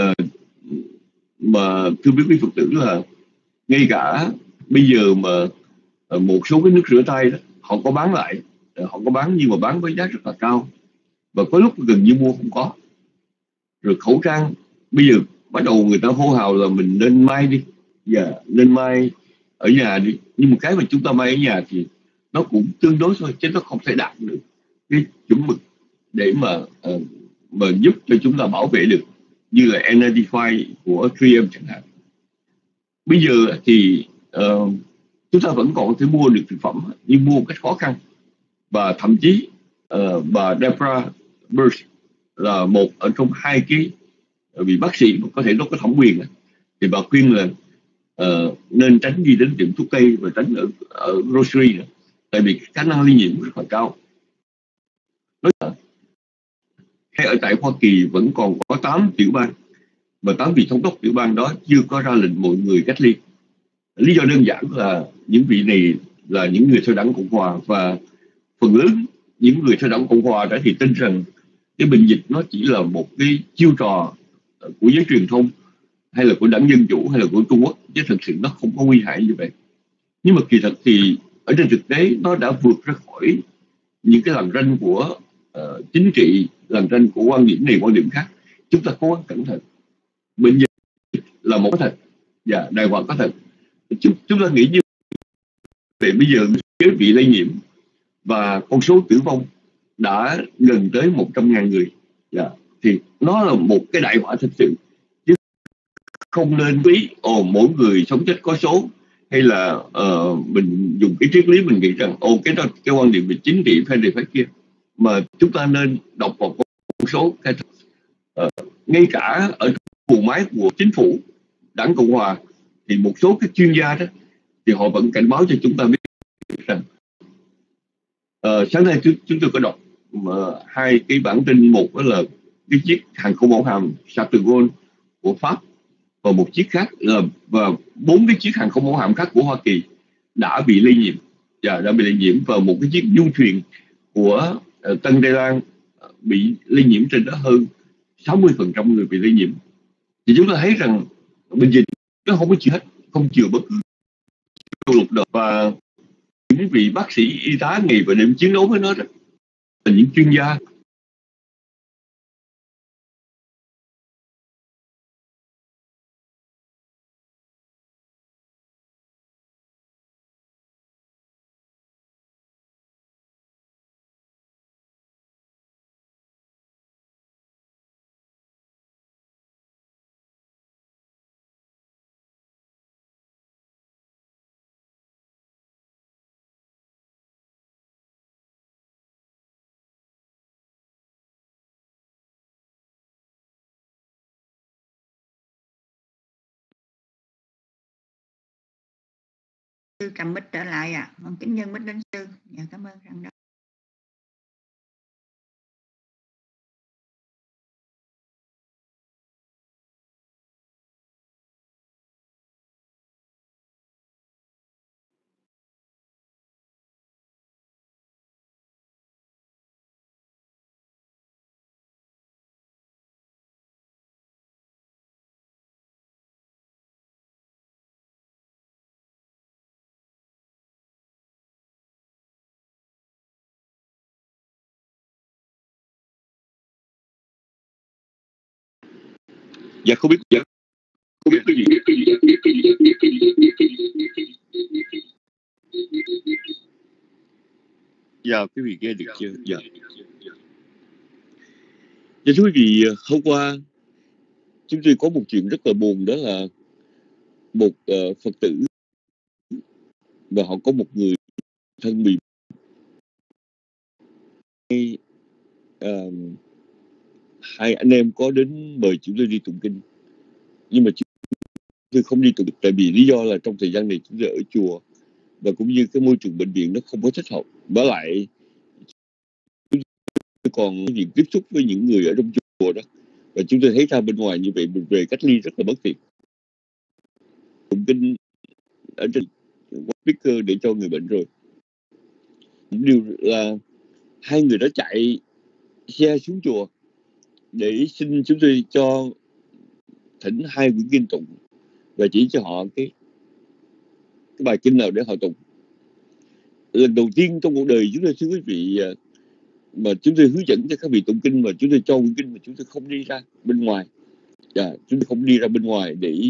mà thưa biết quý Phật tử là ngay cả bây giờ mà một số cái nước rửa tay đó, họ có bán lại, họ có bán nhưng mà bán với giá rất là cao, và có lúc gần như mua không có. Rồi khẩu trang bây giờ bắt đầu người ta hô hào là mình nên may đi, nên may ở nhà đi, nhưng một cái mà chúng ta may ở nhà thì nó cũng tương đối thôi, chứ nó không thể đạt được cái chuẩn mực để mà giúp cho chúng ta bảo vệ được, như là N95 của 3M chẳng hạn. Bây giờ thì chúng ta vẫn còn có thể mua được thực phẩm, nhưng mua một cách khó khăn. Và thậm chí bà Deborah Birx là một ở trong hai cái vị bác sĩ có thể nó có thẩm quyền, thì bà khuyên là nên tránh đi đến tiệm thuốc tây và tránh ở grocery nữa, tại vì khả năng lây nhiễm rất là cao. Hay ở tại Hoa Kỳ vẫn còn có 8 tiểu bang, và 8 vị thống đốc tiểu bang đó chưa có ra lệnh mọi người cách ly. Lý do đơn giản là những vị này là những người theo đảng Cộng hòa, và phần lớn những người theo đảng Cộng hòa đã thì tin rằng cái bệnh dịch nó chỉ là một cái chiêu trò của giới truyền thông, hay là của đảng Dân Chủ, hay là của Trung Quốc, chứ thực sự nó không có nguy hại như vậy. Nhưng mà kỳ thật thì ở trên thực tế nó đã vượt ra khỏi những cái lằn ranh của chính trị, lằn ranh của quan điểm này quan điểm khác. Chúng ta cố gắng cẩn thận. Bệnh dịch là một cái thật, và đại họa có thật. Chúng ta nghĩ như vậy. Bây giờ cái bị lây nhiễm và con số tử vong đã gần tới 100.000 người, thì nó là một cái đại họa thực sự, chứ không nên quý mỗi người sống chết có số, hay là mình dùng cái triết lý mình nghĩ rằng cái đó cái quan điểm về chính trị hay điều phải kia, mà chúng ta nên đọc vào con số cái ngay cả ở buồng máy của chính phủ đảng Cộng hòa thì một số các chuyên gia đó thì họ vẫn cảnh báo cho chúng ta biết rằng sáng nay chúng tôi có đọc hai cái bản tin, một đó là cái chiếc hàng không mẫu hạm Charles de Gaulle của Pháp, và một chiếc khác và 4 cái chiếc hàng không mẫu hạm khác của Hoa Kỳ đã bị lây nhiễm, và một cái chiếc du thuyền của Tân Đài Loan bị lây nhiễm, trên đó hơn 60% người bị lây nhiễm. Thì chúng ta thấy rằng bệnh dịch nó không có chịu hết, không chịu bất cứ lục đợt, và những vị bác sĩ y tá ngày và đêm chiến đấu với nó đó là những chuyên gia sư cầm mic trở lại ạ. Con kính nhân mic đến sư. Dạ cảm ơn rằng đó. Dạ không biết cái gì. Dạ quý vị nghe được chưa? Dạ. Dạ thưa quý vị, hôm qua chúng tôi có một chuyện rất là buồn, đó là một Phật tử và họ có một người thân bị hai anh em có đến mời chúng tôi đi tụng kinh, nhưng mà chúng tôi không đi tụng tại vì lý do là trong thời gian này chúng tôi ở chùa và cũng như cái môi trường bệnh viện nó không có thích hợp, với lại còn việc tiếp xúc với những người ở trong chùa đó, và chúng tôi thấy ra bên ngoài như vậy mình về cách ly rất là bất tiện. Tụng kinh ở trên speaker để cho người bệnh rồi. Điều là hai người đó chạy xe xuống chùa để xin chúng tôi cho thỉnh hai quyển kinh tụng và chỉ cho họ cái bài kinh nào để họ tụng. Lần đầu tiên trong cuộc đời chúng tôi, thưa quý vị, mà chúng tôi hướng dẫn cho các vị tụng kinh mà chúng tôi cho quyển kinh mà chúng tôi không đi ra bên ngoài. Chúng tôi không đi ra bên ngoài để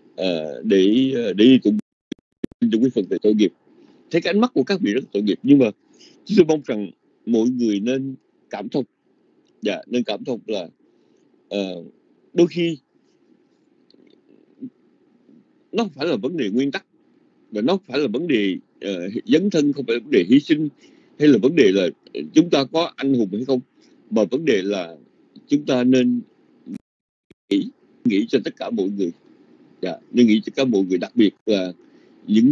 đi tụng kinh trong cái phần về tội nghiệp. Thấy cái ánh mắt của các vị rất tội nghiệp, nhưng mà chúng tôi mong rằng mọi người nên cảm thông. Nên cảm thông là đôi khi nó không phải là vấn đề nguyên tắc, và nó không phải là vấn đề dấn thân, không phải là vấn đề hy sinh, hay là vấn đề là chúng ta có anh hùng hay không, mà vấn đề là chúng ta nên nghĩ cho tất cả mọi người, nên nghĩ cho tất cả mọi người, đặc biệt là những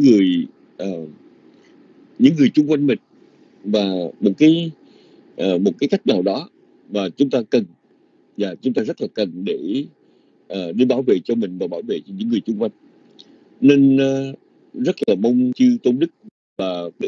người chung quanh mình, và một cái cách nào đó mà chúng ta cần, và chúng ta rất là cần để bảo vệ cho mình và bảo vệ cho những người chung quanh. Nên rất là mong chư Tôn Đức và Tử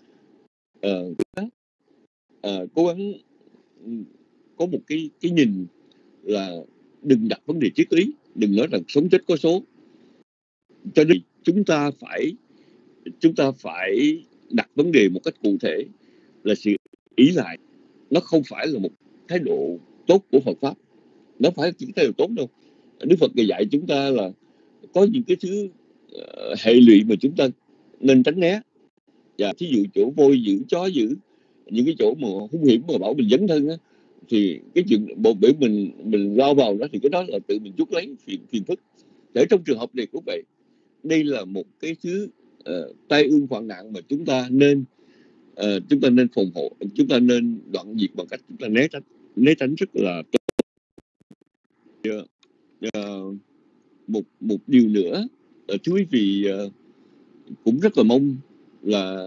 cố gắng có một cái nhìn là đừng đặt vấn đề triết lý, đừng nói rằng sống chết có số. Cho nên chúng ta phải đặt vấn đề một cách cụ thể là sự ý lại. Nó không phải là một thái độ tốt của Phật pháp, nó phải chỉ thái độ tốt đâu. Đức Phật dạy chúng ta là có những cái thứ hệ lụy mà chúng ta nên tránh né. Thí dụ chỗ voi dữ, chó dữ, những cái chỗ mà hung hiểm mà bảo mình dấn thân á, thì cái chuyện bởi mình lao vào đó thì cái đó là tự mình chuốc lấy phiền phức. Để trong trường hợp này cũng vậy, đây là một cái thứ tai ương hoạn nạn mà chúng ta nên phòng hộ, chúng ta nên đoạn diệt bằng cách chúng ta né tránh rất là tốt. Một điều nữa, thưa quý vị, cũng rất là mong là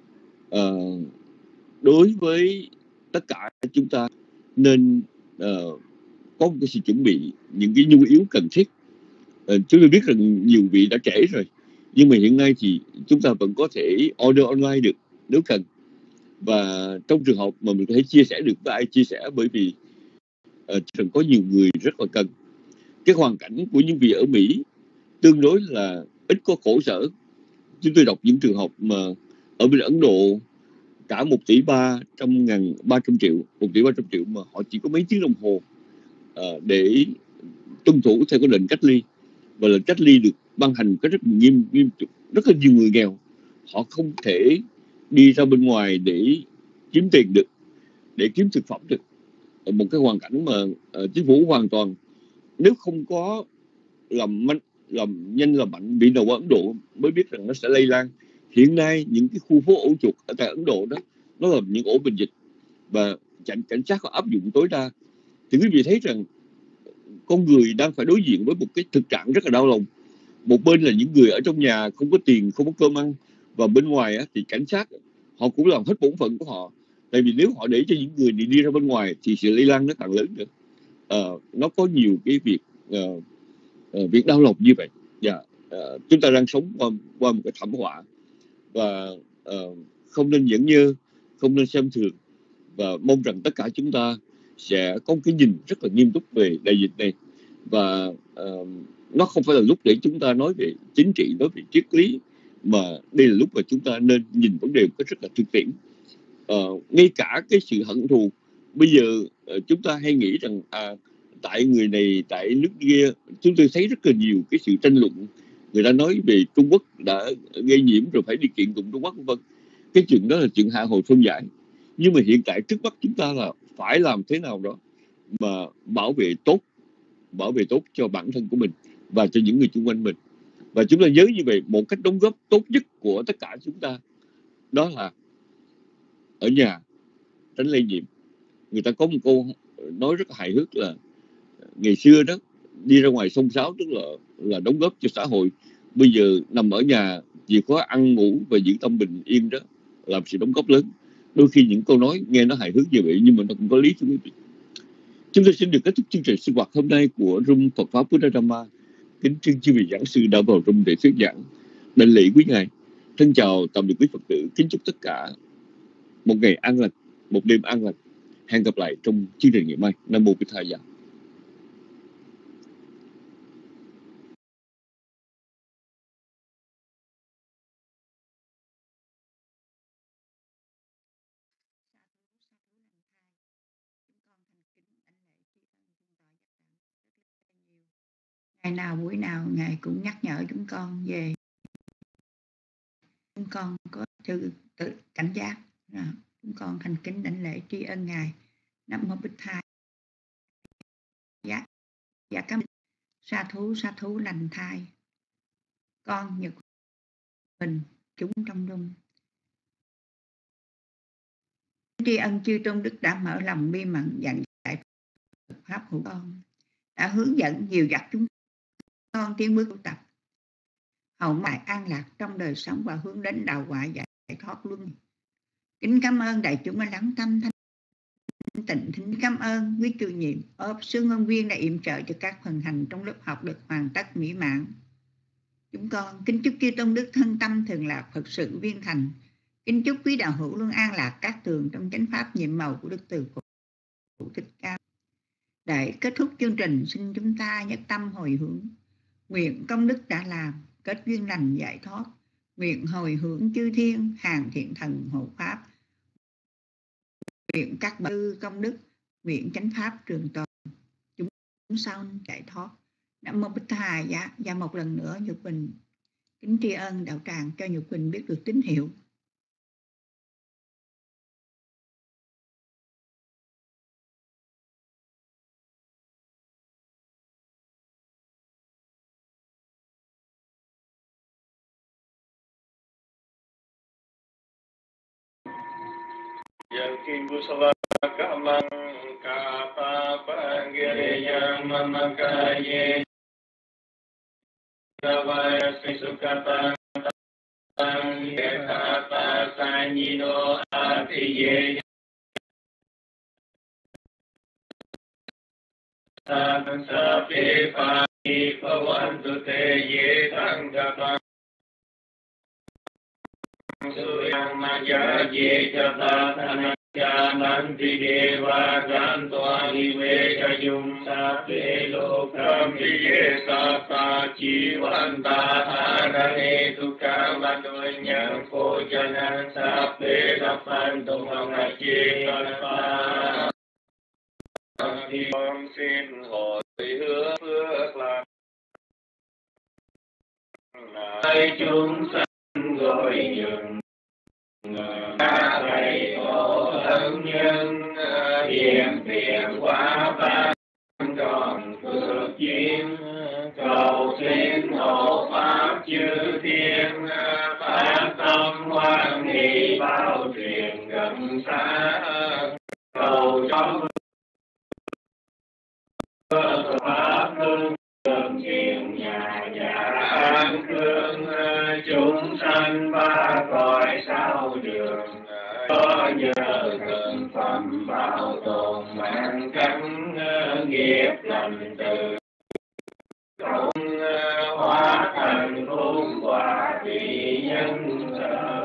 đối với tất cả chúng ta nên có một cái sự chuẩn bị những cái nhu yếu cần thiết. Chúng tôi biết rằng nhiều vị đã trễ rồi, nhưng mà hiện nay thì chúng ta vẫn có thể order online được nếu cần, và trong trường hợp mà mình có thể chia sẻ được với ai chia sẻ, bởi vì có nhiều người rất là cần. Cái hoàn cảnh của những vị ở Mỹ tương đối là ít có khổ sở. Chúng tôi đọc những trường hợp mà ở bên Ấn Độ cả 1,3 tỷ 300 triệu, 1,3 tỷ mà họ chỉ có mấy tiếng đồng hồ để tuân thủ theo cái lệnh cách ly, và lệnh cách ly được ban hành có rất nghiêm. Rất là nhiều người nghèo họ không thể đi ra bên ngoài để kiếm tiền được, để kiếm thực phẩm được. Một cái hoàn cảnh mà chính phủ hoàn toàn, nếu không có làm nhanh làm mạnh, bị đầu ở Ấn Độ mới biết rằng nó sẽ lây lan. Hiện nay những cái khu phố ổ chuột ở tại Ấn Độ đó, nó là những ổ bệnh dịch và cảnh sát họ áp dụng tối đa. Thì quý vị thấy rằng con người đang phải đối diện với một cái thực trạng rất là đau lòng. Một bên là những người ở trong nhà không có tiền, không có cơm ăn. Và bên ngoài á, thì cảnh sát họ cũng làm hết bổn phận của họ, tại vì nếu họ để cho những người này đi ra bên ngoài thì sự lây lan nó càng lớn nữa. Nó có nhiều cái việc đau lòng như vậy. Chúng ta đang sống qua một cái thảm họa, và không nên nhẫn nhơ, không nên xem thường, và mong rằng tất cả chúng ta sẽ có một cái nhìn rất là nghiêm túc về đại dịch này. Và nó không phải là lúc để chúng ta nói về chính trị, nói về triết lý, mà đây là lúc mà chúng ta nên nhìn vấn đề một cách rất là thực tiễn. Ngay cả cái sự hận thù bây giờ, chúng ta hay nghĩ rằng tại người này, tại nước kia. Chúng tôi thấy rất là nhiều cái sự tranh luận, người ta nói về Trung Quốc đã gây nhiễm rồi phải đi kiện tụng Trung Quốc, vân vân. Cái chuyện đó là chuyện hạ hồi phân giải. Nhưng mà hiện tại trước mắt chúng ta là phải làm thế nào đó mà bảo vệ tốt cho bản thân của mình và cho những người xung quanh mình. Và chúng ta nhớ như vậy, một cách đóng góp tốt nhất của tất cả chúng ta đó là ở nhà tránh lây nhiễm. Người ta có một câu nói rất hài hước là ngày xưa đó đi ra ngoài xông xáo tức là đóng góp cho xã hội. Bây giờ nằm ở nhà chỉ có ăn ngủ và giữ tâm bình yên đó làm sự đóng góp lớn. Đôi khi những câu nói nghe nó hài hước như vậy nhưng mà nó cũng có lý, thưa quý vị. Chúng tôi xin được kết thúc chương trình sinh hoạt hôm nay của Room Phật Pháp Buddha Dhamma. Kính trân chư vị giảng sư đã vào room để thuyết giảng. Đảnh lễ quý ngài. Thân chào tạm biệt quý Phật tử. Kính chúc tất cả một ngày an lành, một đêm an lành. Hẹn gặp lại trong chương trình ngày mai. Nam mô Bích Thầy. Ngày nào buổi nào Ngài cũng nhắc nhở chúng con về chúng con có sự tự cảnh giác. Chúng con thành kính đảnh lễ tri ân Ngài. Nam mô Bích Thầy. Dạ cảm sa thú lành thai. Con Nhật Bình chúng trong đung. Tri ân chư tôn đức đã mở lòng bi mẫn dạy pháp của con, đã hướng dẫn dìu dắt chúng con tiến bước tu tập hậu mãi an lạc trong đời sống và hướng đến đạo quả giải thoát luân. Kính cảm ơn đại chúng đã lắng tâm thanh tịnh. Kính cảm ơn quý chủ nhiệm sư ngôn viên đã yểm trợ cho các phần hành trong lớp học được hoàn tất mỹ mãn. Chúng con kính chúc chư tôn đức thân tâm thường lạc, Phật sự viên thành. Kính chúc quý đạo hữu luôn an lạc các tường trong chánh pháp nhiệm màu của Đức Từ Phụ Thích Ca. Để kết thúc chương trình, xin chúng ta nhất tâm hồi hướng, nguyện công đức đã làm kết duyên lành giải thoát, nguyện hồi hướng chư thiên hàng thiện thần hộ pháp, nguyện các bậc công đức, nguyện chánh pháp trường tồn, chúng sanh giải thoát. Nam mô Bích Thầy. Và một lần nữa Nhật Bình kính tri ân đạo tràng cho Nhật Bình biết được tín hiệu. Yang kusala kamang kapa panggiriyang mamakaye Kavaya sisukata tang yekata sanyino atiye Tang sapi pati pavantu te ye tang kapang Suyang maya ye jata tanakya nanti deva gantoa hive kayum sape lokam ye sata jivanta harane tukam adunyang kojanan sape dapan tumang aji kalpa Con xin hồi hứa phước lành Hãy chúng sanh gọi dừng các thầy tổ ân nhân hiện tiền quả ban tròn phước duyên cầu xin hộ pháp chư thiên phát tâm hoan hỷ bao truyền gần xa cầu cho pháp luân thường hiện nhà an cương chúng sanh ba thành từ công hóa thành khôn quả vị nhân sở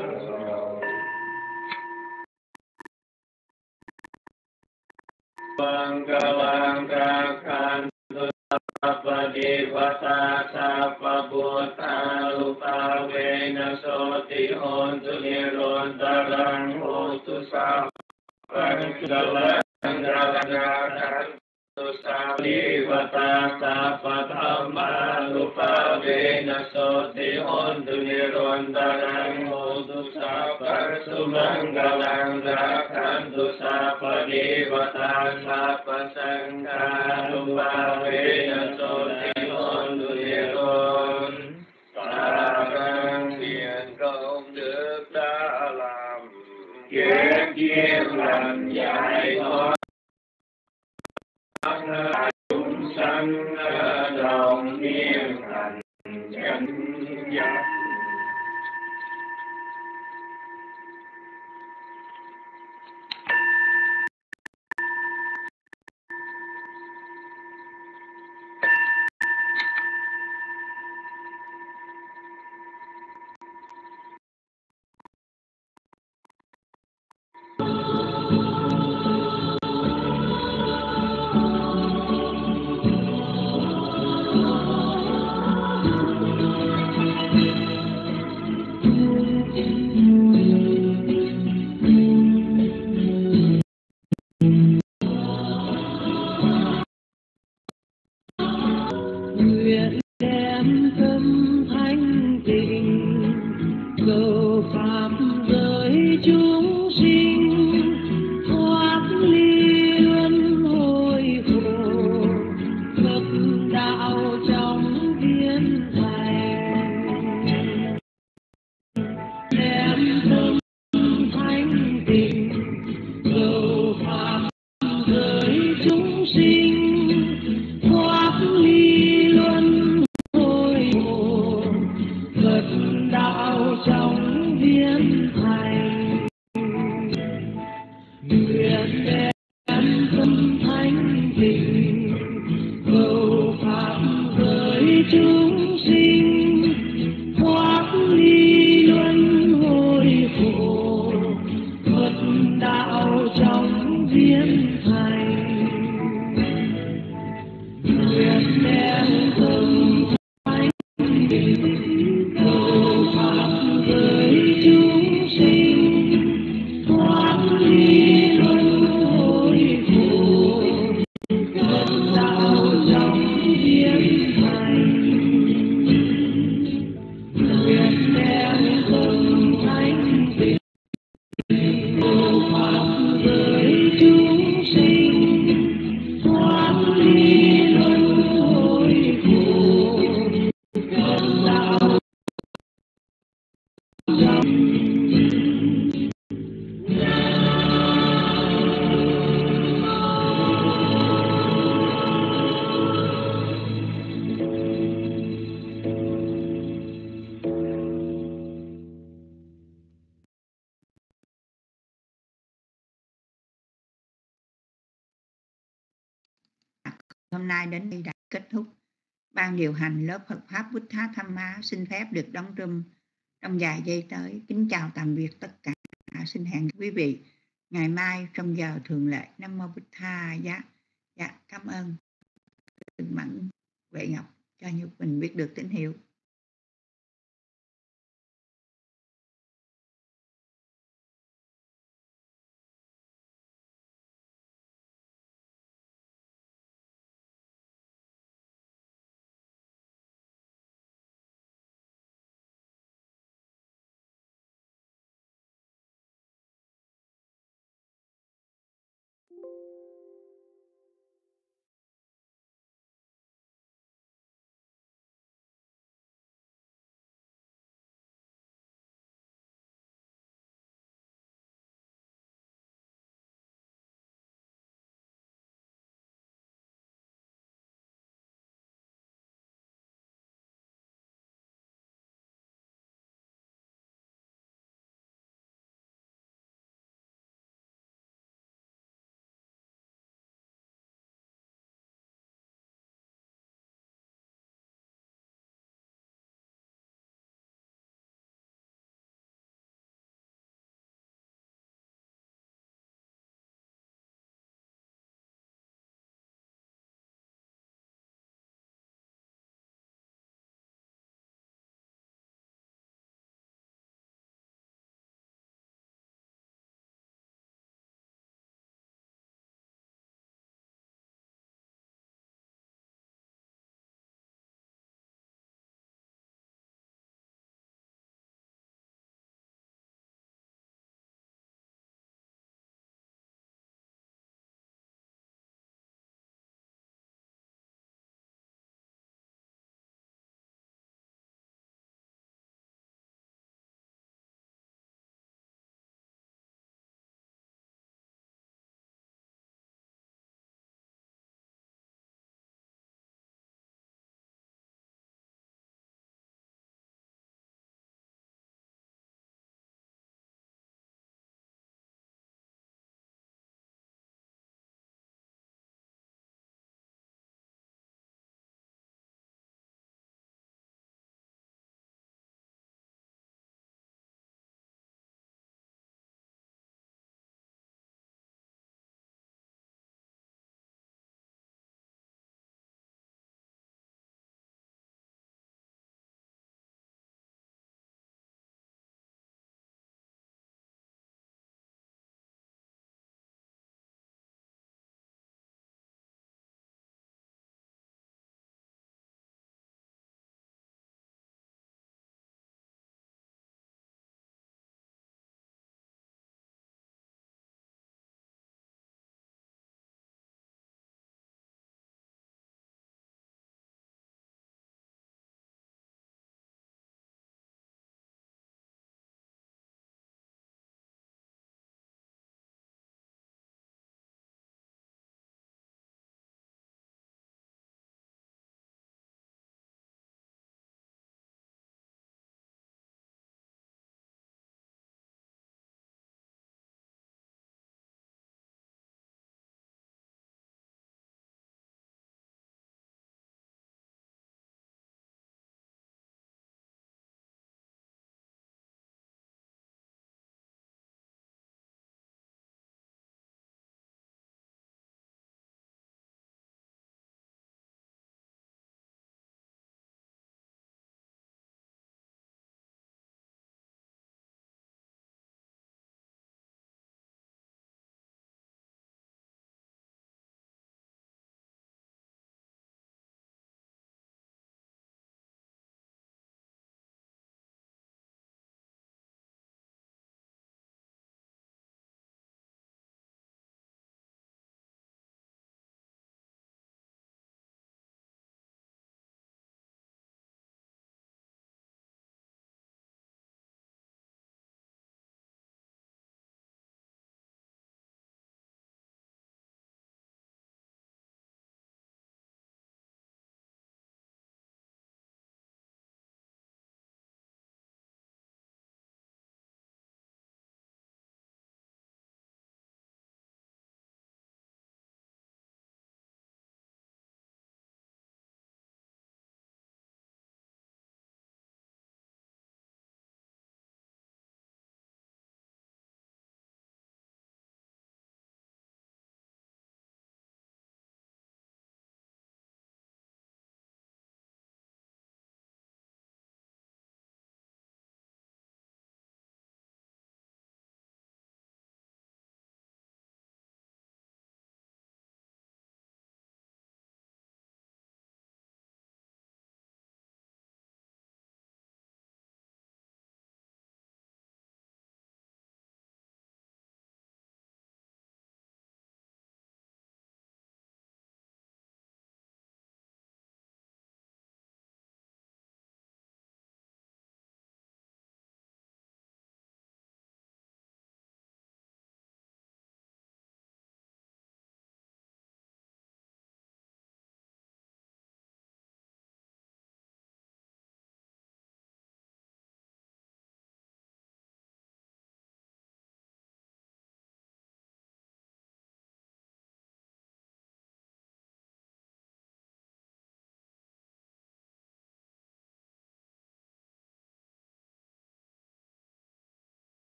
Vang Kalang Kakhan Sapa Devata Sapa Bhuta Lupa Vena Soti Hontu Nirontarang Hotu Sapa Kalang Kakhan Sapa Devata Sapa Dhamma Lupa Vena Soti Hontu Nirontarang Hotu Sapa Sumanggalang Kakhantu Sapa Devata Sapa Sangha Lupa Vena Soti Hontu Niron Tarang Thiện công đức đã làm kiếp kiếp làm giải thoát chúng sanh đồng niên thành chánh giác nguyện đem tâm thanh tịnh cầu pháp giới chúng sinh thoát ly luân hồi khổ phật đạo trong thiên thành đem tâm thanh tịnh cầu pháp giới chúng sinh thoát ly luân hồi khổ phật đạo trong thiên thành nguyện đem tâm thanh tịnh cầu pháp giới chúng sinh thoát ly luân hồi khổ phật đạo trong thiên thành nguyện đem tâm thanh tịnh cầu pháp giới chúng sinh thoát ly luân hồi khổ phật đạo trong thiên thành nguyện đem tâm thanh tịnh cầu pháp giới chúng sinh thoát ly luân hồi khổ phật đạo trong hôm nay đến đây đã kết thúc. Ban điều hành lớp Phật Pháp Buddha Dhamma xin phép được đóng room trong vài giây tới. Kính chào tạm biệt tất cả. Xin hẹn quý vị ngày mai trong giờ thường lệ. Nam Mô Buddha. Dạ, cảm ơn Mẫn Huệ Ngọc cho Nhật Bình biết được tín hiệu.